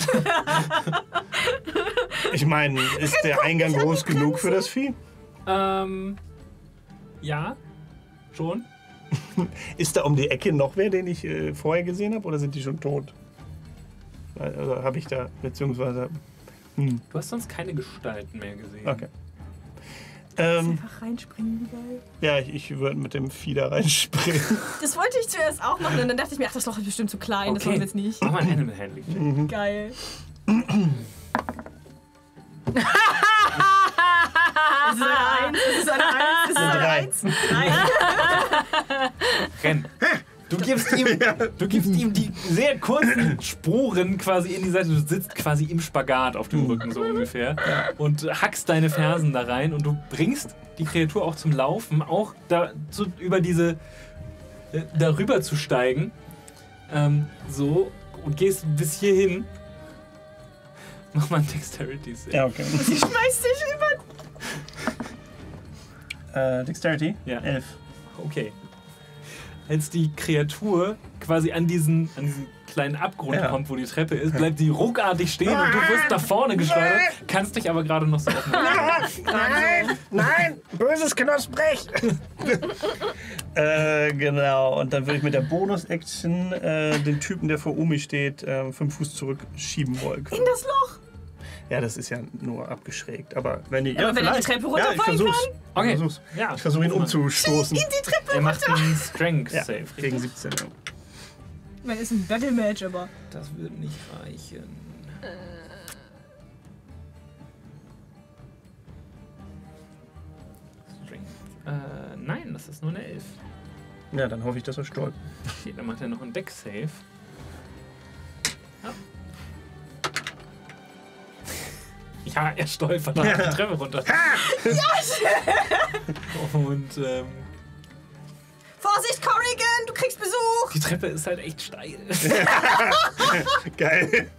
ich meine, ist der Eingang groß genug für das Vieh? Ja, schon. Ist da um die Ecke noch wer, den ich vorher gesehen habe, oder sind die schon tot? Also habe ich da, beziehungsweise... Du hast sonst keine Gestalten mehr gesehen. Okay. Einfach reinspringen, wie geil. Ja, ich würde mit dem Vieh da reinspringen. Das wollte ich zuerst auch machen und dann dachte ich mir, ach, das Loch ist bestimmt zu klein, das machen wir jetzt nicht. Mach mal ein Animal Handling. Geil. Es ist eine 1. Nein. Renn. Du gibst ihm die sehr kurzen Sporen quasi in die Seite. Du sitzt quasi im Spagat auf dem Rücken so ungefähr und hackst deine Fersen da rein und du bringst die Kreatur auch zum Laufen, auch über diese darüber zu steigen. So und gehst bis hierhin. Mach mal ein Dexterity Save. Ja, okay. Sie schmeißt sich über. Dexterity? Ja. 11. Okay. Als die Kreatur quasi an diesen kleinen Abgrund kommt, wo die Treppe ist, bleibt sie ruckartig stehen und du wirst nach vorne geschleudert, kannst dich aber gerade noch so aufmachen. Nein! Böses Knospbrech! Genau, und dann würde ich mit der Bonus-Action den Typen, der vor Umi steht, 5 Fuß zurück schieben wollen. In das Loch. Ja, das ist ja nur abgeschrägt, aber wenn die... Aber wenn er die Treppe runterfallen ich versuch's. Okay. Ich versuch's. Ja, Ich versuche ihn umzustoßen. In die Treppe Er macht runter. einen Strength Ja, Save. gegen richtig? 17. Ja. Ich meine, ist ein Battle Match, aber. Das wird nicht reichen. Strength. Nein, das ist nur eine 11. Ja, dann hoffe ich, dass er stolpert. Okay, dann macht er noch einen Deck-Save. Ja. Ja, er stolpert die Treppe runter. Und Vorsicht, Corrigan, du kriegst Besuch! die Treppe ist halt echt steil. Geil.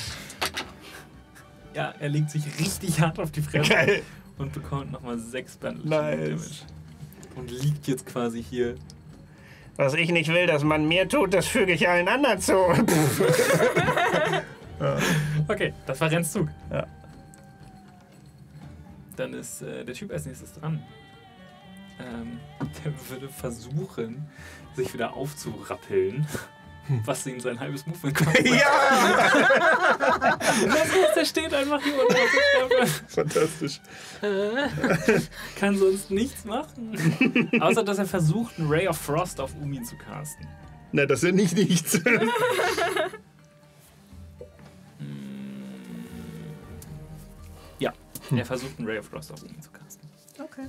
Ja, er legt sich richtig hart auf die Fresse Geil. und bekommt nochmal 6 Bandage Nice. Damage. Und liegt jetzt quasi hier. Was ich nicht will, dass man mir tut, das füge ich allen anderen zu. Okay, das war Renns Zug. Ja. Dann ist der Typ als nächstes dran. Der würde versuchen, sich wieder aufzurappeln, was ihm sein halbes Movement kostet. Ja! Der steht einfach hier unter der Treppe. Fantastisch. Kann sonst nichts machen. Außer, dass er versucht, einen Ray of Frost auf Umi zu casten. Na, das ist nicht nichts. Ja, er versucht, einen Ray of Frost auf Umi zu casten. Okay.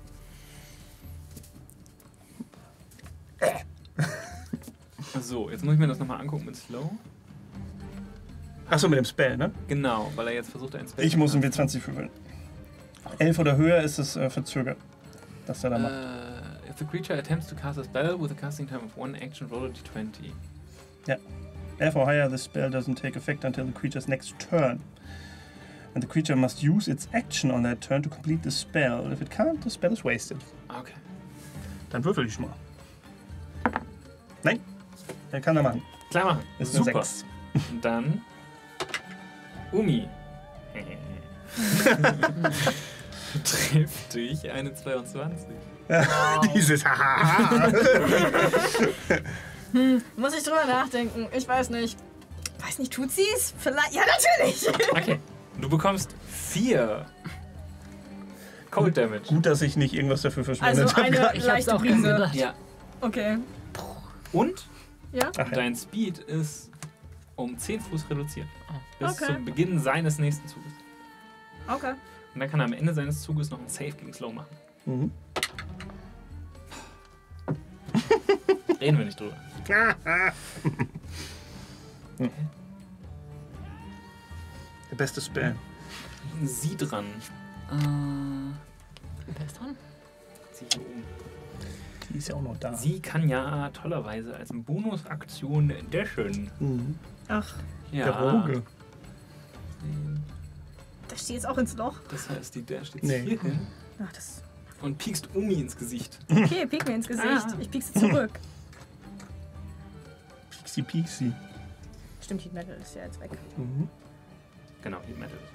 So, jetzt muss ich mir das nochmal angucken mit Slow. Achso, mit dem Spell, ne? Genau, weil er jetzt versucht, ein Spell Ich zu muss einen casten. W20 würfeln. 11 oder höher ist es verzögert. Das er da macht. If the creature attempts to cast a spell with a casting time of 1 action, roll a d20. Ja. 11 or higher, the spell doesn't take effect until the creature's next turn. And the creature must use its action on that turn to complete the spell. If it can't, the spell is wasted. Okay. Dann würfel ich mal. Nein, er kann er machen. Klar machen. Ist eine Super. 6. Und dann Umi. Trifft dich eine 22. Dieses Haha. Muss ich drüber nachdenken. Ich weiß nicht. Weiß nicht, tut sie's? Vielleicht. Ja, natürlich! Okay. Du bekommst 4 Cold Damage. Gut, dass ich nicht irgendwas dafür verschwendet Also eine Ich hab's leichte auch ganz Brise. gedacht. Ja. Okay. Und Ja? Ach ja. dein Speed ist um 10 Fuß reduziert. Bis Okay. zum Beginn seines nächsten Zuges. Okay. Und dann kann er am Ende seines Zuges noch einen Save gegen Slow machen. Mhm. Reden wir nicht drüber. Der beste Spell. Sie dran. Wer ist dran? Sie hier oben. Die ist ja auch noch da. Sie kann ja tollerweise als Bonusaktion dashen. Mhm. Ach, Ja. Der Roge. da steht jetzt auch ins Loch. Das heißt, die Dash steht Nee. hier hin Ach, das. und piekst Umi ins Gesicht. Okay, piek mir ins Gesicht. Ah. Ich piekse zurück. Pixie Pixie. Stimmt, Heat Metal ist ja jetzt weg. Mhm. Genau, Heat Metal ist weg.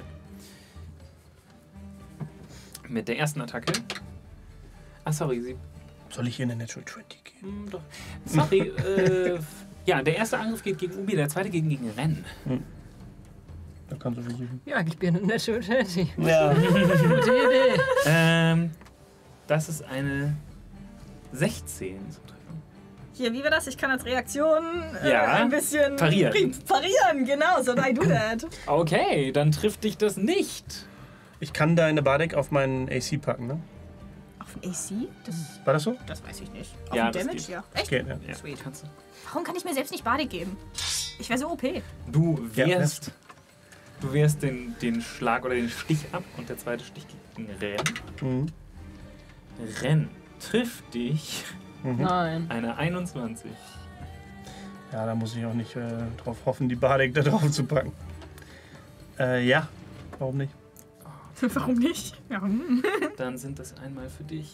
Mit der ersten Attacke. Ah, sorry, sie. Soll ich hier in eine Natural 20 gehen? Doch. Sorry, ja, der erste Angriff geht gegen Umi, der zweite geht gegen Ren. Da kannst du versuchen. Ja, ich bin eine Natural 20. Ja. Gute Idee. Das ist eine 16 zum Treffen. Hier, wie war das? Ich kann als Reaktion Ja, ein bisschen parieren. Parieren, genau, so I do that. Okay, dann trifft dich das nicht. Ich kann deine Bardic auf meinen AC packen, ne? Auf den AC? War das so? Das weiß ich nicht. Auf Ja, den das Damage? geht. Ja. Echt? Geht, ja. Ja, Sweet. kannst du. Warum kann ich mir selbst nicht Bardic geben? Ich wäre so OP. Du Ja, wehrst, du wehrst den Schlag oder den Stich ab und der zweite Stich geht gegen Ren. Mhm. Ren trifft dich Nein. eine 21. Ja, da muss ich auch nicht drauf hoffen, die Bardic da drauf zu packen. Ja, warum nicht? Warum nicht? Ja. Dann sind das einmal für dich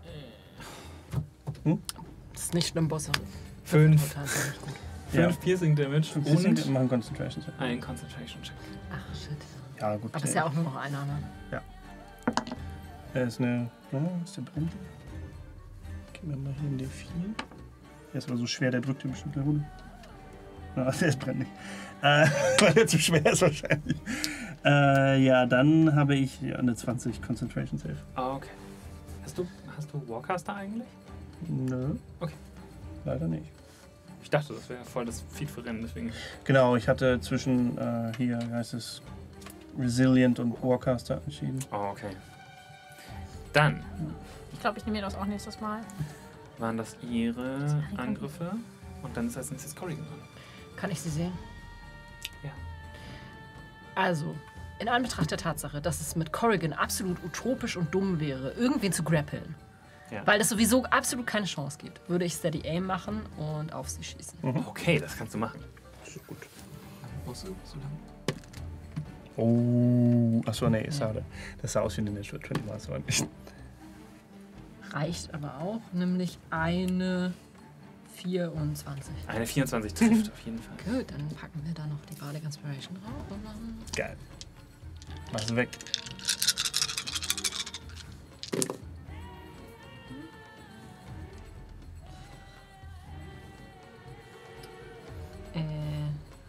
Das ist nicht schlimm, Bosse. 5 Ja. Piercing Damage Und und machen Concentration. ein Concentration Check. Ach, shit. Ja, gut. Aber ist ja auch nur noch einer, ne? Er ist eine. Ist der brennt? Gehen wir mal hier in D4. Der ist aber so schwer, der drückt den bestimmt nach unten. Ja, der ist brennt nicht. Weil der zu schwer ist wahrscheinlich. Ja, dann habe ich eine 20 Concentration Save. Ah, okay. Hast du Warcaster eigentlich? Nö. Okay. Leider nicht. Ich dachte, das wäre voll das Feed für Rennen, deswegen. Genau, ich hatte zwischen hier heißt es Resilient und Warcaster entschieden. Oh, okay. Dann Ich glaube, ich nehme mir das auch nächstes Mal. waren das ihre Angriffe und dann ist als nächstes Corrigan dran. Kann ich sie sehen? Ja. Also, in Anbetracht der Tatsache, dass es mit Corrigan absolut utopisch und dumm wäre, irgendwen zu grappeln, Ja. weil es sowieso absolut keine Chance gibt, würde ich Steady Aim machen und auf sie schießen. Okay, das kannst du machen. Bosse, so lange. Oh, achso, nee, schade. Das sah aus wie eine Natural 20, war es aber nicht. Reicht aber auch, nämlich eine 24. Eine 24 trifft auf jeden Fall. Gut, dann packen wir da noch die Bardic Inspiration drauf. Und dann Geil. Mach's weg. äh,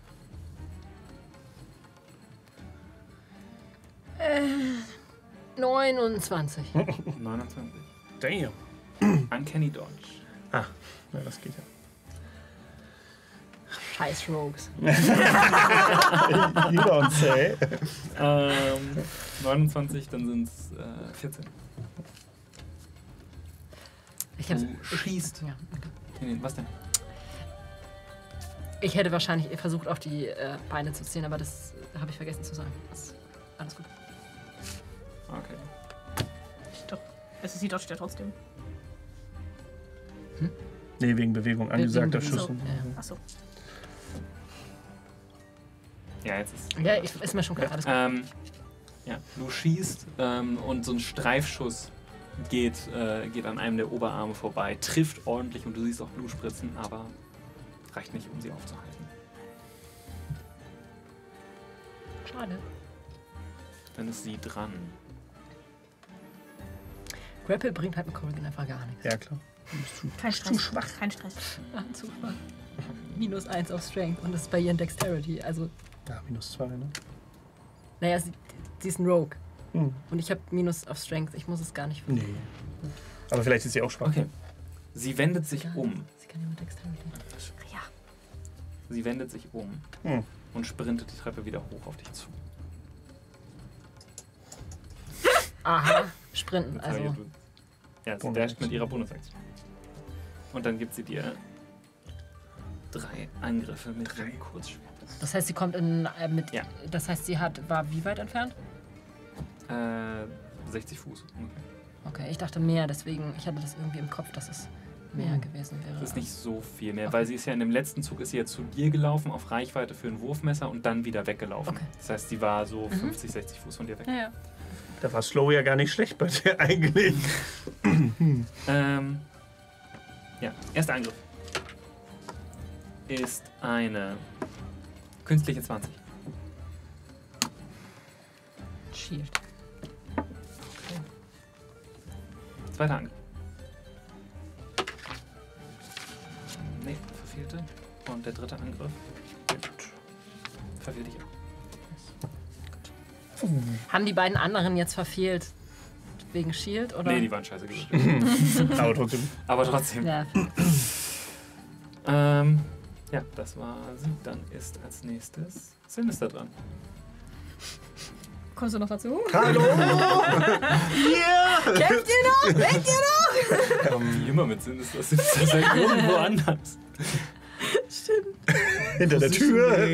29. 29. Damn. Uncanny Dodge. Ja, das geht ja. Scheiß Rogues. You don't say. 29, dann sind es 14. Ich hab's. Du schießt. Ja, okay. Nee, was denn? Ich hätte wahrscheinlich versucht, auf die Beine zu ziehen, aber das habe ich vergessen zu sagen. Das, alles gut. Okay. Doch. Es sieht doch ja trotzdem. Nee, wegen Bewegung. Angesagter Bewegung. Schuss. So, ja. Achso. Ja, jetzt ist. Ja, ist mir schon klar. Alles gut. Ja, du schießt und so ein Streifschuss geht an einem der Oberarme vorbei, trifft ordentlich und du siehst auch Blutspritzen, aber reicht nicht, um sie aufzuhalten. Schade. Dann ist sie dran. Grapple bringt halt mit Corrigan einfach gar nichts. Ja, klar. Kein Stress. Zu schwach. Kein Stress. Ah, zu schwach. -1 auf Strength und das ist bei ihren Dexterity. Also, Ja, -2, ne? naja, sie ist ein Rogue. Hm. Und ich habe Minus auf Strength. Ich muss es gar nicht Nee. Aber vielleicht ist sie auch schwach. Okay. Sie wendet sich um. Sie kann ja mit Dexterity. Ja. Sie wendet sich um Hm. und sprintet die Treppe wieder hoch auf dich zu. Aha, sprinten. Also, Ja, sie Bonus dasht mit Action. ihrer Bonusaktion. Und dann gibt sie dir 3 Angriffe mit dem Kurzschwert. das heißt, sie kommt in mit. Ja. Das heißt, sie war wie weit entfernt? 60 Fuß. Okay. Okay, ich dachte mehr, deswegen, ich hatte das irgendwie im Kopf, dass es mehr gewesen wäre. Das ist nicht so viel mehr, weil sie ist ja in dem letzten Zug ist sie ja zu dir gelaufen auf Reichweite für ein Wurfmesser und dann wieder weggelaufen. Okay. Das heißt, sie war so 50, 60 Fuß von dir weg. Ja, ja. Da war Slow ja gar nicht schlecht bei dir eigentlich. Ja, erster Angriff ist eine künstliche 20. Shield. Zweiter Angriff. Nee, verfehlte. Und der dritte Angriff verfehlt dich auch. Haben die beiden anderen jetzt verfehlt wegen Shield oder? Nee, die waren scheiße gewürfelt. Aber trotzdem. Aber trotzdem. Ja, Ja, das war sie. Dann ist als nächstes Sinister dran. Kommst du noch dazu? Hallo! Yeah! Kämpft ihr noch? Denkt ihr noch? Wie immer mit Sinn ist das halt irgendwo anders. Hinter der Tür.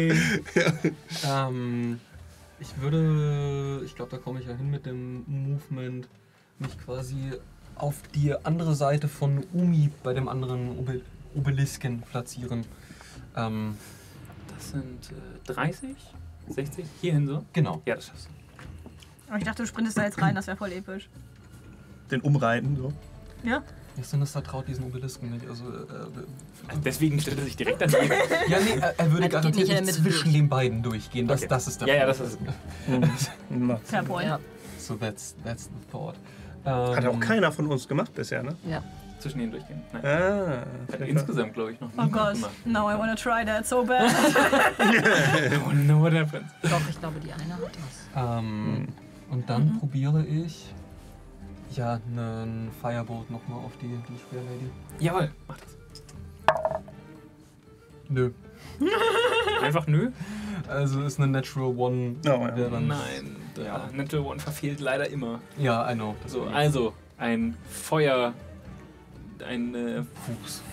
Ich glaube, da komme ich ja hin mit dem Movement, mich quasi auf die andere Seite von Umi bei dem anderen Obelisken platzieren. Das sind 30, 60, hierhin so? Genau. Ja, das schaffst du. Aber ich dachte, du sprintest da jetzt rein, das wäre voll episch. Den umreiten, so. Ja? Ja, Sinister traut diesen Obelisken nicht. Also, Deswegen stellt er sich direkt daneben. ja, nee, er würde geht garantiert nicht in der nicht Mitte zwischen den beiden durchgehen. Das, Okay. das ist der Ja, Punkt. das ist. Fair point. Ja. So, that's the thought. Hat auch keiner von uns gemacht bisher, ne? Ja. Zwischen denen durchgehen. Nein. Ah. Hat insgesamt, glaube ich, noch Oh nie Gott, gemacht. now I wanna try that so bad. Oh no, what happens? Doch, ich glaube, die eine hat das. Und dann probiere ich ja einen Firebolt nochmal auf die Speerlady. Jawohl, mach das. Nö. Einfach nö? Also ist eine Natural One. Oh, ja. der dann- Nein, der Ja. Natural One verfehlt leider immer. Ja, I know. So, also, ein Feuer. Ein Fuchs.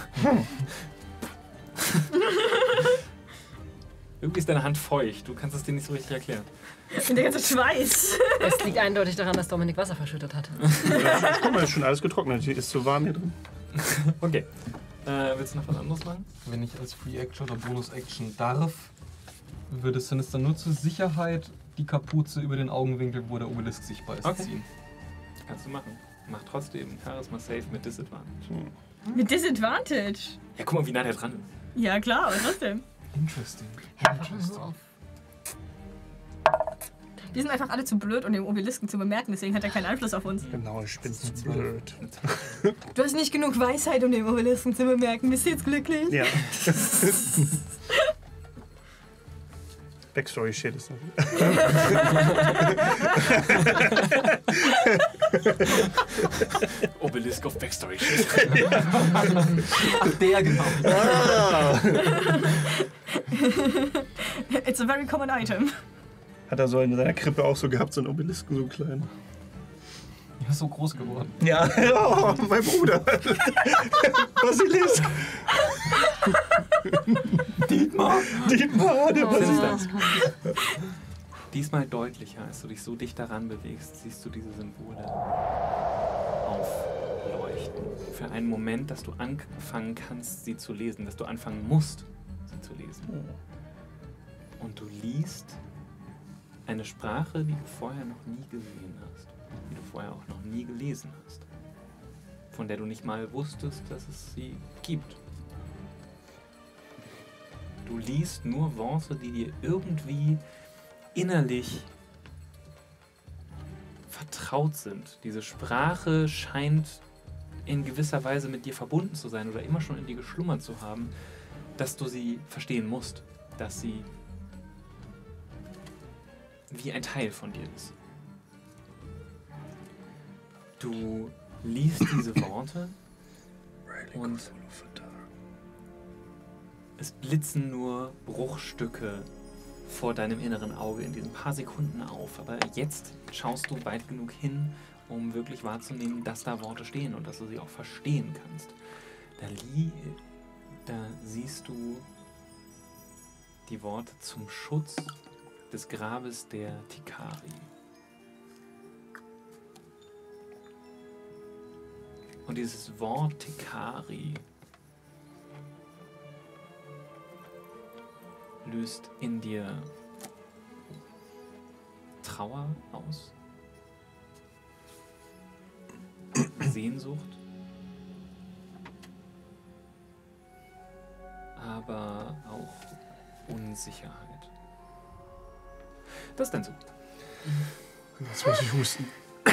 Irgendwie ist deine Hand feucht. Du kannst es dir nicht so richtig erklären. Und der ganze Schweiß. Es liegt eindeutig daran, dass Dominik Wasser verschüttet hat. Guck mal, ist schon alles getrocknet. Ist zu warm hier drin. Okay. Willst du noch was anderes machen? Wenn ich als Free Action oder Bonus Action darf, würde Sinister nur zur Sicherheit die Kapuze über den Augenwinkel, wo der Obelisk sichtbar ist, Okay. ziehen. Kannst du machen. Mach trotzdem Charisma Save mit Disadvantage. Mit Disadvantage. Ja, guck mal, wie nah der dran ist. Ja, klar, aber trotzdem. Interesting. Die sind einfach alle zu blöd, um den Obelisken zu bemerken, deswegen hat er keinen Einfluss auf uns. Genau, ich bin zu blöd. Du hast nicht genug Weisheit, um den Obelisken zu bemerken. Bist du jetzt glücklich? Ja. Backstory-Shit ist das. Obelisk of Backstory Shit. Der genau. It's a very common item. Hat er so in seiner Krippe auch so gehabt, so einen Obelisken, so klein. Er ist so groß geworden. Ja, oh, mein Bruder. Basilisk. Dietmar! Dietmar, der Basilisk. Diesmal deutlicher, als du dich so dicht daran bewegst, siehst du diese Symbole aufleuchten. Für einen Moment, dass du anfangen kannst, sie zu lesen, dass du anfangen musst, sie zu lesen. Und du liest eine Sprache, die du vorher noch nie gesehen hast, die du vorher auch noch nie gelesen hast, von der du nicht mal wusstest, dass es sie gibt. Du liest nur Worte, die dir irgendwie innerlich vertraut sind. Diese Sprache scheint in gewisser Weise mit dir verbunden zu sein oder immer schon in dir geschlummert zu haben, dass du sie verstehen musst, dass sie wie ein Teil von dir ist. Du liest diese Worte und es blitzen nur Bruchstücke vor deinem inneren Auge in diesen paar Sekunden auf. Aber jetzt schaust du weit genug hin, um wirklich wahrzunehmen, dass da Worte stehen und dass du sie auch verstehen kannst. Da siehst du die Worte zum Schutz des Grabes der Tikari. Und dieses Wort Tikari löst in dir Trauer aus, Sehnsucht, aber auch Unsicherheit. Das ist dein Zug. Jetzt muss ich husten.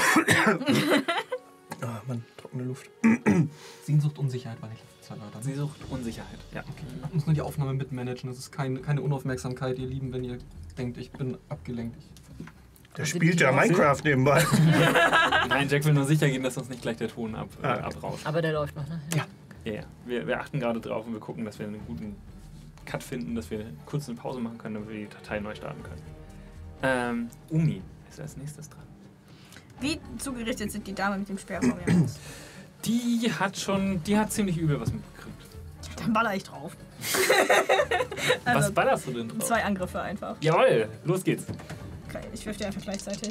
Ah, Mann, trockene Luft. Sehnsucht, Unsicherheit war nicht letzte Zeit, Leute. Sehnsucht, Unsicherheit. Ja. Ich muss nur die Aufnahme mitmanagen. Das ist keine Unaufmerksamkeit, ihr Lieben, wenn ihr denkt, ich bin abgelenkt. Der spielt ja Minecraft nebenbei. Nein, Jack will nur sicher gehen, dass uns nicht gleich der Ton abrauscht. Aber der läuft noch, ne? Ja. Wir achten gerade drauf und wir gucken, dass wir einen guten Cut finden, dass wir kurz eine Pause machen können, damit wir die Datei neu starten können. Umi ist als nächstes dran. Wie zugerichtet sind die Dame mit dem Speer vor mir aus? Die hat ziemlich übel was mitgekriegt. Dann baller ich drauf. Was ballerst du denn drauf? 2 Angriffe einfach. Jawohl, los geht's. Okay, ich wirf die einfach gleichzeitig.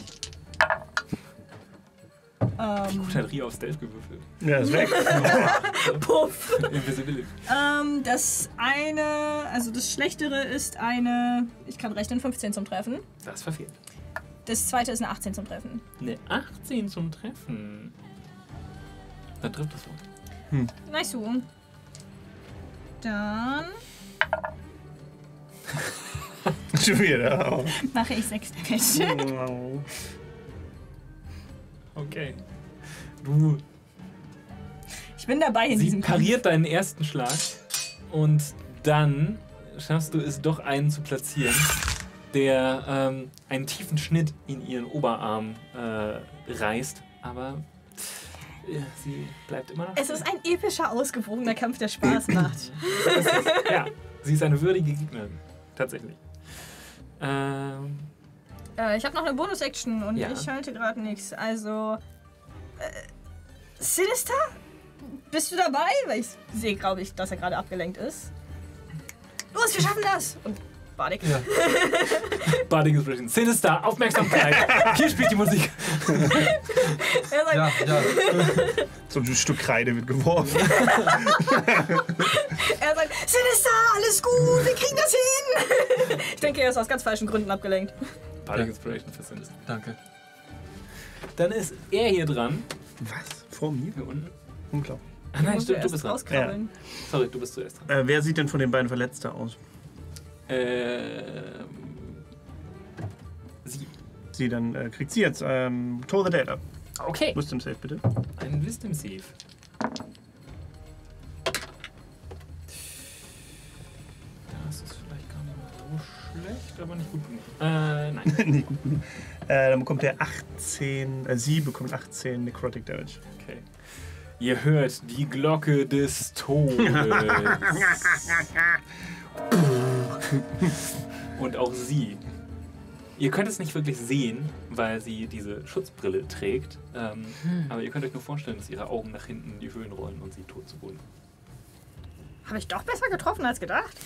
Gut, hat Ria auf Stealth gewürfelt. Ja, ist weg. Puff! Invisibility. Das Schlechtere ist eine, ich kann rechnen, 15 zum Treffen. Das verfehlt. Das zweite ist eine 18 zum Treffen. Eine 18 zum Treffen. Dann trifft das Wort. Nice. Dann Schon wieder. Oh. mache ich 6 Damage. Wow. Okay. Ich bin dabei in Sie diesem Kampf. pariert deinen ersten Schlag und dann schaffst du es doch einen zu platzieren, der einen tiefen Schnitt in ihren Oberarm reißt, aber sie bleibt immer noch. Es ist ein epischer, ausgewogener Kampf, der Spaß macht. Ja, sie ist eine würdige Gegnerin. Tatsächlich. Ich habe noch eine Bonus-Action und Ja. ich halte gerade nichts. Also. Sinister? Bist du dabei? Weil ich sehe, glaube ich, dass er gerade abgelenkt ist. Los, wir schaffen das! Und Bardic. Ja. Bardic Inspiration. Sinister, Aufmerksamkeit. Hier spielt die Musik. Er sagt, Ja, ja. So ein Stück Kreide wird geworfen. er sagt, Sinister, alles gut, wir kriegen das hin! Ich denke, er ist aus ganz falschen Gründen abgelenkt. Bardic Inspiration für Sinister. Danke. Dann ist er hier dran. Was? Vor mir? Hier unten. Unglaublich. Ah nein, Muss stimmt, er du erst bist dran. rauskrabbeln. Sorry, du bist zuerst dran. Wer sieht denn von den beiden Verletzter aus? Sie. Sie, dann kriegt sie jetzt Toll the Data. Okay. Wisdom Save, bitte. Ein Wisdom Save. Das ist vielleicht gar nicht mal so schlecht, aber nicht gut genug. Nein. Nee, gut. Dann bekommt er 18, sie bekommt 18 Necrotic Damage. Okay. Ihr hört die Glocke des Todes. Und auch sie. Ihr könnt es nicht wirklich sehen, weil sie diese Schutzbrille trägt. Aber ihr könnt euch nur vorstellen, dass ihre Augen nach hinten in die Höhen rollen und sie tot zu Boden. Habe ich doch besser getroffen als gedacht?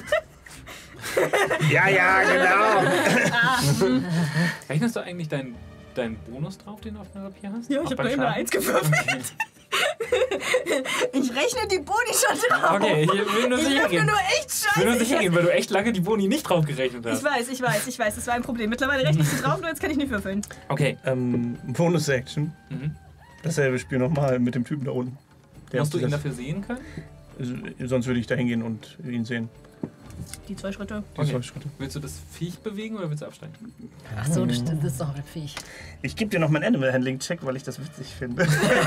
Ja, genau. Rechnest du eigentlich deinen Bonus drauf, den du auf dem Papier hast? Ja, Auch ich habe beim nur immer Schaden? 1 gewürfelt. Ich rechne die Boni schon drauf. Okay, ich will nur Ich sicher würfel gehen. nur echt Ich will nur scheiße. sicher gehen, weil du echt lange die Boni nicht drauf gerechnet hast. Ich weiß, das war ein Problem. Mittlerweile rechne ich sie drauf, nur jetzt kann ich nicht würfeln. Okay. Bonus-Action. Mhm. Dasselbe Spiel nochmal mit dem Typen da unten. Musst du ihn das- dafür sehen können? Sonst würde ich da hingehen und ihn sehen. Die 2 Schritte. Die Okay. 2 Schritte. Willst du das Viech bewegen oder willst du absteigen? Achso, das ist doch ein Viech. Ich gebe dir noch meinen Animal Handling Check, weil ich das witzig finde.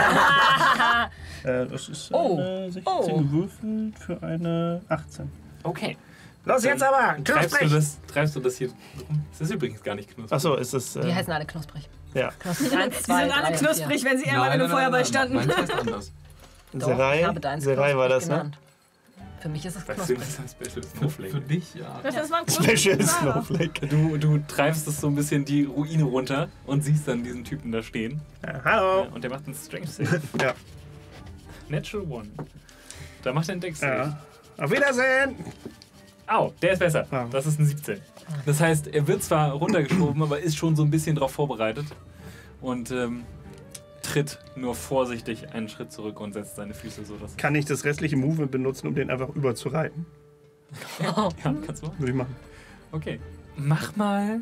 Das ist eine 16 gewürfelt für eine 18. Okay. Los jetzt aber! Treibst du das hier rum? Das ist übrigens gar nicht knusprig. Achso, ist das. Die heißen alle knusprig. Ja. Knusprig 1, Die 2, sind alle 3, knusprig, wenn sie einmal in einem Feuerball standen. Meins heißt anders. Doch, ich habe deins Serai war das, knusprig ne? genannt. Für mich ist es Das knusprig. ist ein Special Für Snowflake. dich, ja. Das war ein Special Knusper. Snowflake. Du treibst es so ein bisschen die Ruine runter und siehst dann diesen Typen da stehen. Hallo! Und der macht einen Strength Save. Ja. Natural One. Da macht er einen Dex Save. Ja. Auf Wiedersehen! Au, der ist besser. Ah. Das ist ein 17. Das heißt, er wird zwar runtergeschoben, aber ist schon so ein bisschen darauf vorbereitet. Und tritt nur vorsichtig einen Schritt zurück und setzt seine Füße so, dass... Kann ich das restliche Movement benutzen, um den einfach überzureiten? Ja, kannst du machen. Würde ich machen. Okay. Mach mal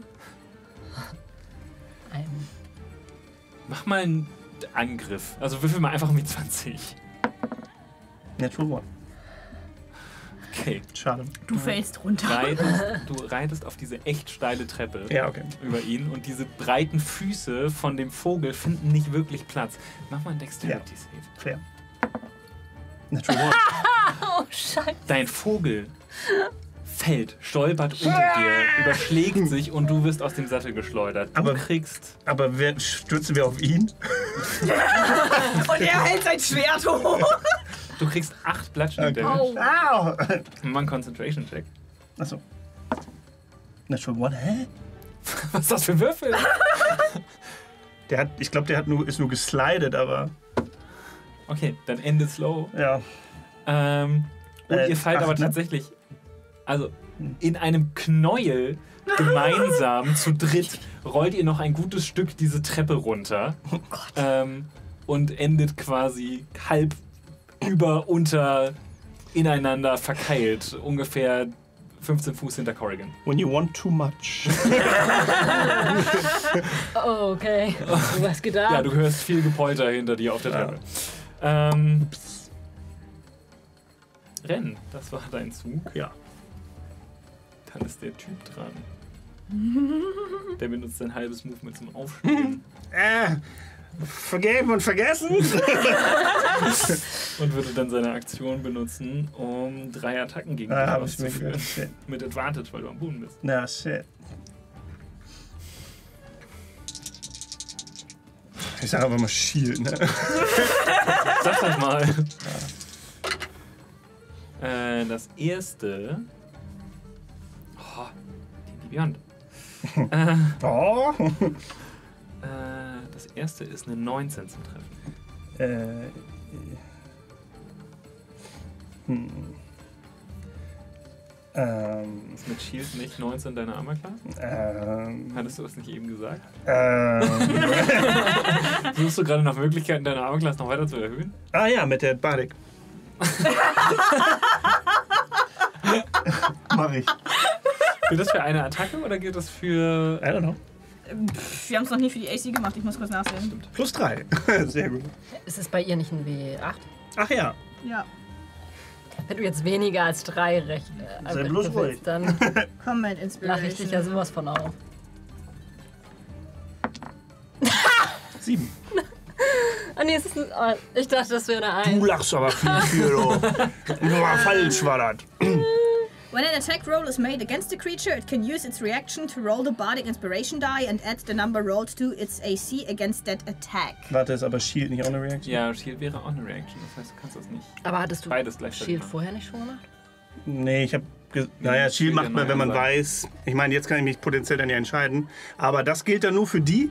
einen Angriff. Also würfel mal einfach mit 20. Natural One. Okay. Schade. Du fällst runter. Du reitest auf diese echt steile Treppe Ja, okay. über ihn und diese breiten Füße von dem Vogel finden nicht wirklich Platz. Mach mal einen Dexterity Save. Fair. Natural One. Oh, Scheiße. Dein Vogel fällt, stolpert unter dir, überschlägt sich und du wirst aus dem Sattel geschleudert. Du Aber- kriegst... Aber stürzen wir auf ihn? Und er hält sein Schwert hoch. Du kriegst 8 Bludgeoning Okay. Damage. Au! Mach einen Concentration Check. Achso. Natural One, hä? Was ist das für Würfel? Ich glaube, ist nur geslidet, aber Okay, dann endet slow. ja. Und ihr fallt aber 8, ne? tatsächlich, also in einem Knäuel gemeinsam zu dritt rollt ihr noch ein gutes Stück diese Treppe runter. Oh Gott. Und endet quasi halb unter ineinander verkeilt. Ungefähr 15 Fuß hinter Corrigan. When you want too much. Oh, okay. Was geht ab? Ja, du hörst viel Gepolter hinter dir auf der Treppe. Renn, das war dein Zug. Ja. Dann ist der Typ dran. Der benutzt sein halbes Movement zum Aufstehen. Vergeben und vergessen? Und würde dann seine Aktion benutzen, um 3 Attacken gegen dich hab ich mir auszuführen. gedacht. Shit. Mit Advantage, weil du am Boden bist. Na, shit. Ich sag aber mal Shield, ne? Sag das mal. Das erste. Oh, die Hand. Oh. Das erste ist eine 19 zum Treffen. Ist mit Shield nicht 19 deine Armor-Class? Hattest du das nicht eben gesagt? Suchst du gerade nach Möglichkeiten, deine Armor-Class noch weiter zu erhöhen? Ah ja, mit der Bardic. Mach ich. Gilt das für eine Attacke oder gilt das für... I don't know. Wir haben es noch nie für die AC gemacht, ich muss kurz nachsehen. +3. Sehr gut. Ist es bei ihr nicht ein W8? Ach ja. Ja. Wenn du jetzt weniger als 3 rechnest, Sei bloß ruhig. dann Combat lache ich dich ja Inspiration. sowas von auf. 7. Ah nee, es ist ein, oh, ich dachte, das wäre eine 1. Du lachst aber viel, du. Falsch war das. When an attack roll is made against a creature, it can use its reaction to roll the Bardic Inspiration die and add the number rolled to its AC against that attack. Warte, ist aber Shield nicht auch eine Reaction? Ja, Shield wäre auch eine Reaction, das heißt, du kannst das nicht. Aber hattest du Beides gleichzeitig Shield machen. vorher nicht schon gemacht? Nee, ich habe... Naja, Shield macht man, wenn man weiß. Ich meine, jetzt kann ich mich potenziell dann ja entscheiden. Aber das gilt dann nur für die?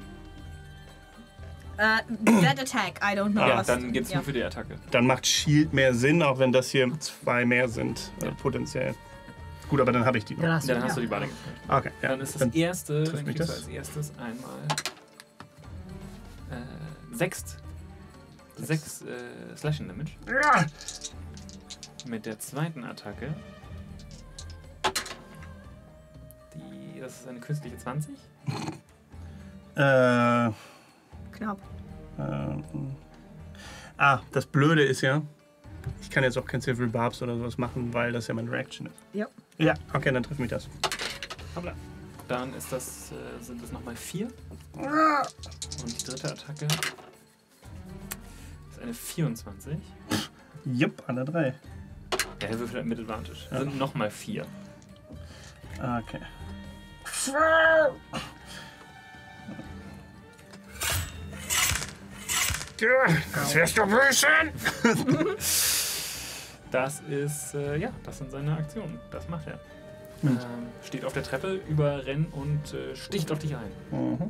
That attack, I don't know. Ja, was. dann geht's ja. nur für die Attacke. Dann macht Shield mehr Sinn, auch wenn das hier 2 mehr sind, potenziell. Gut, aber dann habe ich die noch. Dann hast du, Dann hast du die Beine gefunden. Okay, ja. Dann ist das erste, trifft dann mich kriegst du das? als erstes einmal 6 Slashing Damage. Ja. Mit der zweiten Attacke. Das ist eine künstliche 20. Knapp. Das Blöde ist ja, ich kann jetzt auch kein Silvery Barbs oder sowas machen, weil das ja meine Reaction ist. Ja. Ja, okay, dann trifft mich das. Hoppla. Dann ist das, sind das nochmal 4. Und die dritte Attacke ist eine 24. Jupp, alle 3. Ja, der würfelt mit Advantage. Sind nochmal 4. Okay. Das wärst du böse! Das ist, das sind seine Aktionen. Das macht er. Steht auf der Treppe über Renn und sticht auf dich ein. Mhm.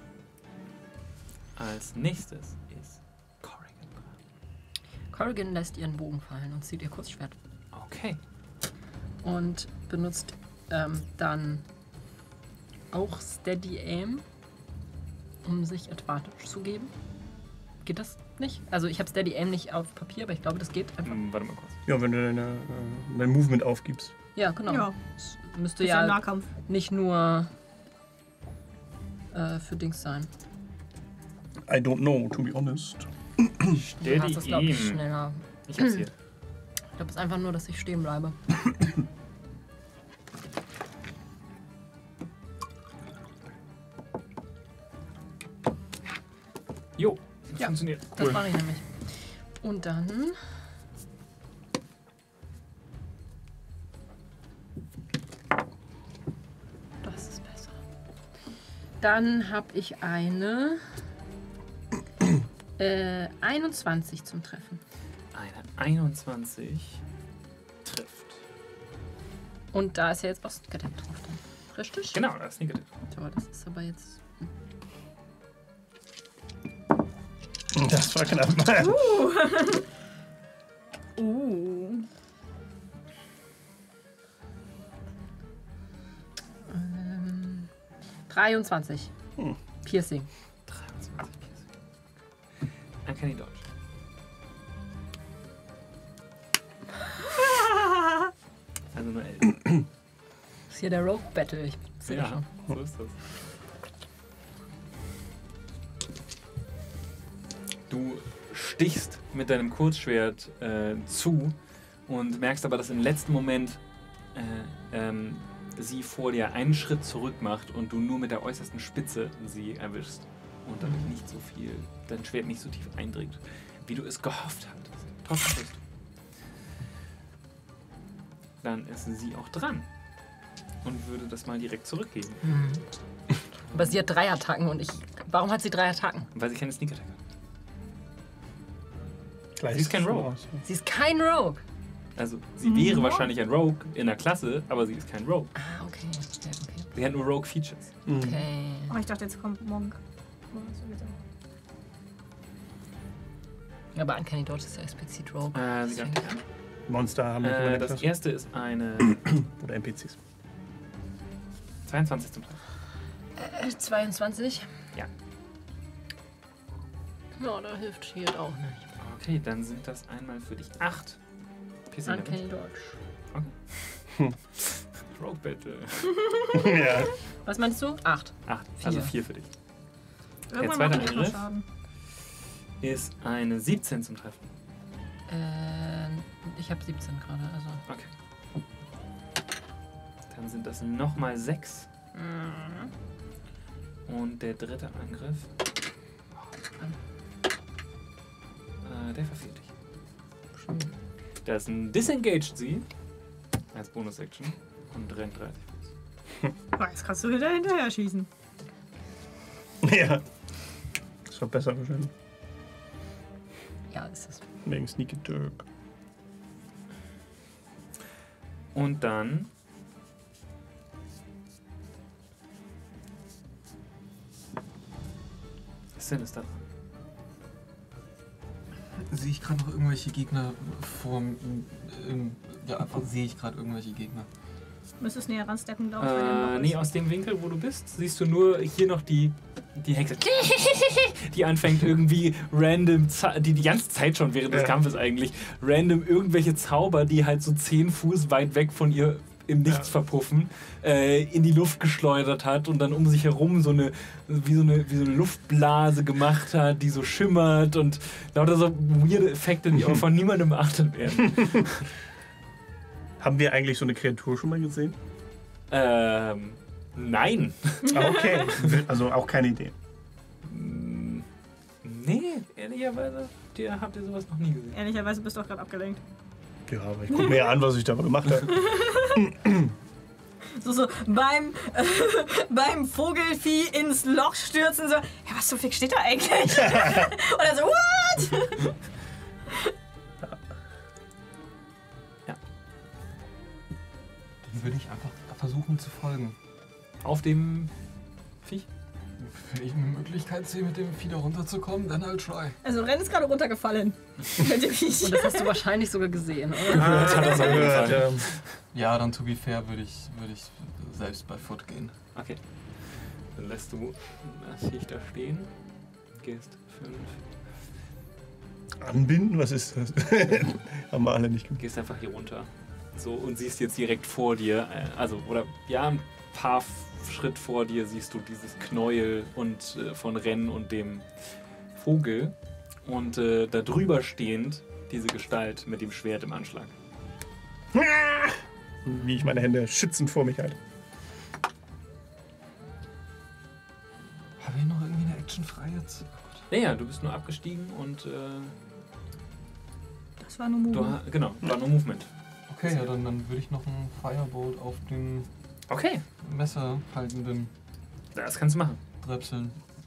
Als nächstes ist Corrigan dran. Corrigan lässt ihren Bogen fallen und zieht ihr Kurzschwert. Okay. Und benutzt dann auch Steady Aim, um sich Advantage zu geben. Geht das nicht? Also ich habe Steady Aim nicht auf Papier, aber ich glaube, das geht einfach. Warte mal kurz. Ja, wenn du dein Movement aufgibst. Ja, genau. Ja. Das müsste Ist ja ja Nahkampf. nicht nur für Dings sein. I don't know, to be honest. Du hast das, glaube ich, Aim. schneller. Ich hab's hier. Ich glaube, es ist einfach nur, dass ich stehen bleibe. Jo, das Ja. funktioniert. Das mache ich nämlich. Und dann... Das ist besser. Dann habe ich eine 21 zum Treffen. Eine 21 trifft. Und da ist ja jetzt Ostkadet drauf. Richtig? Genau, das ist negativ. So, das ist aber jetzt... Das war knapp. 23. Piercing. 23 Piercing. Uncanny Dodge. Also nur 11. Das ist hier der Rogue Battle. Ich sehe Ja, schon. so ist das. Du stichst mit deinem Kurzschwert zu und merkst aber, dass im letzten Moment sie vor dir einen Schritt zurück macht und du nur mit der äußersten Spitze sie erwischst und damit nicht so viel, dein Schwert nicht so tief eindringt, wie du es gehofft hattest. Trotzdem bist du. Dann ist sie auch dran und würde das mal direkt zurückgeben, Aber sie hat 3 Attacken und ich... Warum hat sie 3 Attacken? weil sie keine Sneak Attack hat. Gleich Sie ist kein Rogue. aus. Sie ist kein Rogue. Also sie wäre wahrscheinlich ein Rogue in der Klasse, aber sie ist kein Rogue. Ah, okay. Ja, okay. Sie hat nur Rogue Features. Okay. Oh, ich dachte, jetzt kommt Monk. Ja, aber Uncanny Dodge ist ja explizit Rogue. Sie greift dich an. Monster haben wir in der Das Klasse. erste ist eine Oder NPCs. 22 zum Treffen. 22. Ja. Ja, da hilft Shield auch nicht. Okay, dann sind das einmal für dich 8 Piercing Uncanny Damage. Dodge. Rogue Battle. Ja. Was meinst du? 8. 8, also 4. 4 für dich. Irgendwann zweite macht die Angriff. Schaden. Ist eine 17 zum Treffen. Ich habe 17 gerade, also. Okay. Dann sind das nochmal 6. Und der dritte Angriff. Der verfehlt dich. Das ist ein Disengaged sie als Bonus-Action und rennt 30 Fuß. Oh, jetzt kannst du wieder hinterher schießen. Ja. Das war besser wahrscheinlich. Ja, ist es. Wegen Sneaky Dirk. Und dann Sinister. Sehe ich gerade noch irgendwelche Gegner ja, einfach sehe ich gerade irgendwelche Gegner. Müsstest näher ransteppen, glaube ich. wenn der noch Nee, ist. aus dem Winkel, wo du bist, siehst du nur hier noch die Hexe, die anfängt irgendwie random, die ganze Zeit schon während des Kampfes eigentlich, random irgendwelche Zauber, die halt so 10 Fuß weit weg von ihr im Nichts verpuffen, in die Luft geschleudert hat und dann um sich herum wie so eine Luftblase gemacht hat, die so schimmert und lauter so weirde Effekte, die auch von niemandem beachtet werden. Haben wir eigentlich so eine Kreatur schon mal gesehen? Nein. Ah, okay. Also auch keine Idee. Nee, ehrlicherweise habt ihr sowas noch nie gesehen. Ehrlicherweise bist du auch gerade abgelenkt. Ja, aber ich gucke mir ja an, was ich da gemacht habe. So beim Vogelvieh ins Loch stürzen, so, ja, was so viel steht da eigentlich? Oder so, what? Dann würde ich einfach versuchen zu folgen. Auf dem Viech? Wenn ich eine Möglichkeit sehe, mit dem Vieh da runterzukommen, dann I'll try. Also Ren ist gerade runtergefallen. Mit dem Viech. Und das hast du wahrscheinlich sogar gesehen, oder? Gehört hat das auf jeden Fall. Ja, dann to be fair würde ich selbst bei Foot gehen. Okay. Dann lässt du das Viech da stehen. Gehst 5. Anbinden? Was ist das? Haben wir alle nicht gemacht. Gehst einfach hier runter. So und siehst jetzt direkt vor dir, ein paar Schritt vor dir siehst du dieses Knäuel und von Ren und dem Vogel. Und da drüber stehend diese Gestalt mit dem Schwert im Anschlag. Wie ich meine Hände schützend vor mich halte. Habe ich noch irgendwie eine Action frei jetzt? Ja, du bist nur abgestiegen und Das war nur Move. war nur Movement. Okay, ja, dann würde ich noch einen Firebolt auf den Okay, messerhaltenden das kannst du machen. Drepseln.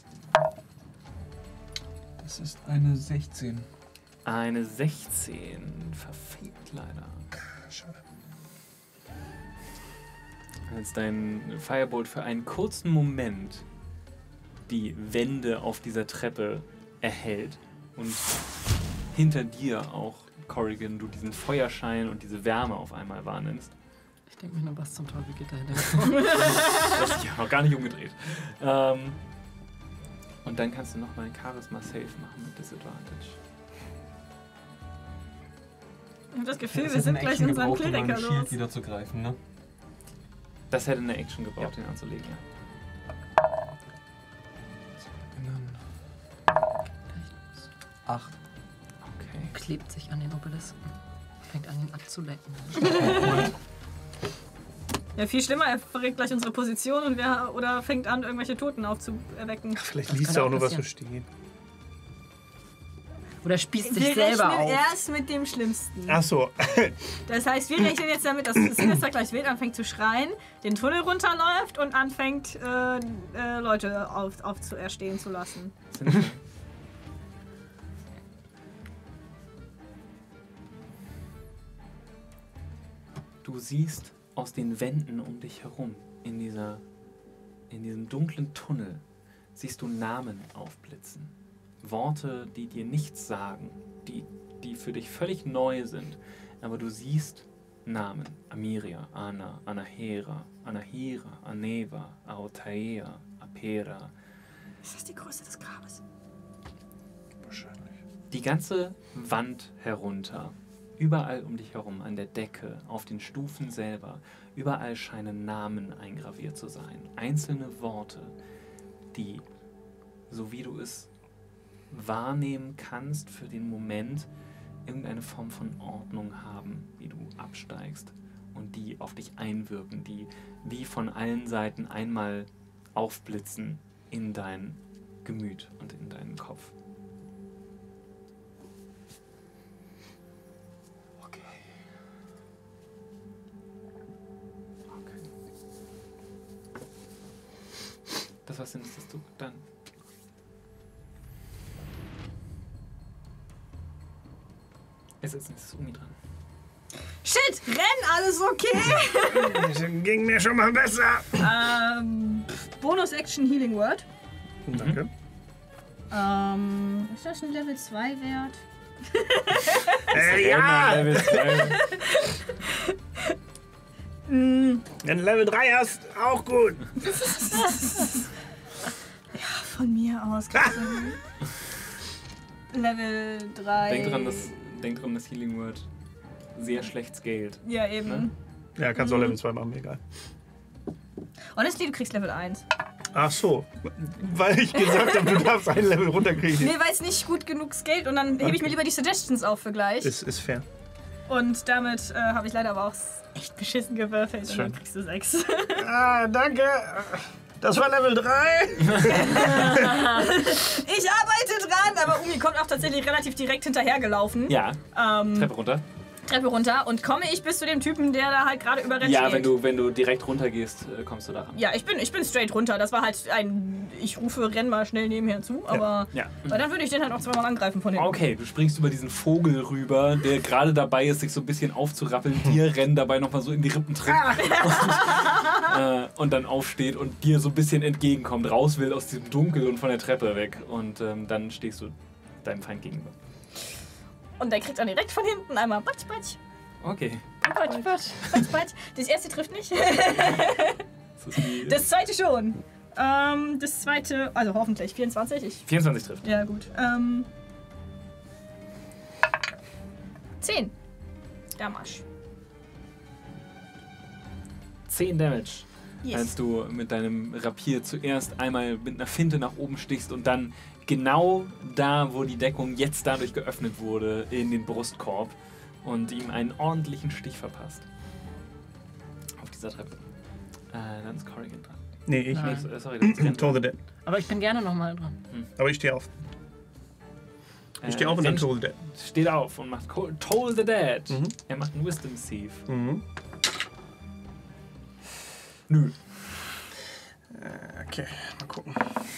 Das ist eine 16. Eine 16 verfehlt leider. Schade. als dein Firebolt für einen kurzen Moment die Wände auf dieser Treppe erhält und hinter dir auch, Corrigan, du diesen Feuerschein und diese Wärme auf einmal wahrnimmst. Ich denke mir nur, was zum Teufel geht da hinter? Das ist ja noch gar nicht umgedreht. Und dann kannst du nochmal ein Charisma-Save machen mit Disadvantage. Ich habe das Gefühl, wir sind gleich in unserem Kleriker um los. Shield wieder zu greifen, ne? Das hätte eine Action gebraucht, den anzulegen, ja. 8. Okay. Klebt sich an den Obelisken. Fängt an, ihn abzulecken. Ja, viel schlimmer, er verrät gleich unsere Position und oder fängt an, irgendwelche Toten aufzuerwecken. Vielleicht Das liest kann er auch auch nur, was so passieren. steht. Oder spießt sich Wir selber rechnen auf. erst mit dem Schlimmsten. Ach so. Das heißt, wir rechnen jetzt damit, dass Sinister gleich wild anfängt zu schreien, den Tunnel runterläuft und anfängt, Leute aufzuerstehen zu lassen. Du siehst aus den Wänden um dich herum, in diesem dunklen Tunnel, siehst du Namen aufblitzen. Worte, die dir nichts sagen, die für dich völlig neu sind. Aber du siehst Namen. Amiria, Ana, Anahera, Anahira, Aneva, Aotaea, Apera. Ist das die Größe des Grabes? Wahrscheinlich. Die ganze Wand herunter, überall um dich herum, an der Decke, auf den Stufen selber, überall scheinen Namen eingraviert zu sein. Einzelne Worte, die, so wie du es wahrnehmen kannst, für den Moment irgendeine Form von Ordnung haben, wie du absteigst und die auf dich einwirken, die wie von allen Seiten einmal aufblitzen in dein Gemüt und in deinen Kopf. Okay. Das was ist das du dann? Es ist Umi dran. Shit, renn, alles okay? Das ging mir schon mal besser. Bonus-Action Healing Word. Danke. Ist das ein Level 2 Wert? Ja! Level 2. Wenn du Level 3 hast, auch gut. Von mir aus. Level 3. Denk dran, das Healing Word sehr schlecht scaled. Ja, eben. Ne? Ja, kannst auch Level 2 machen, mir egal. Honestly, du kriegst Level 1. Ach so, weil ich gesagt habe, du darfst ein Level runterkriegen. Nee, weil es nicht gut genug scaled und dann hebe ich mir lieber die Suggestions auf für gleich. Ist fair. Und damit habe ich leider aber auch echt beschissen gewürfelt und dann Schön. kriegst du 6. Ah, danke. Das war Level 3. Ich arbeite dran, aber Umi kommt auch tatsächlich relativ direkt hinterhergelaufen. Ja, Treppe runter. Treppe runter und komme ich bis zu dem Typen, der da halt gerade überrennt Ja, steht. wenn du direkt runter gehst, kommst du da ran. Ja, ich bin straight runter. Das war halt ich rufe, renn mal schnell nebenher zu, aber Ja. weil dann würde ich den halt auch zweimal angreifen von hinten. Okay, du springst über diesen Vogel rüber, der gerade dabei ist, sich so ein bisschen aufzurappeln. Dir rennen dabei nochmal so in die Rippen tritt. Und dann aufsteht und dir so ein bisschen entgegenkommt. Raus will aus diesem Dunkel und von der Treppe weg. Und dann stehst du deinem Feind gegenüber. Und der kriegt dann direkt von hinten einmal Batsch, Batsch. Okay. Batsch, Batsch, Batsch, Batsch. Das erste trifft nicht. Das ist die Das zweite schon. Das zweite, also hoffentlich 24. 24 trifft. Ja, gut. 10. Damage. 10 Damage. Yes. Als du mit deinem Rapier zuerst einmal mit einer Finte nach oben stichst und dann genau da, wo die Deckung jetzt dadurch geöffnet wurde, in den Brustkorb und ihm einen ordentlichen Stich verpasst. Auf dieser Treppe. Dann ist Corrigan dran. Nee, ich Nein. nicht. Sorry, dann ist Ren Toll the dran. Dead. Aber ich bin gerne nochmal dran. Aber ich stehe auf. Ich stehe auf und dann Ren Toll the Dead. steht auf und macht Toll the Dead. Mhm. Er macht einen Wisdom Save. Mhm. Nö. Okay, mal gucken.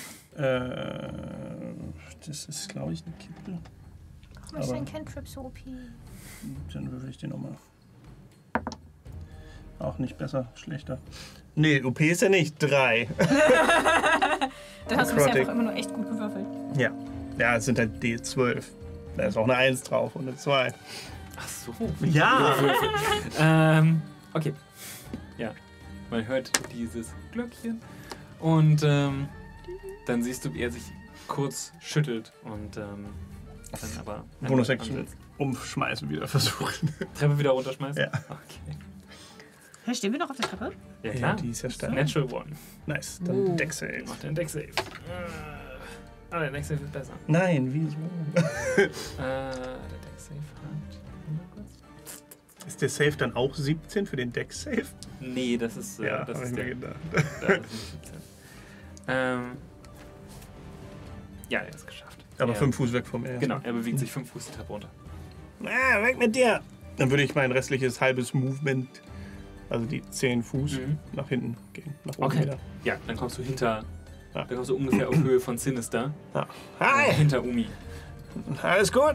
Das ist, glaube ich, eine Kippe. Was ist Aber- ein Cantrip so OP? Dann würfel ich den nochmal. Auch nicht besser, schlechter. Nee, OP ist ja nicht 3. Dann hast du bisher einfach immer nur echt gut gewürfelt. Ja. Ja, es sind halt D12. Da ist auch eine 1 drauf und eine 2. Ach so. Ja! Okay. Ja. Man hört dieses Glöckchen. Und dann siehst du, wie er sich kurz schüttelt und dann aber. Bonus-Action umschmeißen wieder versuchen. Treppe wieder runterschmeißen? Ja. Okay. Hä, stehen wir noch auf der Treppe? Ja, klar. Die ist ja stark. Natural One. Nice, dann Deck Save. Macht den Deck Save. Der Deck Save ist besser. Nein, wieso? Der Deck Save hat. Ist der Save dann auch 17 für den Deck Save? Nee, das ist. Ja, das hab ist ich mir der. gedacht. Das ist nicht 17. Ja, er ist geschafft. Aber er, 5 Fuß weg vom Ersten. Genau, er bewegt sich 5 Fuß die Treppe runter. Ah, weg mit dir! Dann würde ich mein restliches halbes Movement, also die 10 Fuß, nach hinten gehen. Nach oben Okay. wieder. Ja, dann kommst du hinter. Ja. Dann kommst du ungefähr auf Höhe von Sinister. Ja. Hi! Hinter Umi. Alles gut?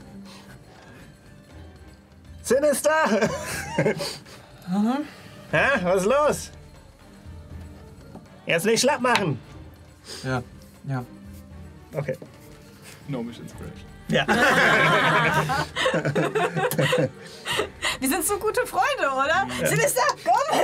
Sinister! Hä? Was ist los? Jetzt nicht schlapp machen! Ja. Okay. Gnomish Inspiration. Ja. Wir sind so gute Freunde, oder? Sinister, komm!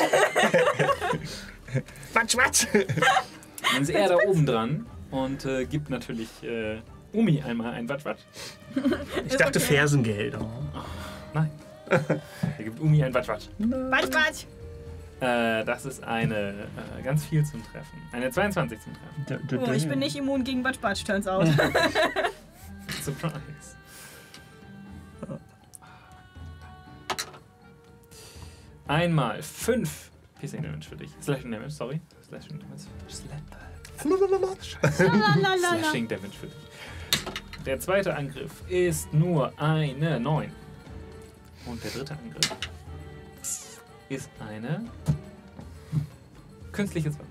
Watsch! Dann ist er da oben dran und gibt natürlich Umi einmal ein Watsch. Ich dachte Fersengeld. Nein. Er gibt Umi ein Watsch. Watsch! Das ist eine ganz viel zum Treffen. Eine 22 zum Treffen. Oh, ich bin nicht immun gegen Batsch, turns out. Surprise. Einmal 5 Piercing Damage für dich. Slashing Damage, sorry. Slashing Damage. Slashing Damage für dich. Der zweite Angriff ist nur eine 9. Und der dritte Angriff ist eine künstliche 20.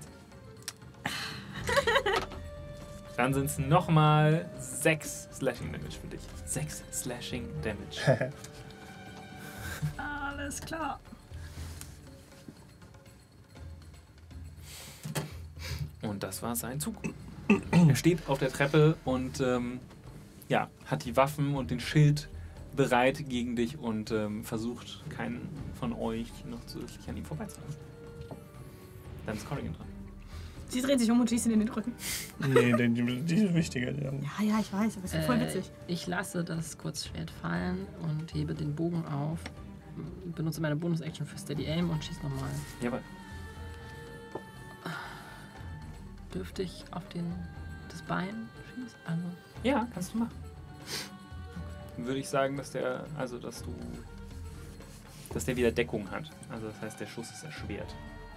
Dann sind es nochmal 6 Slashing Damage für dich. 6 Slashing Damage. Alles klar. Und das war sein Zug. Er steht auf der Treppe und hat die Waffen und den Schild bereit gegen dich und versucht, keinen von euch noch zusätzlich an ihm vorbeizulassen. Dann ist Corrigan dran. Sie dreht sich um und schießt ihn in den Rücken. Nee, die ist wichtiger. Ja, ich weiß, aber es ist voll witzig. Ich lasse das Kurzschwert fallen und hebe den Bogen auf, benutze meine Bonus-Action für Steady Aim und schieße nochmal. Jawohl. Dürfte ich auf das Bein schießen? Also, Ja, kannst du machen. Dann würde ich sagen, dass der wieder Deckung hat. Also das heißt, der Schuss ist erschwert.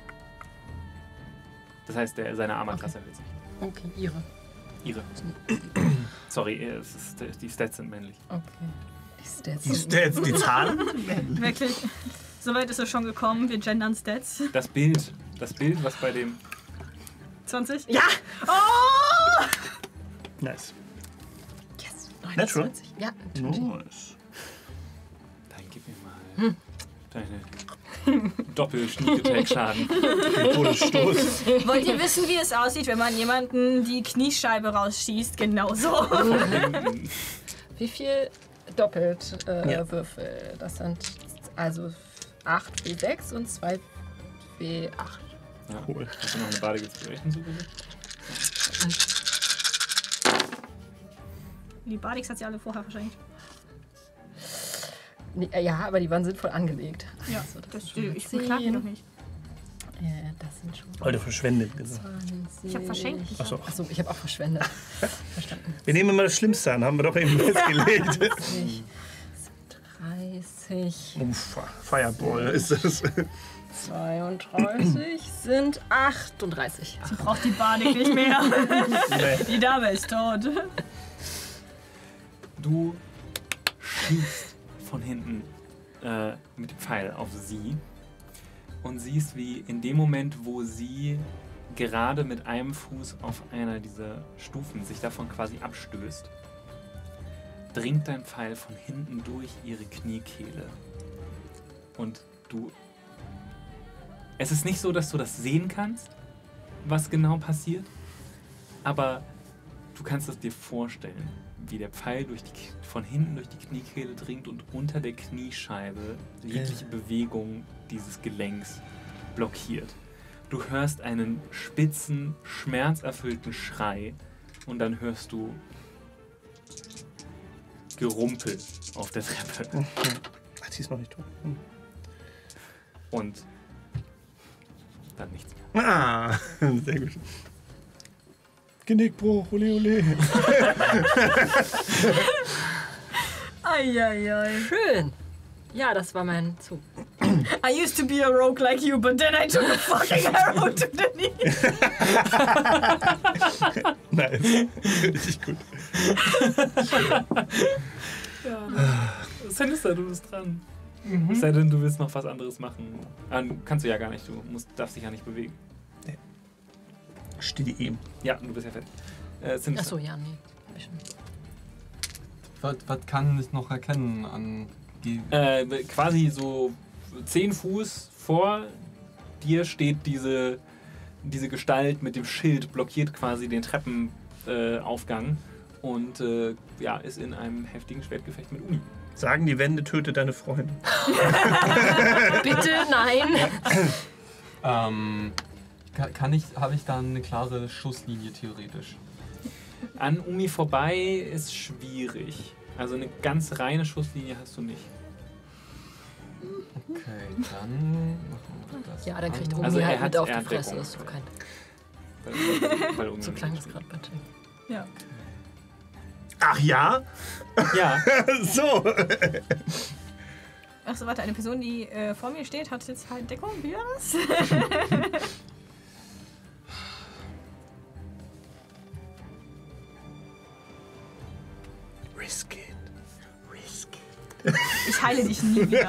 Das heißt, seine Armorklasse erhöht sich. okay, ihre. Sorry, die Stats sind männlich. Okay. Die Stats. Die Zahlen? Wirklich. Soweit ist es schon gekommen. Wir gendern Stats. Das Bild, was bei dem... 20? Ja! Oh! Nice. Yes, Natural? 29. Ja, natürlich. Nice. Dann gib mir mal deine Doppel-Sneak-Attack-Schaden. Todesstoß. Wollt ihr wissen, wie es aussieht, wenn man jemanden die Kniescheibe rausschießt? Genauso. Wie viel doppelt Würfel? Das sind also 8 W6 und 2 W8. Ja. Cool. Hast du noch eine Bardic Inspiration zugefügt? Die Badix hat sie alle vorher verschenkt. Nee, ja, aber die waren sinnvoll angelegt. Ja, Also, das, sind schon ich beklage mich 10. doch nicht. Das sind schon Heute verschwendet. Gesagt. 20. Ich hab verschenkt. Achso. Achso, ich habe auch verschwendet. Verstanden. Wir nehmen immer das Schlimmste an, haben wir doch eben festgelegt. 30. 30. Uff, Fireball ist das. 32 sind 38. Sie braucht die Badik nicht mehr. Nee. Die Dame ist tot. Du schießt von hinten mit dem Pfeil auf sie und siehst, wie in dem Moment, wo sie gerade mit einem Fuß auf einer dieser Stufen sich davon quasi abstößt, dringt dein Pfeil von hinten durch ihre Kniekehle. Und du Es ist nicht so, dass du das sehen kannst, was genau passiert, aber du kannst es dir vorstellen, wie der Pfeil von hinten durch die Kniekehle dringt und unter der Kniescheibe jegliche Bewegung dieses Gelenks blockiert. Du hörst einen spitzen, schmerzerfüllten Schrei und dann hörst du Gerumpel auf der Treppe. Ach, sie ist noch nicht tot. Und dann nichts mehr. Ah, sehr gut. Genickbruch, ole ole. Eieiei. Schön. Ja, das war mein Zug. I used to be a rogue like you, but then I took a fucking arrow to the knee. Nice. Richtig gut. Sinister, du bist dran. Es sei denn, du willst noch was anderes machen. Kannst du ja gar nicht, darfst dich ja nicht bewegen. Steht ihm. Ja, du bist ja fertig. Sinister. Achso, ja, nee. Hab ich schon. Was kann ich noch erkennen an Quasi so 10 Fuß vor dir steht diese Gestalt mit dem Schild, blockiert quasi den Treppenaufgang und ist in einem heftigen Schwertgefecht mit Uni. Sagen die Wände, töte deine Freunde. Bitte, nein. Habe ich da eine klare Schusslinie theoretisch? An Umi vorbei ist schwierig. Also eine ganz reine Schusslinie hast du nicht. Okay, dann machen wir das. Ja, dann kriegt an. Umi Also er halt hat- mit auf er die hat Fresse. Deckung. Ist doch kein... Weil Umi So klang das gerade bitte. Ja. Ach ja? Ja, So. Achso, warte, eine Person, die vor mir steht, hat jetzt halt Deckung. Wie war das? Risk it. Risk it. Ich heile dich nie wieder.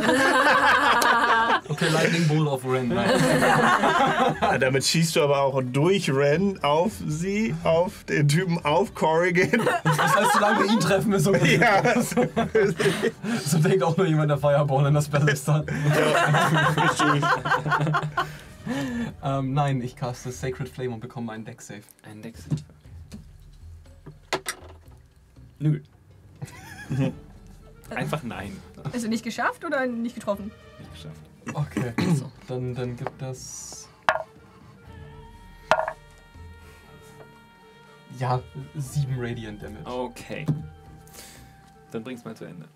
Okay, Lightning Bolt auf Ren. Nein. Ja, damit schießt du aber auch durch Ren auf sie, auf den Typen, auf Corrigan. Das heißt, solange wir ihn treffen, ist okay. Ja. So denkt auch nur jemand der Fireball in das Ballista. Nein, ich caste Sacred Flame und bekomme einen Deck-Save. ein Decksave. Nö. Einfach nein. Ist er nicht geschafft oder nicht getroffen? Nicht geschafft. Okay, dann gibt das... Ja, 7 Radiant Damage. Okay. Dann bring's mal zu Ende.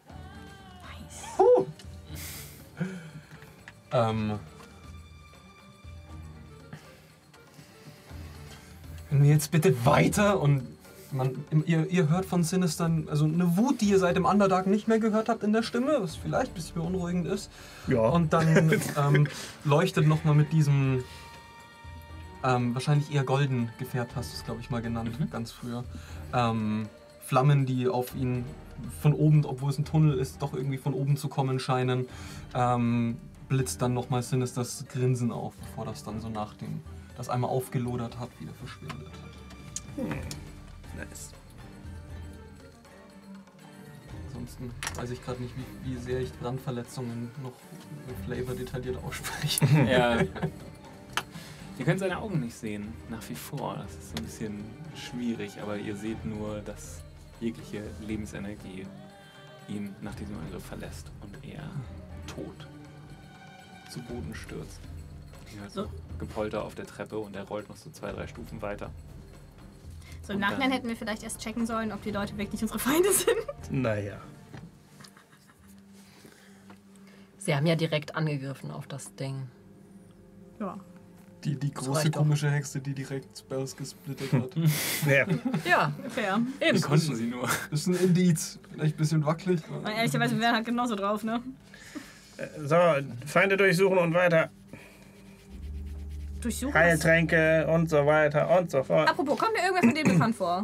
Können wir jetzt bitte weiter und ihr hört von Sinister also eine Wut, die ihr seit dem Underdark nicht mehr gehört habt in der Stimme, was vielleicht ein bisschen beunruhigend ist. Ja. Und dann leuchtet nochmal mit diesem wahrscheinlich eher golden gefärbt, hast du es glaube ich mal genannt, ganz früher. Flammen, die auf ihn von oben, obwohl es ein Tunnel ist, doch irgendwie von oben zu kommen scheinen. Blitzt dann nochmal Sinisters Grinsen auf, bevor das dann so nach dem, das einmal aufgelodert hat, wieder verschwindet. Nice. Ansonsten weiß ich gerade nicht, wie sehr ich Brandverletzungen noch mit Flavor detailliert ausspreche. Ja. Ihr könnt seine Augen nicht sehen, nach wie vor. Das ist so ein bisschen schwierig, aber ihr seht nur, dass jegliche Lebensenergie ihn nach diesem Angriff verlässt und er tot zu Boden stürzt. Ihr hört So. noch Gepolter auf der Treppe und er rollt noch so 2-3 Stufen weiter. So, im Und Nachhinein dann- hätten wir vielleicht erst checken sollen, ob die Leute wirklich unsere Feinde sind. Naja. Sie haben ja direkt angegriffen auf das Ding. Ja. Die Das große reicht doch. komische Hexe, die direkt Spells gesplittet hat. Ja. Ja, Fair. Wie eben. konnten sie nur? Das ist ein Indiz. Vielleicht ein bisschen wackelig. Und ehrlicherweise, wir wären halt genauso drauf, ne? So, Feinde durchsuchen und weiter. Durchsuchen. Heiltränke und so weiter und so fort. Apropos, kommt mir irgendwer von denen bekannt vor?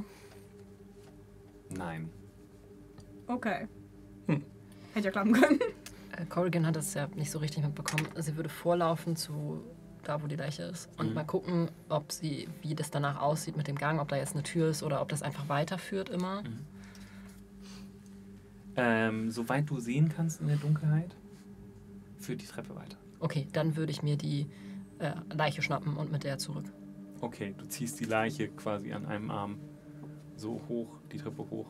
Nein. Okay. Hätte ja klappen können. Corrigan hat das ja nicht so richtig mitbekommen. Sie würde vorlaufen zu da, wo die Leiche ist und mal gucken, wie das danach aussieht mit dem Gang, ob da jetzt eine Tür ist oder ob das einfach weiterführt immer. Soweit du sehen kannst in der Dunkelheit, führt die Treppe weiter. Okay, dann würde ich mir die Leiche schnappen und mit der zurück. Okay, du ziehst die Leiche quasi an einem Arm so hoch, die Treppe hoch.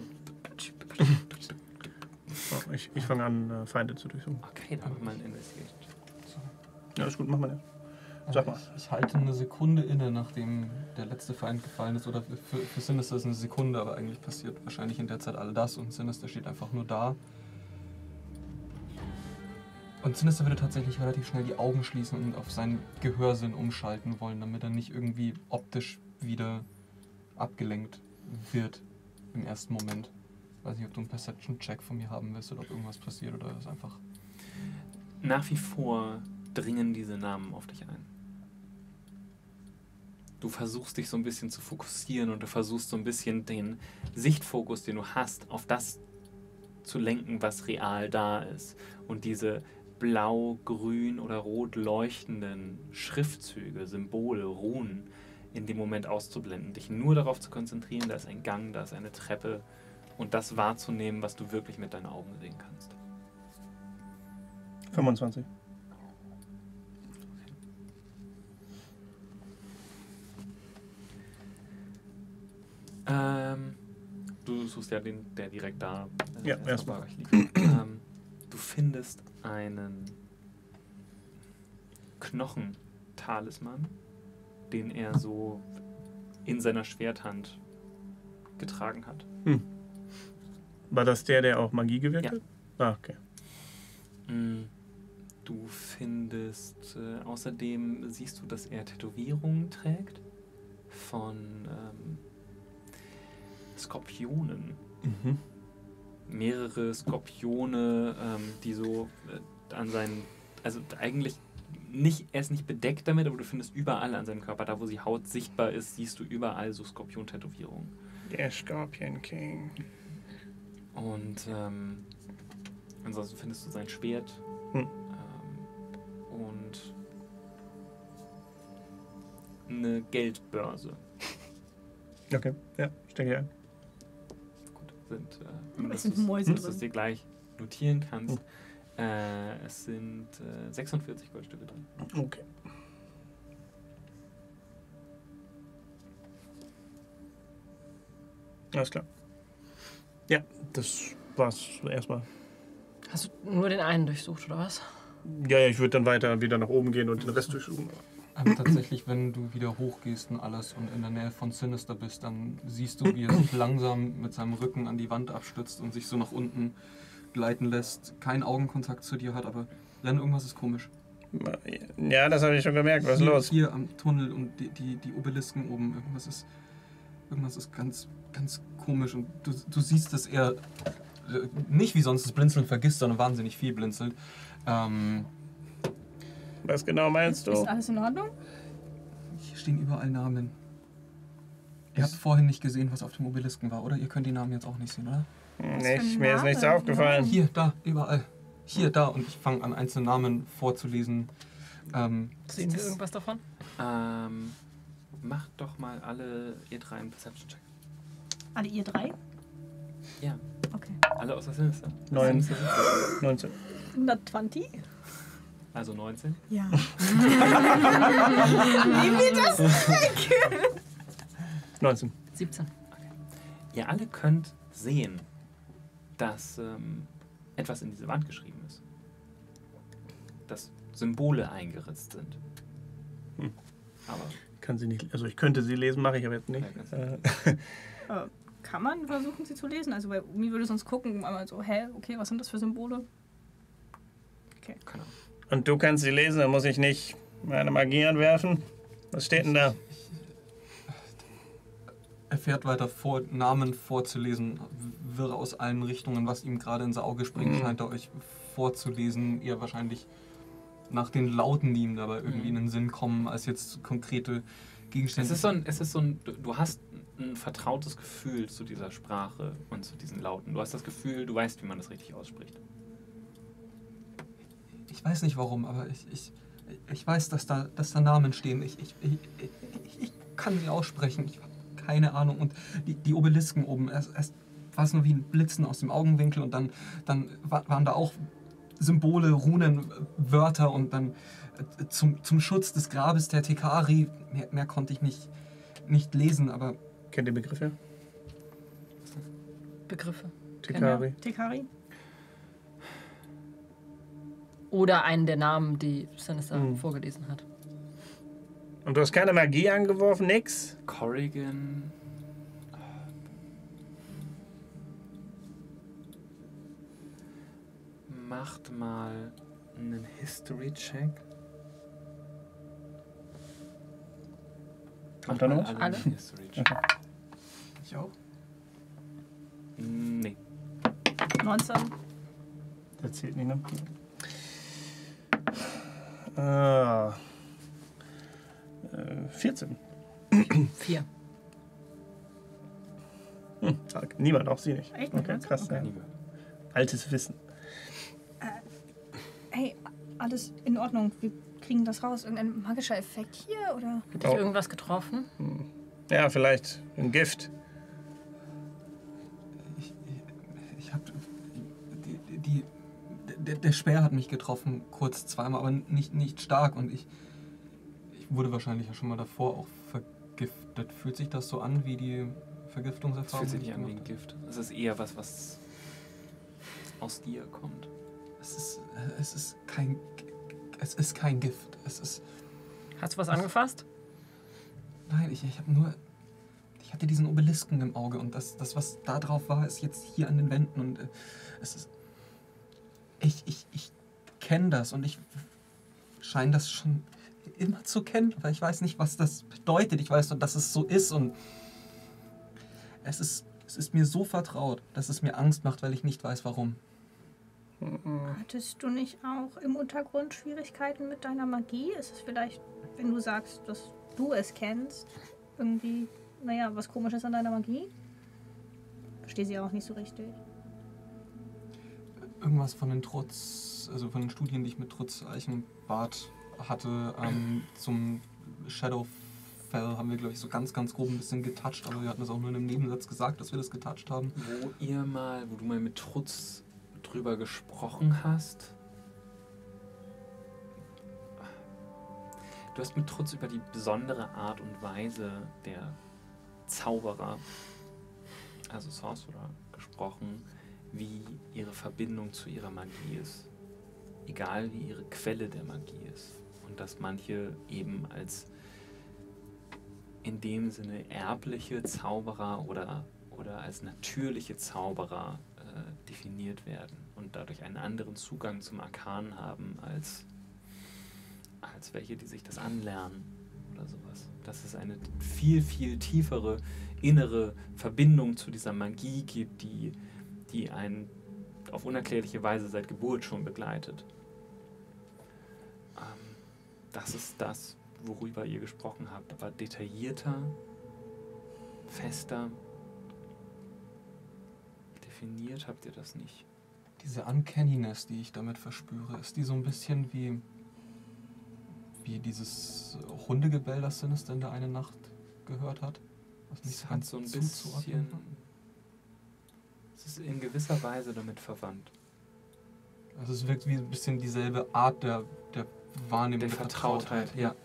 Oh, ich fange an, Feinde zu durchsuchen. Okay, dann mach mal ein Investigation. Ja, ist gut, mach mal das. Sag mal. Ich halte eine Sekunde inne, nachdem der letzte Feind gefallen ist. Oder für Sinister ist eine Sekunde, aber eigentlich passiert wahrscheinlich in der Zeit all das und Sinister steht einfach nur da. Und Sinister würde tatsächlich relativ schnell die Augen schließen und auf seinen Gehörsinn umschalten wollen, damit er nicht irgendwie optisch wieder abgelenkt wird im ersten Moment. Ich weiß nicht, ob du einen Perception-Check von mir haben willst oder ob irgendwas passiert oder ist einfach... Nach wie vor dringen diese Namen auf dich ein. Du versuchst dich so ein bisschen zu fokussieren und du versuchst so ein bisschen den Sichtfokus, den du hast, auf das zu lenken, was real da ist. Und diese blau, grün oder rot leuchtenden Schriftzüge, Symbole, Runen in dem Moment auszublenden. Dich nur darauf zu konzentrieren, da ist ein Gang, da ist eine Treppe und das wahrzunehmen, was du wirklich mit deinen Augen sehen kannst. 25. Du suchst ja den, der direkt da Ja, bei erstmal. euch liegt. Du findest einen Knochentalisman, den er so in seiner Schwerthand getragen hat. War das der auch Magie gewirkt hat? Ah, okay. Du findest, außerdem siehst du, dass er Tätowierungen trägt von Skorpionen. Mehrere Skorpione, die so an seinen, also eigentlich nicht, er ist nicht bedeckt damit, aber du findest überall an seinem Körper, da wo die Haut sichtbar ist, siehst du überall so Skorpion-Tätowierungen. Der Scorpion King. Und ansonsten findest du sein Schwert und eine Geldbörse. Okay, ja, stecke ich ein. Gut, sind, Es sind Mäuse dass du es dir gleich notieren kannst. Es sind 46 Goldstücke drin. Okay. Alles klar. Ja, das war's erstmal. Hast du nur den einen durchsucht, oder was? Ja, ich würde dann weiter wieder nach oben gehen und den Rest durchsuchen. Aber tatsächlich, wenn du wieder hochgehst und alles und in der Nähe von Sinister bist, dann siehst du, wie er sich langsam mit seinem Rücken an die Wand abstützt und sich so nach unten gleiten lässt. Keinen Augenkontakt zu dir hat, aber Len, irgendwas ist komisch. Ja, das habe ich schon gemerkt. Was ist los? Hier am Tunnel und die Obelisken oben, irgendwas ist ganz, ganz komisch und du siehst, dass er nicht wie sonst das Blinzeln vergisst, sondern wahnsinnig viel blinzelt. Was genau meinst Ist du? alles in Ordnung? Hier stehen überall Namen. Ihr habt vorhin nicht gesehen, was auf dem Obelisken war, oder? Ihr könnt die Namen jetzt auch nicht sehen, oder? Nicht, mir ist nichts Name? aufgefallen. Hier, da, überall. Hier, da. Und ich fange an, einzelne Namen vorzulesen. Sehen wir irgendwas davon? Macht doch mal alle ihr drei einen Perception-Check. Alle ihr drei? Ja, Okay. alle außer Sinister. 19. 120? Also 19. Ja. Nehmen wir das weg? 19. 17. Ihr alle könnt sehen, dass etwas in diese Wand geschrieben ist. Dass Symbole eingeritzt sind. Aber Kann sie nicht, also ich könnte sie lesen, mache ich aber jetzt nicht. Kann man versuchen, sie zu lesen? Also bei Umi würde sonst gucken, einmal so, okay, was sind das für Symbole? Okay. keine Ahnung. Und du kannst sie lesen, dann muss ich nicht meine Magie anwerfen. Was steht denn da? Er fährt weiter vor, Namen vorzulesen, wirr aus allen Richtungen, was ihm gerade ins Auge springt, scheint er euch vorzulesen. Ihr wahrscheinlich nach den Lauten, die ihm dabei irgendwie in den Sinn kommen, als jetzt konkrete Gegenstände. Du hast ein vertrautes Gefühl zu dieser Sprache und zu diesen Lauten. Du hast das Gefühl, du weißt, wie man das richtig ausspricht. Ich weiß nicht warum, aber ich weiß, dass da Namen stehen. Ich kann sie aussprechen. Ich habe keine Ahnung. Und die Obelisken oben, erst war es nur wie ein Blitzen aus dem Augenwinkel und dann waren da auch Symbole, Runen, Wörter und dann zum Schutz des Grabes der Tekari. Mehr konnte ich nicht lesen, aber... Kennt ihr Begriffe? Begriffe. Tekari. Tekari? Oder einen der Namen, die Sinister vorgelesen hat. Und du hast keine Magie angeworfen, nix? Corrigan. Macht mal einen History-Check. Kommt da noch was? Alle Alle? einen History-Check. Ich auch? Nee. 19. Der zählt nicht, ne? Ah. 14. 4. Niemand, auch sie nicht. Echt? Okay, krass. Okay. Ja. Altes Wissen. Hey, alles in Ordnung. Wir kriegen das raus. Irgendein magischer Effekt hier, oder? Hat dich irgendwas getroffen? Ja, vielleicht ein Gift. Ich hab... Der Speer hat mich getroffen, kurz zweimal, aber nicht stark. Und ich wurde wahrscheinlich ja schon mal davor auch vergiftet. Fühlt sich das so an wie die Es Vergiftungserfahrung? fühlt sich die ich nicht an wie ein gemacht habe? Gift. Es ist eher was aus dir kommt. Es ist kein Gift. Es ist... Hast du was angefasst? Nein, ich habe nur... Ich hatte diesen Obelisken im Auge und das, was da drauf war, ist jetzt hier an den Wänden und es ist... Ich kenne das und ich scheine das schon immer zu kennen, aber ich weiß nicht, was das bedeutet. Ich weiß nur, dass es so ist und es ist mir so vertraut, dass es mir Angst macht, weil ich nicht weiß, warum. Hattest du nicht auch im Untergrund Schwierigkeiten mit deiner Magie? Ist es vielleicht, wenn du sagst, dass du es kennst, irgendwie, naja, was Komisches an deiner Magie? Verstehe sie auch nicht so richtig. Irgendwas von den von den Studien, die ich mit Trutz Eichenbart hatte, zum Shadowfell haben wir, glaube ich, so ganz grob ein bisschen getoucht, aber wir hatten das auch nur in einem Nebensatz gesagt, dass wir das getoucht haben. Wo du mal mit Trutz drüber gesprochen hast. Du hast mit Trutz über die besondere Art und Weise der Zauberer, also Sorcerer, gesprochen, wie ihre Verbindung zu ihrer Magie ist. Egal wie ihre Quelle der Magie ist. Und dass manche eben als in dem Sinne erbliche Zauberer oder als natürliche Zauberer definiert werden und dadurch einen anderen Zugang zum Arkan haben als welche, die sich das anlernen oder sowas. Dass es eine viel, viel tiefere innere Verbindung zu dieser Magie gibt, die einen auf unerklärliche Weise seit Geburt schon begleitet. Das ist das, worüber ihr gesprochen habt, aber detaillierter, fester, definiert habt ihr das nicht. Diese Uncanniness, die ich damit verspüre, ist die so ein bisschen wie dieses Hundegebell, das Sinister in der eine Nacht gehört hat? Was nicht Es hat so ein bisschen... Es ist in gewisser Weise damit verwandt. Also es wirkt wie ein bisschen dieselbe Art der Wahrnehmung, Der Vertrautheit, ja.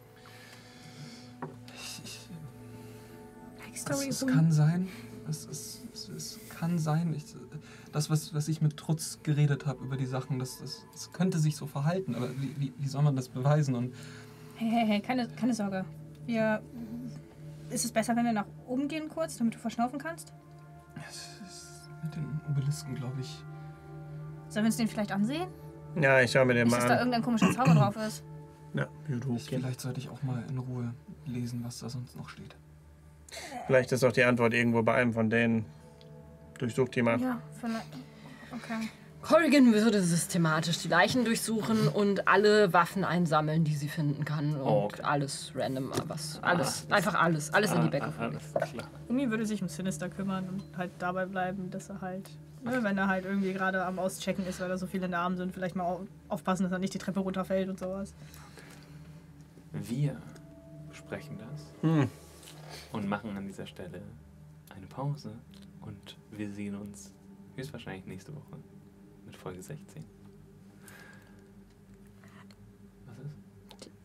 Es kann sein. Es kann sein. Das, was ich mit Trutz geredet habe über die Sachen, das könnte sich so verhalten. Aber wie soll man das beweisen? Und Hey, keine Sorge. Ist es besser, wenn wir nach oben gehen kurz, damit du verschnaufen kannst? mit den Obelisken, glaube ich. Sollen wir uns den vielleicht ansehen? Ja, ich schau mir den Nicht, mal dass da an. irgendein komischer Zauber drauf ist. Ja, würde hochgehen. Vielleicht sollte ich auch mal in Ruhe lesen, was da sonst noch steht. Vielleicht ist auch die Antwort irgendwo bei einem von denen. Durchsucht die mal. Ja, vielleicht. Okay. Corrigan würde systematisch die Leichen durchsuchen und alle Waffen einsammeln, die sie finden kann. Und Okay. alles random, einfach alles in die Bäcke von Alles klar. Umi würde sich um Sinister kümmern und halt dabei bleiben, dass er halt, ne, wenn er halt irgendwie gerade am Auschecken ist, weil da so viele in der Arm sind, vielleicht mal aufpassen, dass er nicht die Treppe runterfällt und sowas. Wir besprechen das und machen an dieser Stelle eine Pause und wir sehen uns höchstwahrscheinlich nächste Woche mit Folge 16.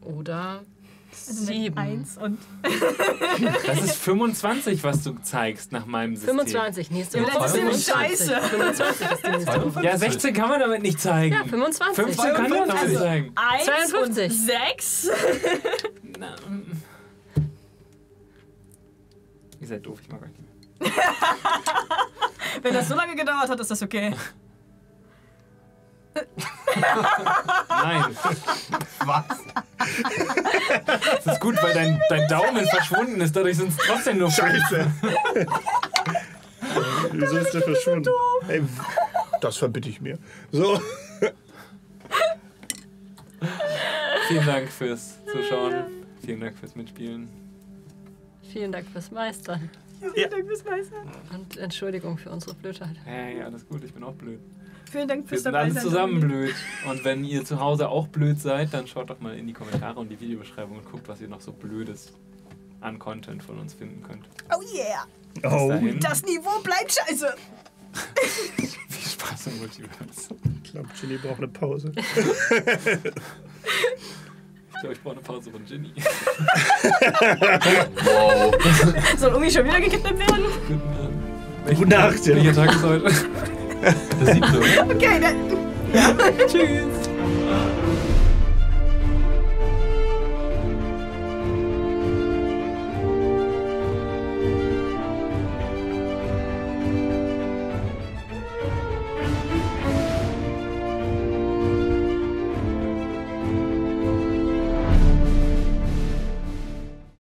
Oder Also mit 7. 1 und. Das ist 25, was du zeigst nach meinem System. 25, nächste Ja, Woche. das ist nämlich 25. scheiße. 25 ist die nächste Woche. Ja, 16 kann man damit nicht zeigen. Ja, 25. 15 kann man damit nicht zeigen. 1 52. und 6. Na, Ihr seid doof, ich mag euch nicht mehr. Wenn das so lange gedauert hat, ist das okay. Nein. Was? Das ist gut, weil dein Daumen verschwunden ist, dadurch sind es trotzdem nur Scheiße. Wieso ist der verschwunden? Ey, das verbitte ich mir. So. Vielen Dank fürs Zuschauen. Vielen Dank fürs Mitspielen. Vielen Dank fürs Meistern. Ja. Dank fürs Meistern. Und Entschuldigung für unsere Blödheit. Hey, alles gut, ich bin auch blöd. Vielen Dank Wir fürs sind dabei alle sein. zusammen blöd. Und wenn ihr zu Hause auch blöd seid, dann schaut doch mal in die Kommentare und die Videobeschreibung und guckt, was ihr noch so Blödes an Content von uns finden könnt. Oh yeah. Bis Oh, dahin, Das Niveau bleibt scheiße. viel Spaß im Multiverse. ich glaube, Ginny braucht eine Pause. Ich glaube, ich brauche eine Pause von Ginny. Wow. Soll Umi schon wieder gekidnappt werden? Gute Nacht, ja. Welcher Tag ist heute? Der 7. Okay, dann. Tschüss.